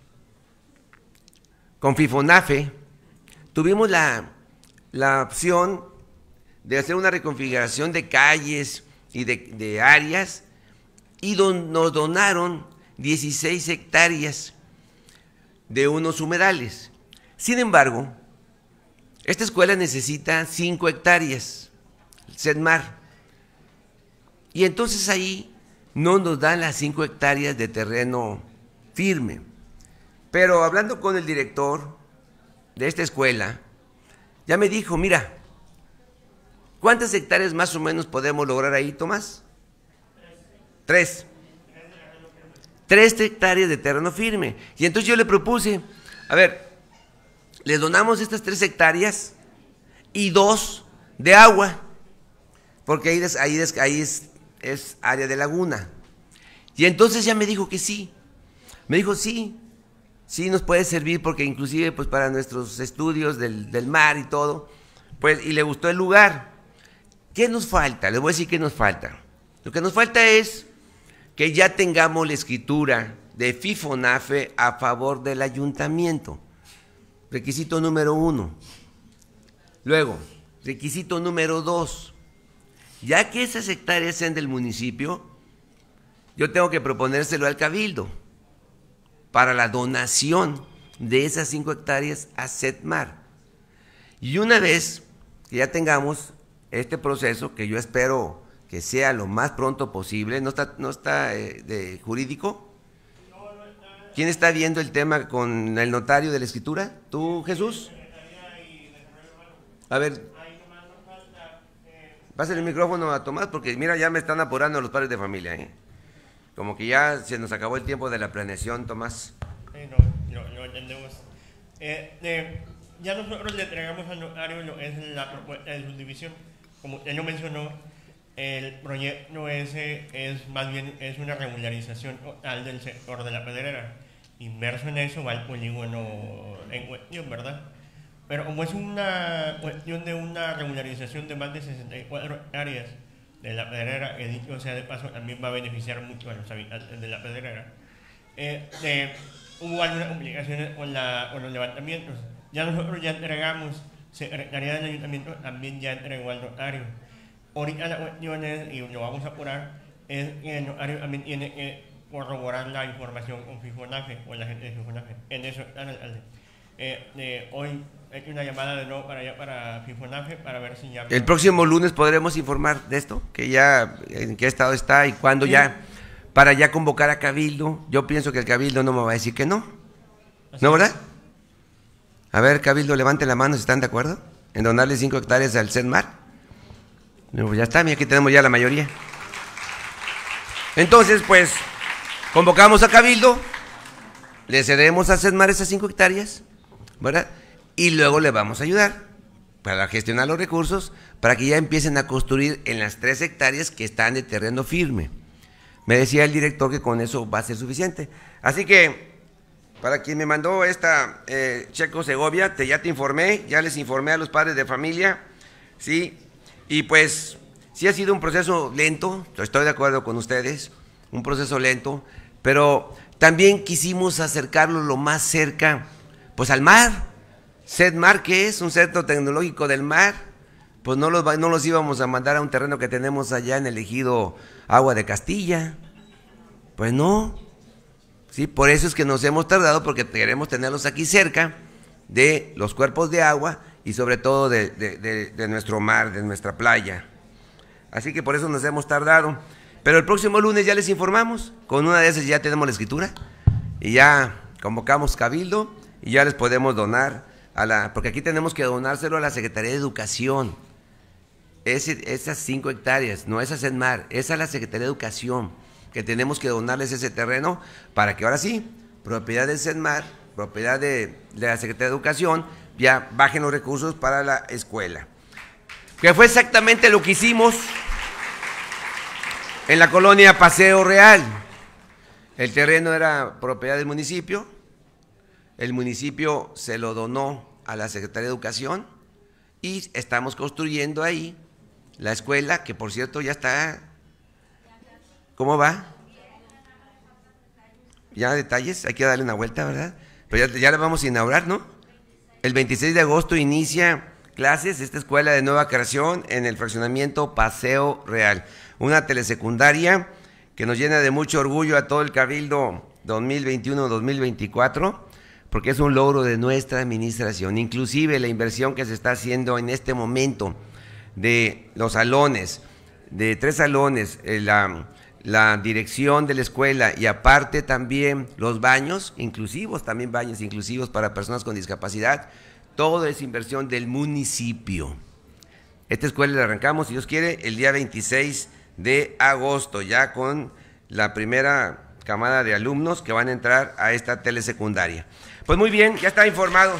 con Fifonafe, tuvimos la, la opción de hacer una reconfiguración de calles y de, de áreas, y don, nos donaron dieciséis hectáreas de unos humedales. Sin embargo, esta escuela necesita cinco hectáreas, Sedmar, y entonces ahí no nos dan las cinco hectáreas de terreno firme. Pero hablando con el director de esta escuela, ya me dijo, mira, ¿cuántas hectáreas más o menos podemos lograr ahí, Tomás? Tres. Tres hectáreas de terreno firme. Y entonces yo le propuse, a ver, les donamos estas tres hectáreas y dos de agua, porque ahí, es, ahí, es, ahí es, es área de laguna. Y entonces ya me dijo que sí. Me dijo, sí, sí nos puede servir porque inclusive pues para nuestros estudios del, del mar y todo, pues, y le gustó el lugar. ¿Qué nos falta? Les voy a decir qué nos falta. Lo que nos falta es que ya tengamos la escritura de Fifonafe a favor del ayuntamiento. Requisito número uno. Luego, requisito número dos. Ya que esas hectáreas sean del municipio, yo tengo que proponérselo al Cabildo para la donación de esas cinco hectáreas a Sedmar. Y una vez que ya tengamos este proceso, que yo espero que sea lo más pronto posible, ¿no está, no está eh, de jurídico? ¿Quién está viendo el tema con el notario de la escritura? ¿Tú, Jesús? A ver, pásale el micrófono a Tomás, porque mira, ya me están apurando los padres de familia, ¿eh? Como que ya se nos acabó el tiempo de la planeación, Tomás. Sí, no, no, no entendemos. Eh, eh, ya nosotros le entregamos al notario lo es la propuesta de subdivisión. Como él lo mencionó, el proyecto ese es más bien es una regularización total del sector de La Pedrera. Inmerso en eso va el polígono en cuestión, ¿verdad? Pero como es una cuestión de una regularización de más de sesenta y cuatro hectáreas de La Pedrera, que dicho sea de paso también va a beneficiar mucho a los habitantes de La Pedrera, eh, eh, hubo algunas complicaciones con, la, con los levantamientos. Ya nosotros ya entregamos, Secretaría del Ayuntamiento también ya entregó al notario. Ahorita la cuestión es, y lo vamos a apurar, es que el notario también tiene que corroborar la información con Fifonafe, con la gente de Fifonafe. En eso está el alcalde. Eh, eh, hoy he hecho una llamada de nuevo para allá para Fifonafe para ver si ya... El próximo lunes podremos informar de esto, que ya en qué estado está y cuándo sí. Ya, para ya convocar a Cabildo. Yo pienso que el Cabildo no me va a decir que no. Así ¿no, verdad? A ver, Cabildo, levante la mano si están de acuerdo en donarle cinco hectáreas al Sedmar. No, pues ya está, mira, aquí tenemos ya la mayoría. Entonces, pues, convocamos a Cabildo, le cedemos a Sedmar esas cinco hectáreas, ¿verdad? Y luego le vamos a ayudar para gestionar los recursos, para que ya empiecen a construir en las tres hectáreas que están de terreno firme. Me decía el director que con eso va a ser suficiente. Así que, para quien me mandó esta, eh, Checo Segovia, te, ya te informé, ya les informé a los padres de familia, ¿sí? Y pues, sí ha sido un proceso lento, estoy de acuerdo con ustedes, un proceso lento, pero también quisimos acercarlo lo más cerca, pues al mar. Sedmar, que es un centro tecnológico del mar, pues no los, no los íbamos a mandar a un terreno que tenemos allá en el ejido Agua de Castilla, pues no, sí, por eso es que nos hemos tardado, porque queremos tenerlos aquí cerca de los cuerpos de agua y sobre todo de, de, de, de nuestro mar, de nuestra playa, así que por eso nos hemos tardado, pero el próximo lunes ya les informamos, con una de esas ya tenemos la escritura y ya convocamos Cabildo y ya les podemos donar a la, porque aquí tenemos que donárselo a la Secretaría de Educación, Ese, esas cinco hectáreas, no es a Sedmar, es a la Secretaría de Educación, que tenemos que donarles ese terreno para que ahora sí, propiedad de Sedmar, propiedad de, de la Secretaría de Educación, ya bajen los recursos para la escuela. Que fue exactamente lo que hicimos en la colonia Paseo Real. El terreno era propiedad del municipio, el municipio se lo donó a la Secretaría de Educación y estamos construyendo ahí la escuela, que por cierto ya está. ¿Cómo va? Ya detalles, hay que darle una vuelta, ¿verdad? Pero ya, ya la vamos a inaugurar, ¿no? El veintiséis de agosto inicia clases esta escuela de nueva creación en el fraccionamiento Paseo Real, una telesecundaria que nos llena de mucho orgullo a todo el Cabildo dos mil veintiuno dos mil veinticuatro, porque es un logro de nuestra administración, inclusive la inversión que se está haciendo en este momento de los salones, de tres salones, eh, la, la dirección de la escuela y aparte también los baños inclusivos, también baños inclusivos para personas con discapacidad, todo es inversión del municipio. Esta escuela la arrancamos, si Dios quiere, el día veintiséis de agosto, ya con la primera camada de alumnos que van a entrar a esta telesecundaria. Pues muy bien, ya está informado.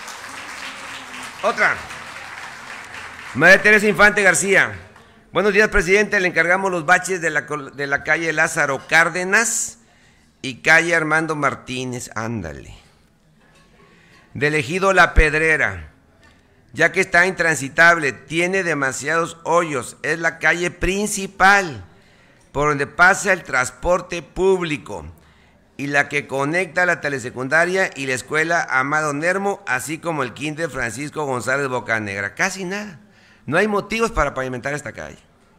Otra. María Teresa Infante García. Buenos días, presidente. Le encargamos los baches de la, de la calle Lázaro Cárdenas y calle Armando Martínez. Ándale. Del ejido La Pedrera, ya que está intransitable, tiene demasiados hoyos. Es la calle principal por donde pasa el transporte público y la que conecta la telesecundaria y la escuela Amado Nermo, así como el kinder Francisco González Bocanegra. Casi nada. No hay motivos para pavimentar esta calle.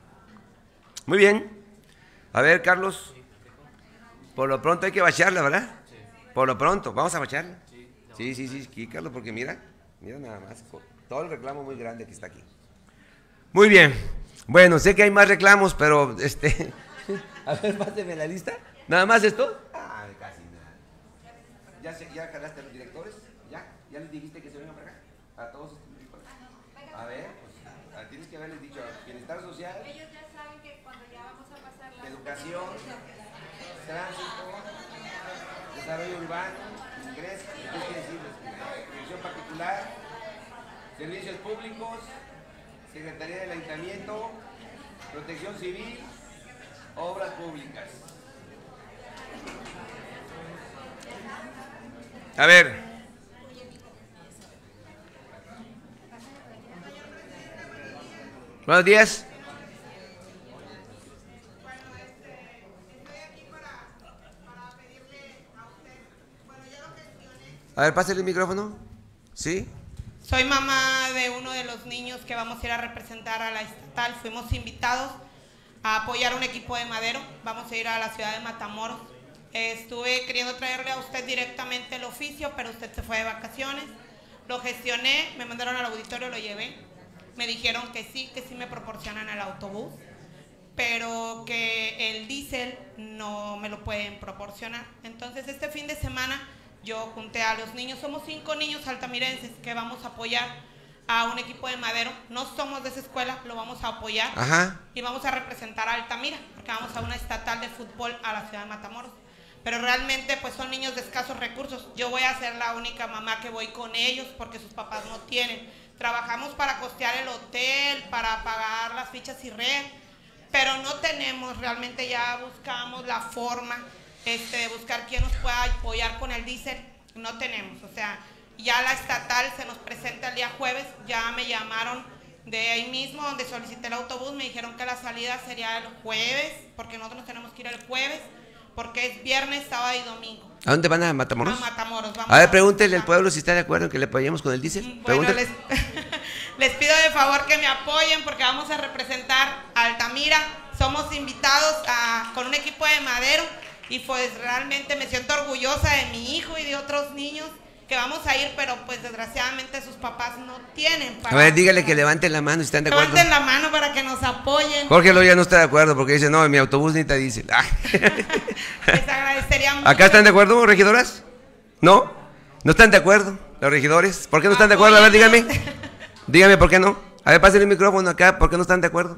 Muy bien. A ver, Carlos. Por lo pronto hay que bacharla, ¿verdad? Por lo pronto. ¿Vamos a bacharla? Sí, sí, sí, sí, Carlos, porque mira, mira nada más. Todo el reclamo muy grande que está aquí. Muy bien. Bueno, sé que hay más reclamos, pero este... A ver, páseme la lista. ¿Nada más esto? Ah, casi nada. ¿Ya, se, ya jalaste a los directores? ¿Ya? ¿Ya les dijiste que se vengan para acá? A todos. A ver, pues tienes que haberles dicho bienestar social. Ellos ya saben que cuando ya vamos a pasar la educación, tránsito, desarrollo urbano, ingreso, ¿qué quiere decir? Dirección particular, servicios públicos, Secretaría del Ayuntamiento, Protección Civil, Obras Públicas. A ver. Buenos días. A ver, pásale el micrófono. ¿Sí? Soy mamá de uno de los niños que vamos a ir a representar a la estatal. Fuimos invitados a apoyar un equipo de Madero. Vamos a ir a la ciudad de Matamoros. Estuve queriendo traerle a usted directamente el oficio, pero usted se fue de vacaciones. Lo gestioné, me mandaron al auditorio, lo llevé. Me dijeron que sí, que sí me proporcionan el autobús, pero que el diésel no me lo pueden proporcionar. Entonces este fin de semana yo junté a los niños, somos cinco niños altamirenses que vamos a apoyar a un equipo de Madero. No somos de esa escuela, lo vamos a apoyar. Ajá. Y vamos a representar a Altamira, porque vamos a una estatal de fútbol a la ciudad de Matamoros. Pero realmente pues son niños de escasos recursos. Yo voy a ser la única mamá que voy con ellos porque sus papás no tienen. Trabajamos para costear el hotel, para pagar las fichas y red, pero no tenemos, realmente ya buscamos la forma este, de buscar quién nos pueda apoyar con el diésel. No tenemos, o sea, ya la estatal se nos presenta el día jueves, ya me llamaron de ahí mismo donde solicité el autobús, me dijeron que la salida sería el jueves, porque nosotros tenemos que ir el jueves, porque es viernes, sábado y domingo. ¿A dónde van? ¿A Matamoros? A Matamoros, vamos. A ver, pregúntele al pueblo si está de acuerdo en que le apoyemos con el diésel. Bueno, les, les pido de favor que me apoyen porque vamos a representar a Altamira. Somos invitados a, con un equipo de Madero y pues realmente me siento orgullosa de mi hijo y de otros niños que vamos a ir, pero pues desgraciadamente sus papás no tienen. Para, a ver, dígale que levanten la mano si están de acuerdo. Levanten la mano para que nos apoyen. Jorge Loya no está de acuerdo porque dice, no, mi autobús necesita diésel. Ah. Les agradecería mucho. ¿Acá están de acuerdo, regidoras? ¿No? ¿No están de acuerdo los regidores? ¿Por qué no están de acuerdo? A ver, dígame. Dígame por qué no. A ver, pásenle el micrófono acá. ¿Por qué no están de acuerdo?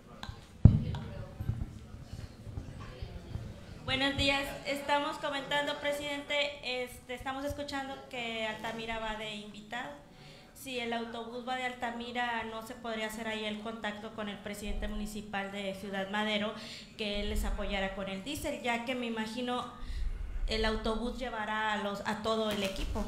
Buenos días. Estamos comentando, presidente, este, estamos escuchando que Altamira va de invitado. Si el autobús va de Altamira, ¿no se podría hacer ahí el contacto con el presidente municipal de Ciudad Madero, que él les apoyara con el diésel, ya que me imagino el autobús llevará a, los, a todo el equipo?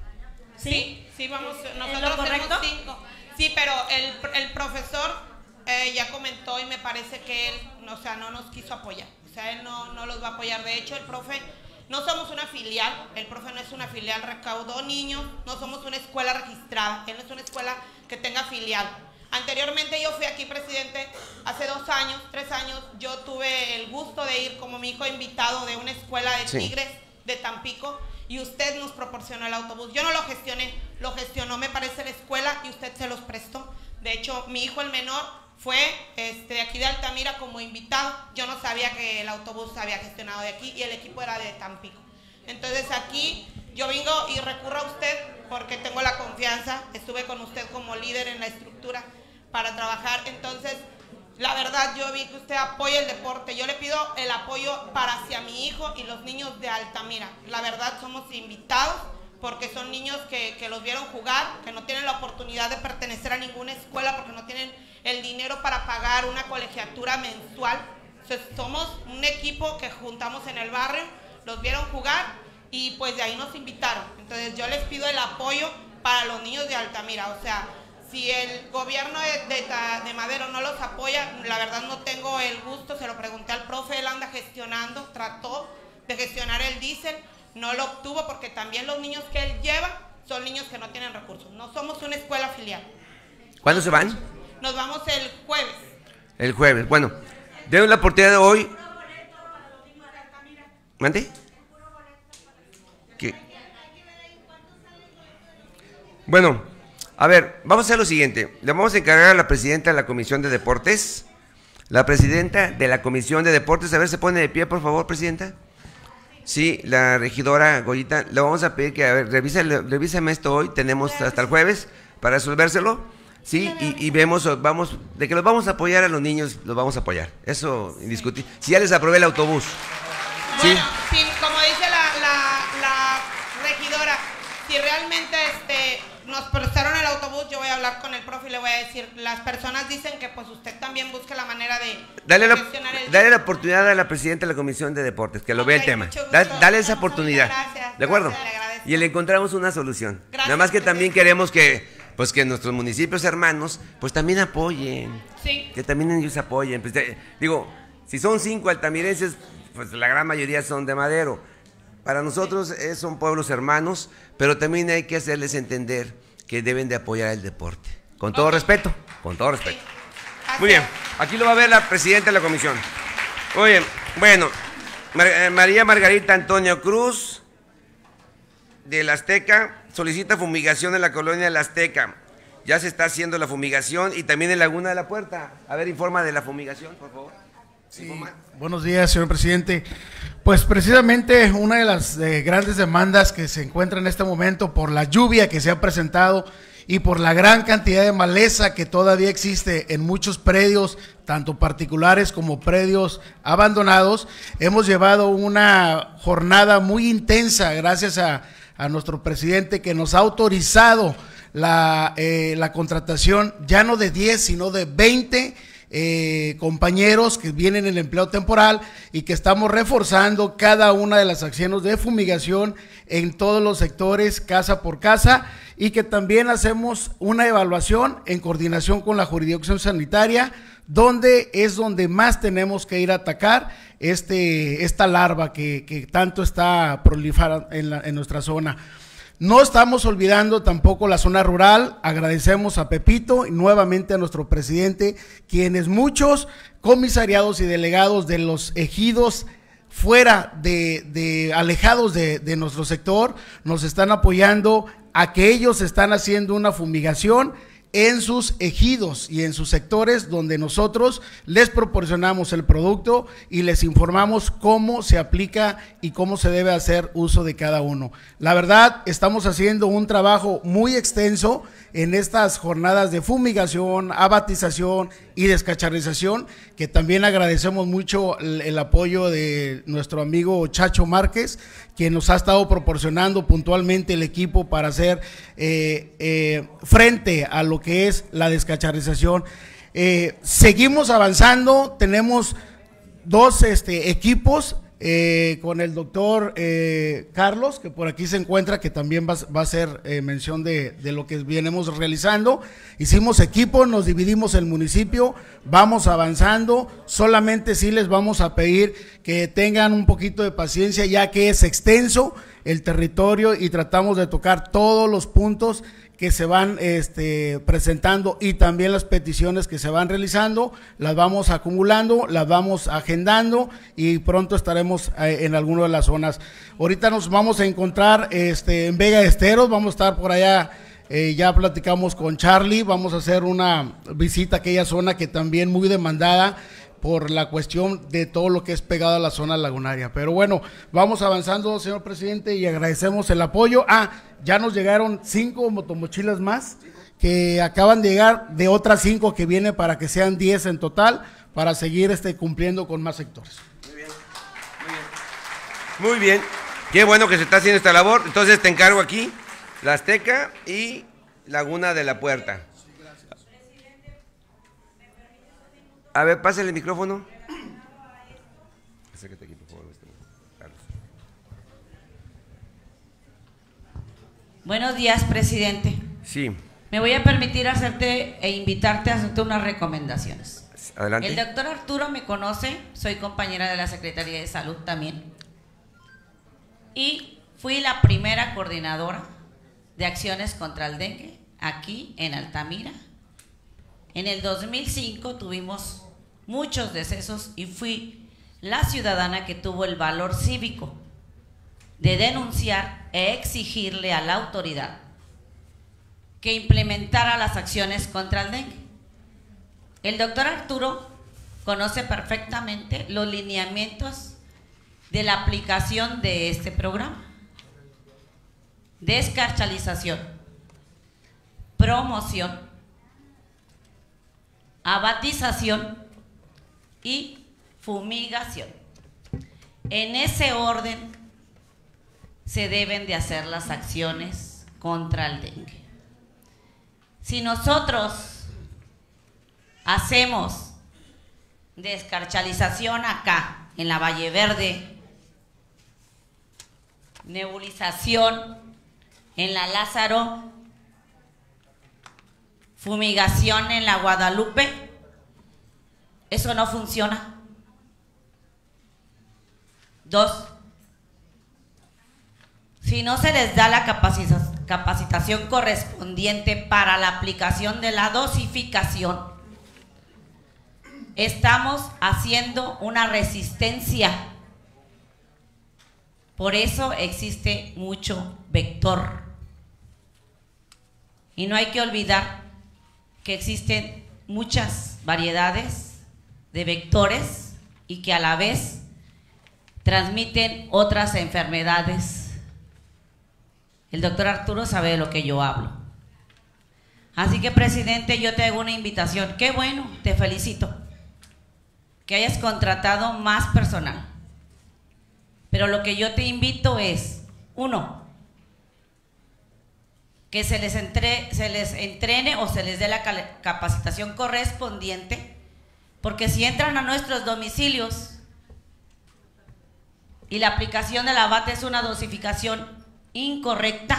Sí, sí, sí vamos, nosotros ¿Es lo correcto? tenemos cinco. Sí, pero el, el profesor eh, ya comentó y me parece que él, o sea, no nos quiso apoyar. O sea, él no, no los va a apoyar. De hecho, el profe, no somos una filial, el profe no es una filial, recaudó niños, no somos una escuela registrada, él no es una escuela que tenga filial. Anteriormente yo fui aquí, presidente, hace dos años, tres años, yo tuve el gusto de ir como mi hijo invitado de una escuela de Sí. Tigres de Tampico y usted nos proporcionó el autobús. Yo no lo gestioné, lo gestionó, me parece, la escuela y usted se los prestó. De hecho, mi hijo el menor fue este, de aquí de Altamira como invitado. Yo no sabía que el autobús se había gestionado de aquí y el equipo era de Tampico. Entonces aquí yo vengo y recurro a usted porque tengo la confianza, estuve con usted como líder en la estructura para trabajar. Entonces, la verdad, yo vi que usted apoya el deporte. Yo le pido el apoyo para hacia mi hijo y los niños de Altamira. La verdad, somos invitados porque son niños que, que los vieron jugar, que no tienen la oportunidad de pertenecer a ninguna escuela porque no tienen el dinero para pagar una colegiatura mensual. Entonces, somos un equipo que juntamos en el barrio, los vieron jugar y pues de ahí nos invitaron. Entonces yo les pido el apoyo para los niños de Altamira. O sea, si el gobierno de, de, de Madero no los apoya, la verdad no tengo el gusto, se lo pregunté al profe, él anda gestionando, trató de gestionar el diésel, no lo obtuvo porque también los niños que él lleva son niños que no tienen recursos. No somos una escuela filial. ¿Cuándo se van? Nos vamos el jueves. El jueves. Bueno, denme la oportunidad de hoy. ¿Mande? ¿Qué? Bueno, a ver, vamos a hacer lo siguiente. Le vamos a encargar a la presidenta de la Comisión de Deportes. La presidenta de la Comisión de Deportes, a ver, se pone de pie, por favor, presidenta. Sí, la regidora Goyita, le vamos a pedir que, a ver, revísame, revísame esto hoy, tenemos hasta el jueves para resolvérselo, sí, y, y vemos, vamos, de que los vamos a apoyar a los niños, los vamos a apoyar, eso indiscutible. Si ya les aprobé el autobús, sí. Bueno, sí, como dice la, la, la regidora, si realmente este, nos prestaron el autobús, yo voy a hablar con el profe y le voy a decir, las personas dicen que pues usted también busque la manera de Dale la, gestionar el dale la oportunidad a la presidenta de la Comisión de Deportes, que lo vea el tema. Da- dale esa oportunidad. Gracias, ¿De acuerdo? gracias, le agradezco. Y le encontramos una solución. Gracias, Nada más que también queremos que, pues que nuestros municipios hermanos, pues también apoyen. Sí. Que también ellos apoyen. Pues, eh, digo, si son cinco altamirenses, pues la gran mayoría son de Madero. Para nosotros eh, son pueblos hermanos, pero también hay que hacerles entender que deben de apoyar el deporte. Con todo respeto, con todo respeto. Muy bien, aquí lo va a ver la presidenta de la comisión. Muy bien, bueno, Mar- eh, María Margarita Antonio Cruz, de la Azteca, solicita fumigación en la colonia de la Azteca. Ya se está haciendo la fumigación y también en Laguna de la Puerta. A ver, informa de la fumigación, por favor. Sí, buenos días, señor presidente. Pues precisamente una de las eh, grandes demandas que se encuentra en este momento por la lluvia que se ha presentado y por la gran cantidad de maleza que todavía existe en muchos predios, tanto particulares como predios abandonados, hemos llevado una jornada muy intensa gracias a, a nuestro presidente, que nos ha autorizado la, eh, la contratación ya no de diez, sino de veinte Eh, compañeros que vienen en el empleo temporal, y que estamos reforzando cada una de las acciones de fumigación en todos los sectores, casa por casa, y que también hacemos una evaluación en coordinación con la jurisdicción sanitaria, donde es donde más tenemos que ir a atacar este, esta larva que, que tanto está proliferando en, la, en nuestra zona. No estamos olvidando tampoco la zona rural. Agradecemos a Pepito y nuevamente a nuestro presidente, quienes muchos comisariados y delegados de los ejidos fuera de, de alejados de, de nuestro sector nos están apoyando a que ellos están haciendo una fumigación en sus ejidos y en sus sectores, donde nosotros les proporcionamos el producto y les informamos cómo se aplica y cómo se debe hacer uso de cada uno. La verdad, estamos haciendo un trabajo muy extenso en estas jornadas de fumigación, abatización y descacharrización, que también agradecemos mucho el, el apoyo de nuestro amigo Chacho Márquez, quien nos ha estado proporcionando puntualmente el equipo para hacer eh, eh, frente a lo que es la descacharrización. Eh, seguimos avanzando, tenemos dos este, equipos eh, con el doctor eh, Carlos, que por aquí se encuentra, que también va, va a hacer eh, mención de, de lo que venimos realizando. Hicimos equipo, nos dividimos el municipio, vamos avanzando, solamente sí les vamos a pedir que tengan un poquito de paciencia, ya que es extenso el territorio y tratamos de tocar todos los puntos que se van este, presentando, y también las peticiones que se van realizando, las vamos acumulando, las vamos agendando, y pronto estaremos eh, en alguna de las zonas. Ahorita nos vamos a encontrar este, en Vega de Esteros, vamos a estar por allá, eh, ya platicamos con Charlie, vamos a hacer una visita a aquella zona que también muy demandada por la cuestión de todo lo que es pegado a la zona lagunaria. Pero bueno, vamos avanzando, señor presidente, y agradecemos el apoyo. Ah, ya nos llegaron cinco motomochilas más, que acaban de llegar, de otras cinco que vienen, para que sean diez en total, para seguir este, cumpliendo con más sectores. Muy bien, muy bien. Muy bien, qué bueno que se está haciendo esta labor. Entonces te encargo aquí, La Azteca y Laguna de la Puerta. A ver, pásale el micrófono. Acércate aquí, por favor, Carlos. Buenos días, presidente. Sí. Me voy a permitir hacerte e invitarte a hacerte unas recomendaciones. Adelante. El doctor Arturo me conoce, soy compañera de la Secretaría de Salud también. Y fui la primera coordinadora de acciones contra el dengue aquí en Altamira. En el dos mil cinco tuvimos muchos decesos y fui la ciudadana que tuvo el valor cívico de denunciar e exigirle a la autoridad que implementara las acciones contra el dengue. El doctor Arturo conoce perfectamente los lineamientos de la aplicación de este programa. Descarchalización, promoción, abatización y fumigación. En ese orden se deben de hacer las acciones contra el dengue. Si nosotros hacemos descarchalización acá en la Valle Verde, nebulización en la Lázaro, fumigación en la Guadalupe, eso no funciona. Dos, si no se les da la capacitación correspondiente para la aplicación de la dosificación, estamos haciendo una resistencia. Por eso existe mucho vector. Y no hay que olvidar que existen muchas variedades de vectores y que a la vez transmiten otras enfermedades. El doctor Arturo sabe de lo que yo hablo. Así que, presidente, yo te hago una invitación. Qué bueno, te felicito que hayas contratado más personal. Pero lo que yo te invito es, uno, que se les, entre, se les entrene o se les dé la capacitación correspondiente, porque si entran a nuestros domicilios y la aplicación del abate es una dosificación incorrecta,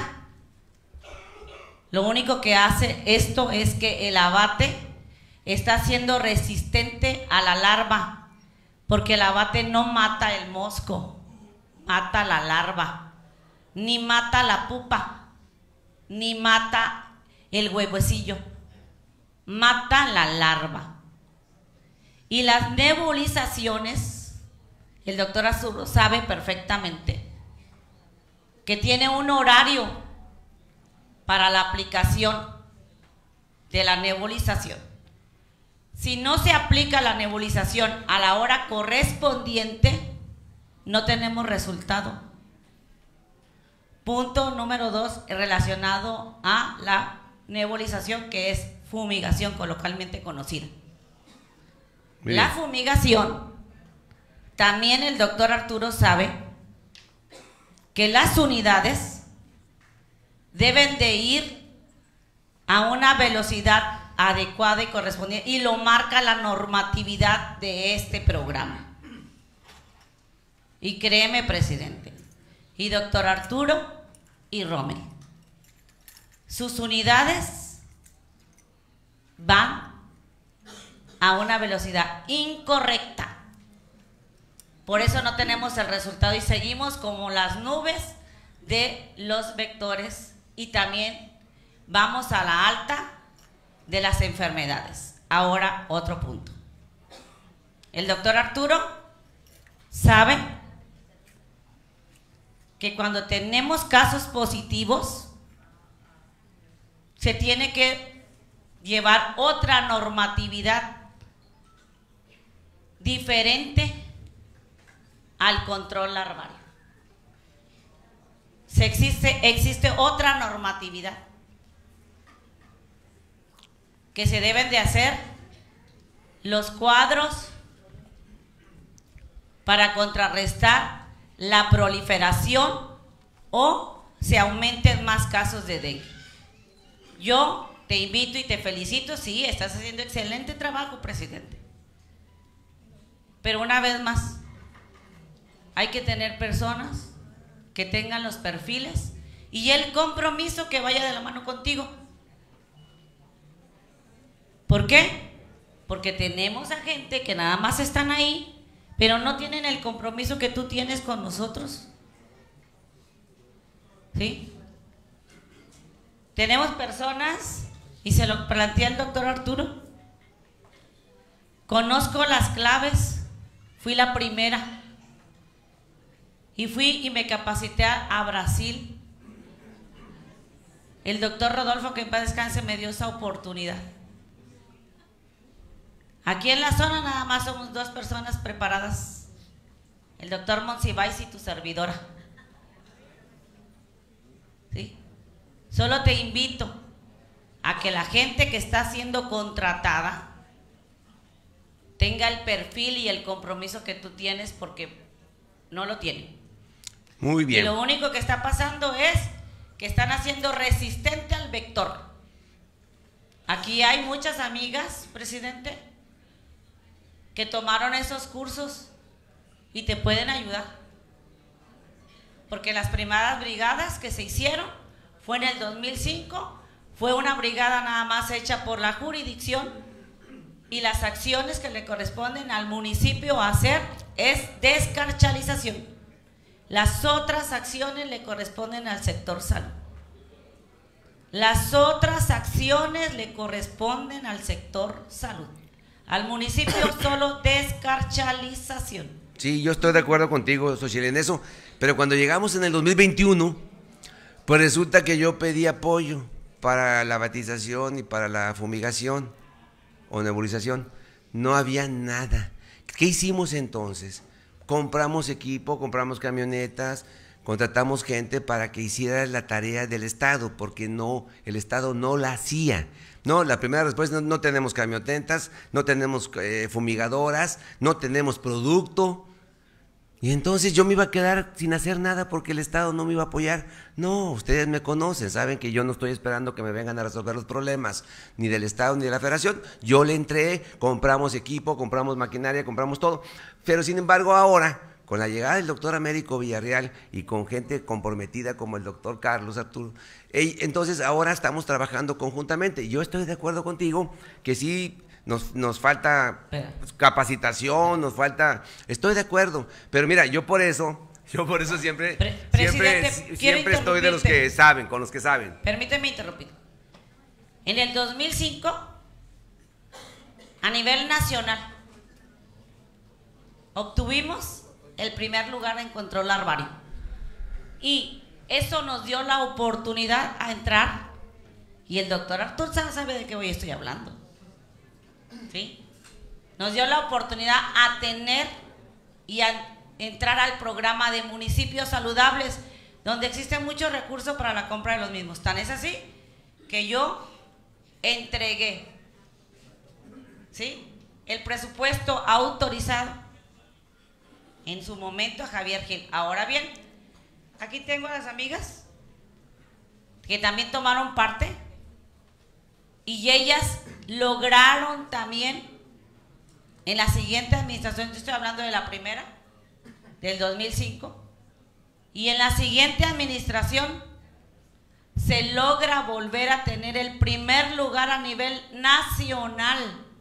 lo único que hace esto es que el abate está siendo resistente a la larva, porque el abate no mata el mosco, mata la larva, ni mata la pupa, ni mata el huevecillo, mata la larva. Y las nebulizaciones, el doctor Arturo sabe perfectamente que tiene un horario para la aplicación de la nebulización. Si no se aplica la nebulización a la hora correspondiente, no tenemos resultado. Punto número dos, relacionado a la nebulización, que es fumigación coloquialmente conocida. Bien. La fumigación, también el doctor Arturo sabe que las unidades deben de ir a una velocidad adecuada y correspondiente, y lo marca la normatividad de este programa. Y créeme, presidente, y doctor Arturo y Rommel, sus unidades van a una velocidad incorrecta. Por eso no tenemos el resultado y seguimos como las nubes de los vectores, y también vamos a la alta de las enfermedades. Ahora, otro punto. El doctor Arturo sabe que cuando tenemos casos positivos se tiene que llevar otra normatividad diferente al control larvario. Se existe, existe otra normatividad que se deben de hacer los cuadros para contrarrestar la proliferación o se aumenten más casos de dengue. Yo te invito y te felicito, sí, estás haciendo excelente trabajo, presidente. Pero una vez más, hay que tener personas que tengan los perfiles y el compromiso que vaya de la mano contigo. ¿Por qué? Porque tenemos a gente que nada más están ahí, pero no tienen el compromiso que tú tienes con nosotros. ¿Sí? Tenemos personas, y se lo plantea el doctor Arturo, conozco las claves, fui la primera, y fui y me capacité a Brasil. El doctor Rodolfo, que en paz descanse, me dio esa oportunidad. Aquí en la zona nada más somos dos personas preparadas, el doctor Monsiváis y tu servidora. ¿Sí? Solo te invito a que la gente que está siendo contratada tenga el perfil y el compromiso que tú tienes, porque no lo tienen. Muy bien. Y lo único que está pasando es que están haciendo resistente al vector. Aquí hay muchas amigas, presidente, que tomaron esos cursos y te pueden ayudar, porque las primeras brigadas que se hicieron fue en el dos mil cinco, fue una brigada nada más hecha por la jurisdicción, y las acciones que le corresponden al municipio hacer es descarchalización. Las otras acciones le corresponden al sector salud. Las otras acciones le corresponden al sector salud. Al municipio solo descarchalización. Sí, yo estoy de acuerdo contigo, Xochitl, en eso, pero cuando llegamos en el dos mil veintiuno, pues resulta que yo pedí apoyo para la batización y para la fumigación o nebulización. No había nada. ¿Qué hicimos entonces? Compramos equipo, compramos camionetas, contratamos gente para que hiciera la tarea del Estado, porque no, el Estado no la hacía. No, la primera respuesta, no, no tenemos camionetas, no tenemos eh, fumigadoras, no tenemos producto. Y entonces yo me iba a quedar sin hacer nada porque el Estado no me iba a apoyar. No, ustedes me conocen, saben que yo no estoy esperando que me vengan a resolver los problemas, ni del Estado ni de la Federación. Yo le entré, compramos equipo, compramos maquinaria, compramos todo. Pero sin embargo ahora, con la llegada del doctor Américo Villarreal y con gente comprometida como el doctor Carlos Arturo, entonces ahora estamos trabajando conjuntamente. Yo estoy de acuerdo contigo que sí nos, nos falta capacitación, nos falta, estoy de acuerdo, pero mira, yo por eso, yo por eso siempre, Pre siempre, siempre estoy de los que saben, con los que saben. Permíteme interrumpir. En el dos mil cinco, a nivel nacional, obtuvimos el primer lugar en control larvario. Y eso nos dio la oportunidad a entrar. Y el doctor Artur sabe de qué voy estoy hablando. ¿Sí? Nos dio la oportunidad a tener y a entrar al programa de municipios saludables, donde existen muchos recursos para la compra de los mismos. Tan es así que yo entregué, ¿sí?, el presupuesto autorizado en su momento a Javier Gil. Ahora bien, aquí tengo a las amigas que también tomaron parte y ellas lograron también en la siguiente administración, yo estoy hablando de la primera, del dos mil cinco, y en la siguiente administración se logra volver a tener el primer lugar a nivel nacional.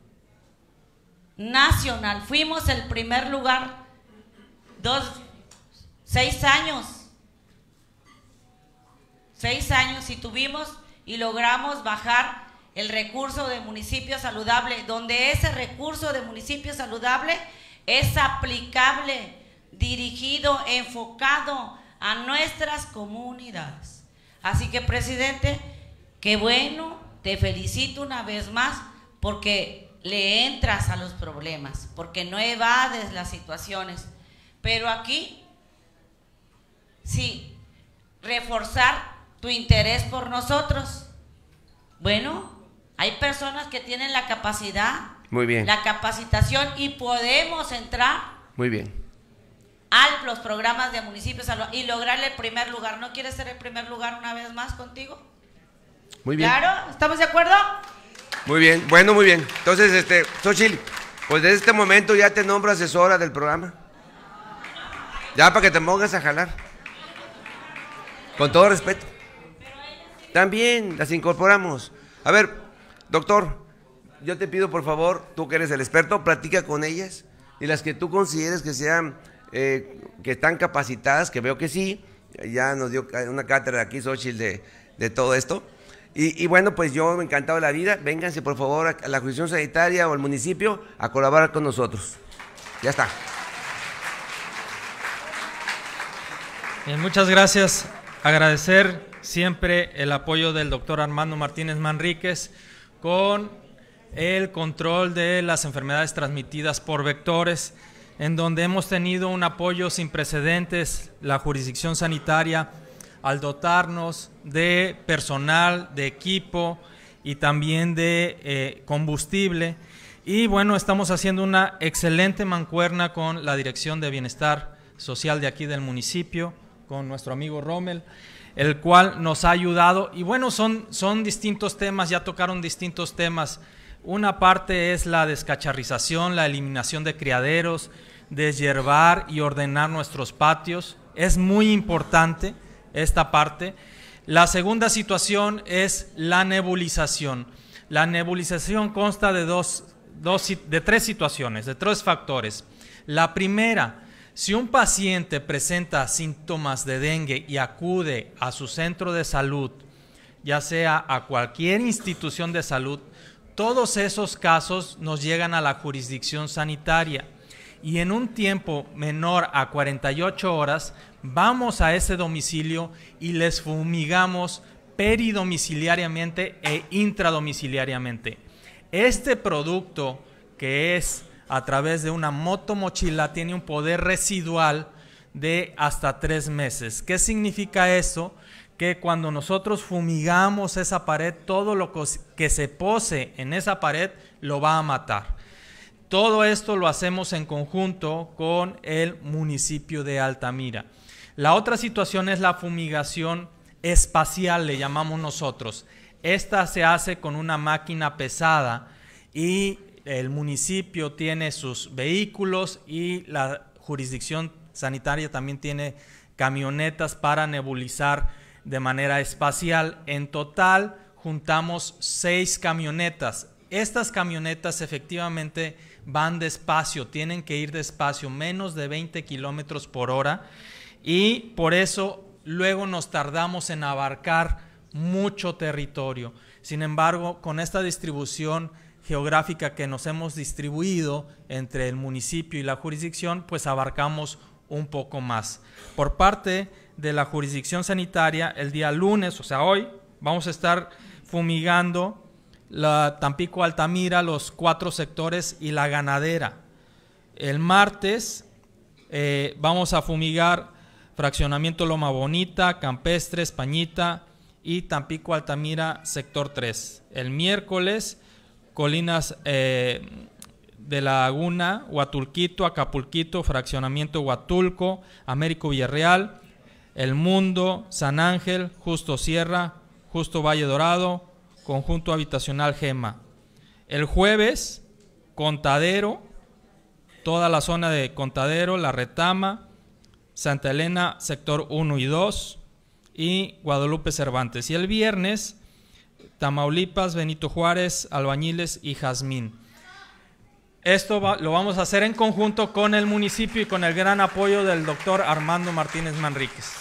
Nacional, fuimos el primer lugar dos, seis años, seis años y tuvimos y logramos bajar el recurso de municipio saludable, donde ese recurso de municipio saludable es aplicable, dirigido, enfocado a nuestras comunidades. Así que, presidente, qué bueno, te felicito una vez más porque le entras a los problemas, porque no evades las situaciones. Pero aquí, sí, reforzar tu interés por nosotros. Bueno, hay personas que tienen la capacidad, muy bien, la capacitación y podemos entrar muy bien a los programas de municipios y lograrle el primer lugar. ¿No quieres ser el primer lugar una vez más contigo? Muy bien. ¿Claro? ¿Estamos de acuerdo? Muy bien, bueno, muy bien. Entonces, este, Xochitl, pues desde este momento ya te nombro asesora del programa. Ya para que te pongas a jalar. Con todo respeto. También las incorporamos. A ver, doctor, yo te pido por favor, tú que eres el experto, platica con ellas y las que tú consideres que sean, eh, que están capacitadas, que veo que sí, ya nos dio una cátedra aquí, Xochitl, de, de todo esto. Y, y bueno, pues yo me he encantado de la vida, vénganse por favor a la jurisdicción sanitaria o al municipio a colaborar con nosotros. Ya está. Bien, muchas gracias. Agradecer siempre el apoyo del doctor Armando Martínez Manríquez con el control de las enfermedades transmitidas por vectores, en donde hemos tenido un apoyo sin precedentes, la jurisdicción sanitaria, al dotarnos de personal, de equipo y también de eh, combustible. Y bueno, estamos haciendo una excelente mancuerna con la Dirección de Bienestar Social de aquí del municipio, con nuestro amigo Rommel, el cual nos ha ayudado. Y bueno, son, son distintos temas, ya tocaron distintos temas. Una parte es la descacharrización, la eliminación de criaderos, deshiervar y ordenar nuestros patios. Es muy importante esta parte. La segunda situación es la nebulización. La nebulización consta de, dos, dos, de tres situaciones, de tres factores. La primera, si un paciente presenta síntomas de dengue y acude a su centro de salud, ya sea a cualquier institución de salud, todos esos casos nos llegan a la jurisdicción sanitaria y en un tiempo menor a cuarenta y ocho horas vamos a ese domicilio y les fumigamos peridomiciliariamente e intradomiciliariamente. Este producto, que es a través de una motomochila, tiene un poder residual de hasta tres meses. ¿Qué significa eso? Que cuando nosotros fumigamos esa pared, todo lo que se pose en esa pared lo va a matar. Todo esto lo hacemos en conjunto con el municipio de Altamira. La otra situación es la fumigación espacial, le llamamos nosotros. Esta se hace con una máquina pesada y el municipio tiene sus vehículos y la jurisdicción sanitaria también tiene camionetas para nebulizar de manera espacial. En total juntamos seis camionetas. Estas camionetas efectivamente van despacio, tienen que ir despacio, menos de veinte kilómetros por hora, y por eso luego nos tardamos en abarcar mucho territorio. Sin embargo, con esta distribución geográfica que nos hemos distribuido entre el municipio y la jurisdicción, pues abarcamos un poco más. Por parte de la jurisdicción sanitaria, el día lunes, o sea hoy, vamos a estar fumigando la Tampico Altamira, los cuatro sectores y la ganadera. El martes eh, vamos a fumigar Fraccionamiento Loma Bonita, Campestre, Españita y Tampico Altamira, sector tres. El miércoles, Colinas eh, de la Laguna, Huatulquito, Acapulquito, Fraccionamiento Huatulco, Américo Villarreal, El Mundo, San Ángel, Justo Sierra, Justo Valle Dorado, Conjunto Habitacional Gema. El jueves, Contadero, toda la zona de Contadero, La Retama, Santa Elena, sector uno y dos, y Guadalupe Cervantes. Y el viernes, Tamaulipas, Benito Juárez, Albañiles y Jazmín. Esto va, lo vamos a hacer en conjunto con el municipio y con el gran apoyo del doctor Armando Martínez Manríquez.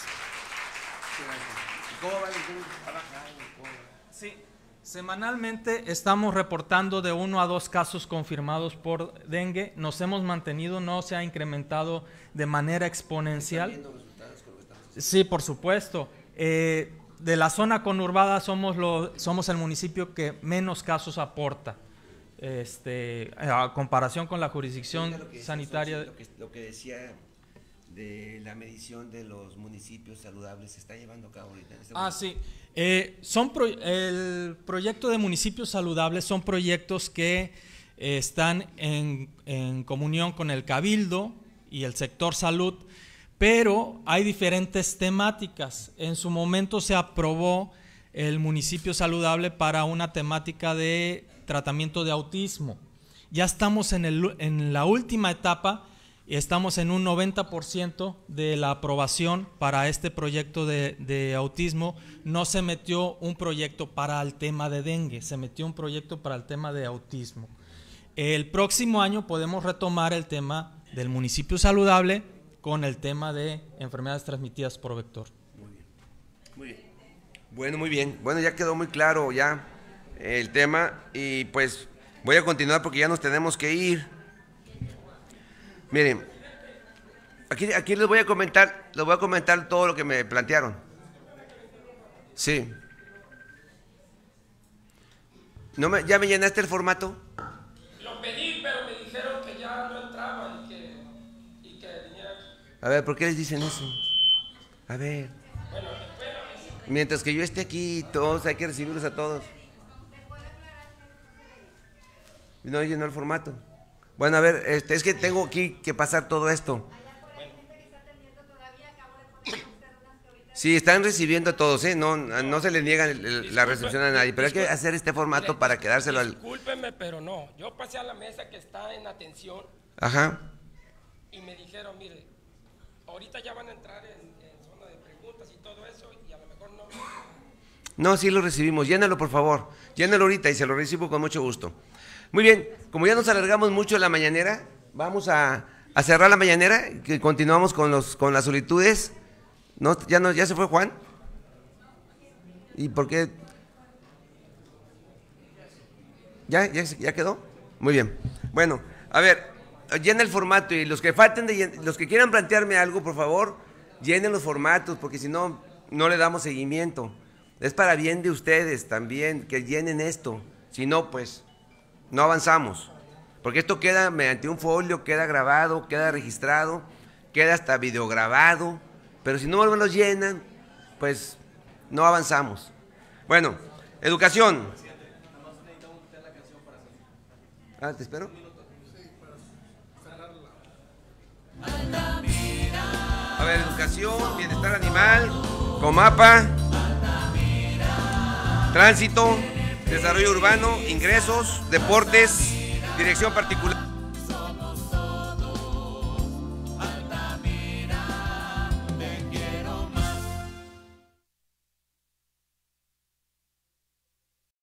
Sí, semanalmente estamos reportando de uno a dos casos confirmados por dengue. Nos hemos mantenido, no se ha incrementado de manera exponencial. Sí, por supuesto. Eh, de la zona conurbada somos, lo, somos el municipio que menos casos aporta. Este, a comparación con la jurisdicción lo que sanitaria. Lo que, lo que decía de la medición de los municipios saludables se está llevando a cabo ahorita. En este ah, momento. sí. Eh, son pro, el proyecto de municipios saludables son proyectos que eh, están en, en comunión con el Cabildo y el sector salud, pero hay diferentes temáticas. En su momento se aprobó el municipio saludable para una temática de tratamiento de autismo. Ya estamos en, el, en la última etapa y estamos en un noventa por ciento de la aprobación para este proyecto de, de autismo. No se metió un proyecto para el tema de dengue, se metió un proyecto para el tema de autismo. El próximo año podemos retomar el tema del municipio saludable con el tema de enfermedades transmitidas por vector. Muy bien, muy bien. Bueno, muy bien. Bueno, ya quedó muy claro ya el tema y pues voy a continuar porque ya nos tenemos que ir. Miren, aquí, aquí les voy a comentar, les voy a comentar todo lo que me plantearon. Sí. ¿No me, ¿Ya me llenaste el formato? Lo pedí, pero me dijeron que ya no entraba y que, y que viniera. A ver, ¿por qué les dicen eso? A ver. Bueno, bueno, Mientras que yo esté aquí, todos hay que recibirlos a todos. No llenó el formato. Bueno, a ver, este, es que tengo aquí que pasar todo esto. Sí, están recibiendo a todos, ¿eh? No, no se le niega el, el, la recepción a nadie, pero hay que hacer este formato para quedárselo al... Discúlpeme, pero no. Yo pasé a la mesa que está en atención. Ajá. Y me dijeron, mire, ahorita ya van a entrar en, en zona de preguntas y todo eso, y a lo mejor no... No, sí lo recibimos. Llénalo, por favor. Llénalo ahorita y se lo recibo con mucho gusto. Muy bien, como ya nos alargamos mucho la mañanera, vamos a, a cerrar la mañanera, que continuamos con, los, con las solitudes. ¿No? ¿Ya, no, ¿Ya se fue Juan? ¿Y por qué? ¿Ya, ya, ¿Ya quedó? Muy bien. Bueno, a ver, llena el formato y los que falten, de, los que quieran plantearme algo, por favor, llenen los formatos, porque si no, no le damos seguimiento. Es para bien de ustedes también, que llenen esto. Si no, pues... no avanzamos, porque esto queda mediante un folio, queda grabado, queda registrado, queda hasta videograbado, pero si no lo llenan, pues no avanzamos. Bueno, educación. Ah, ¿te espero? A ver, educación, bienestar animal, Comapa, tránsito, desarrollo urbano, ingresos, deportes, dirección particular.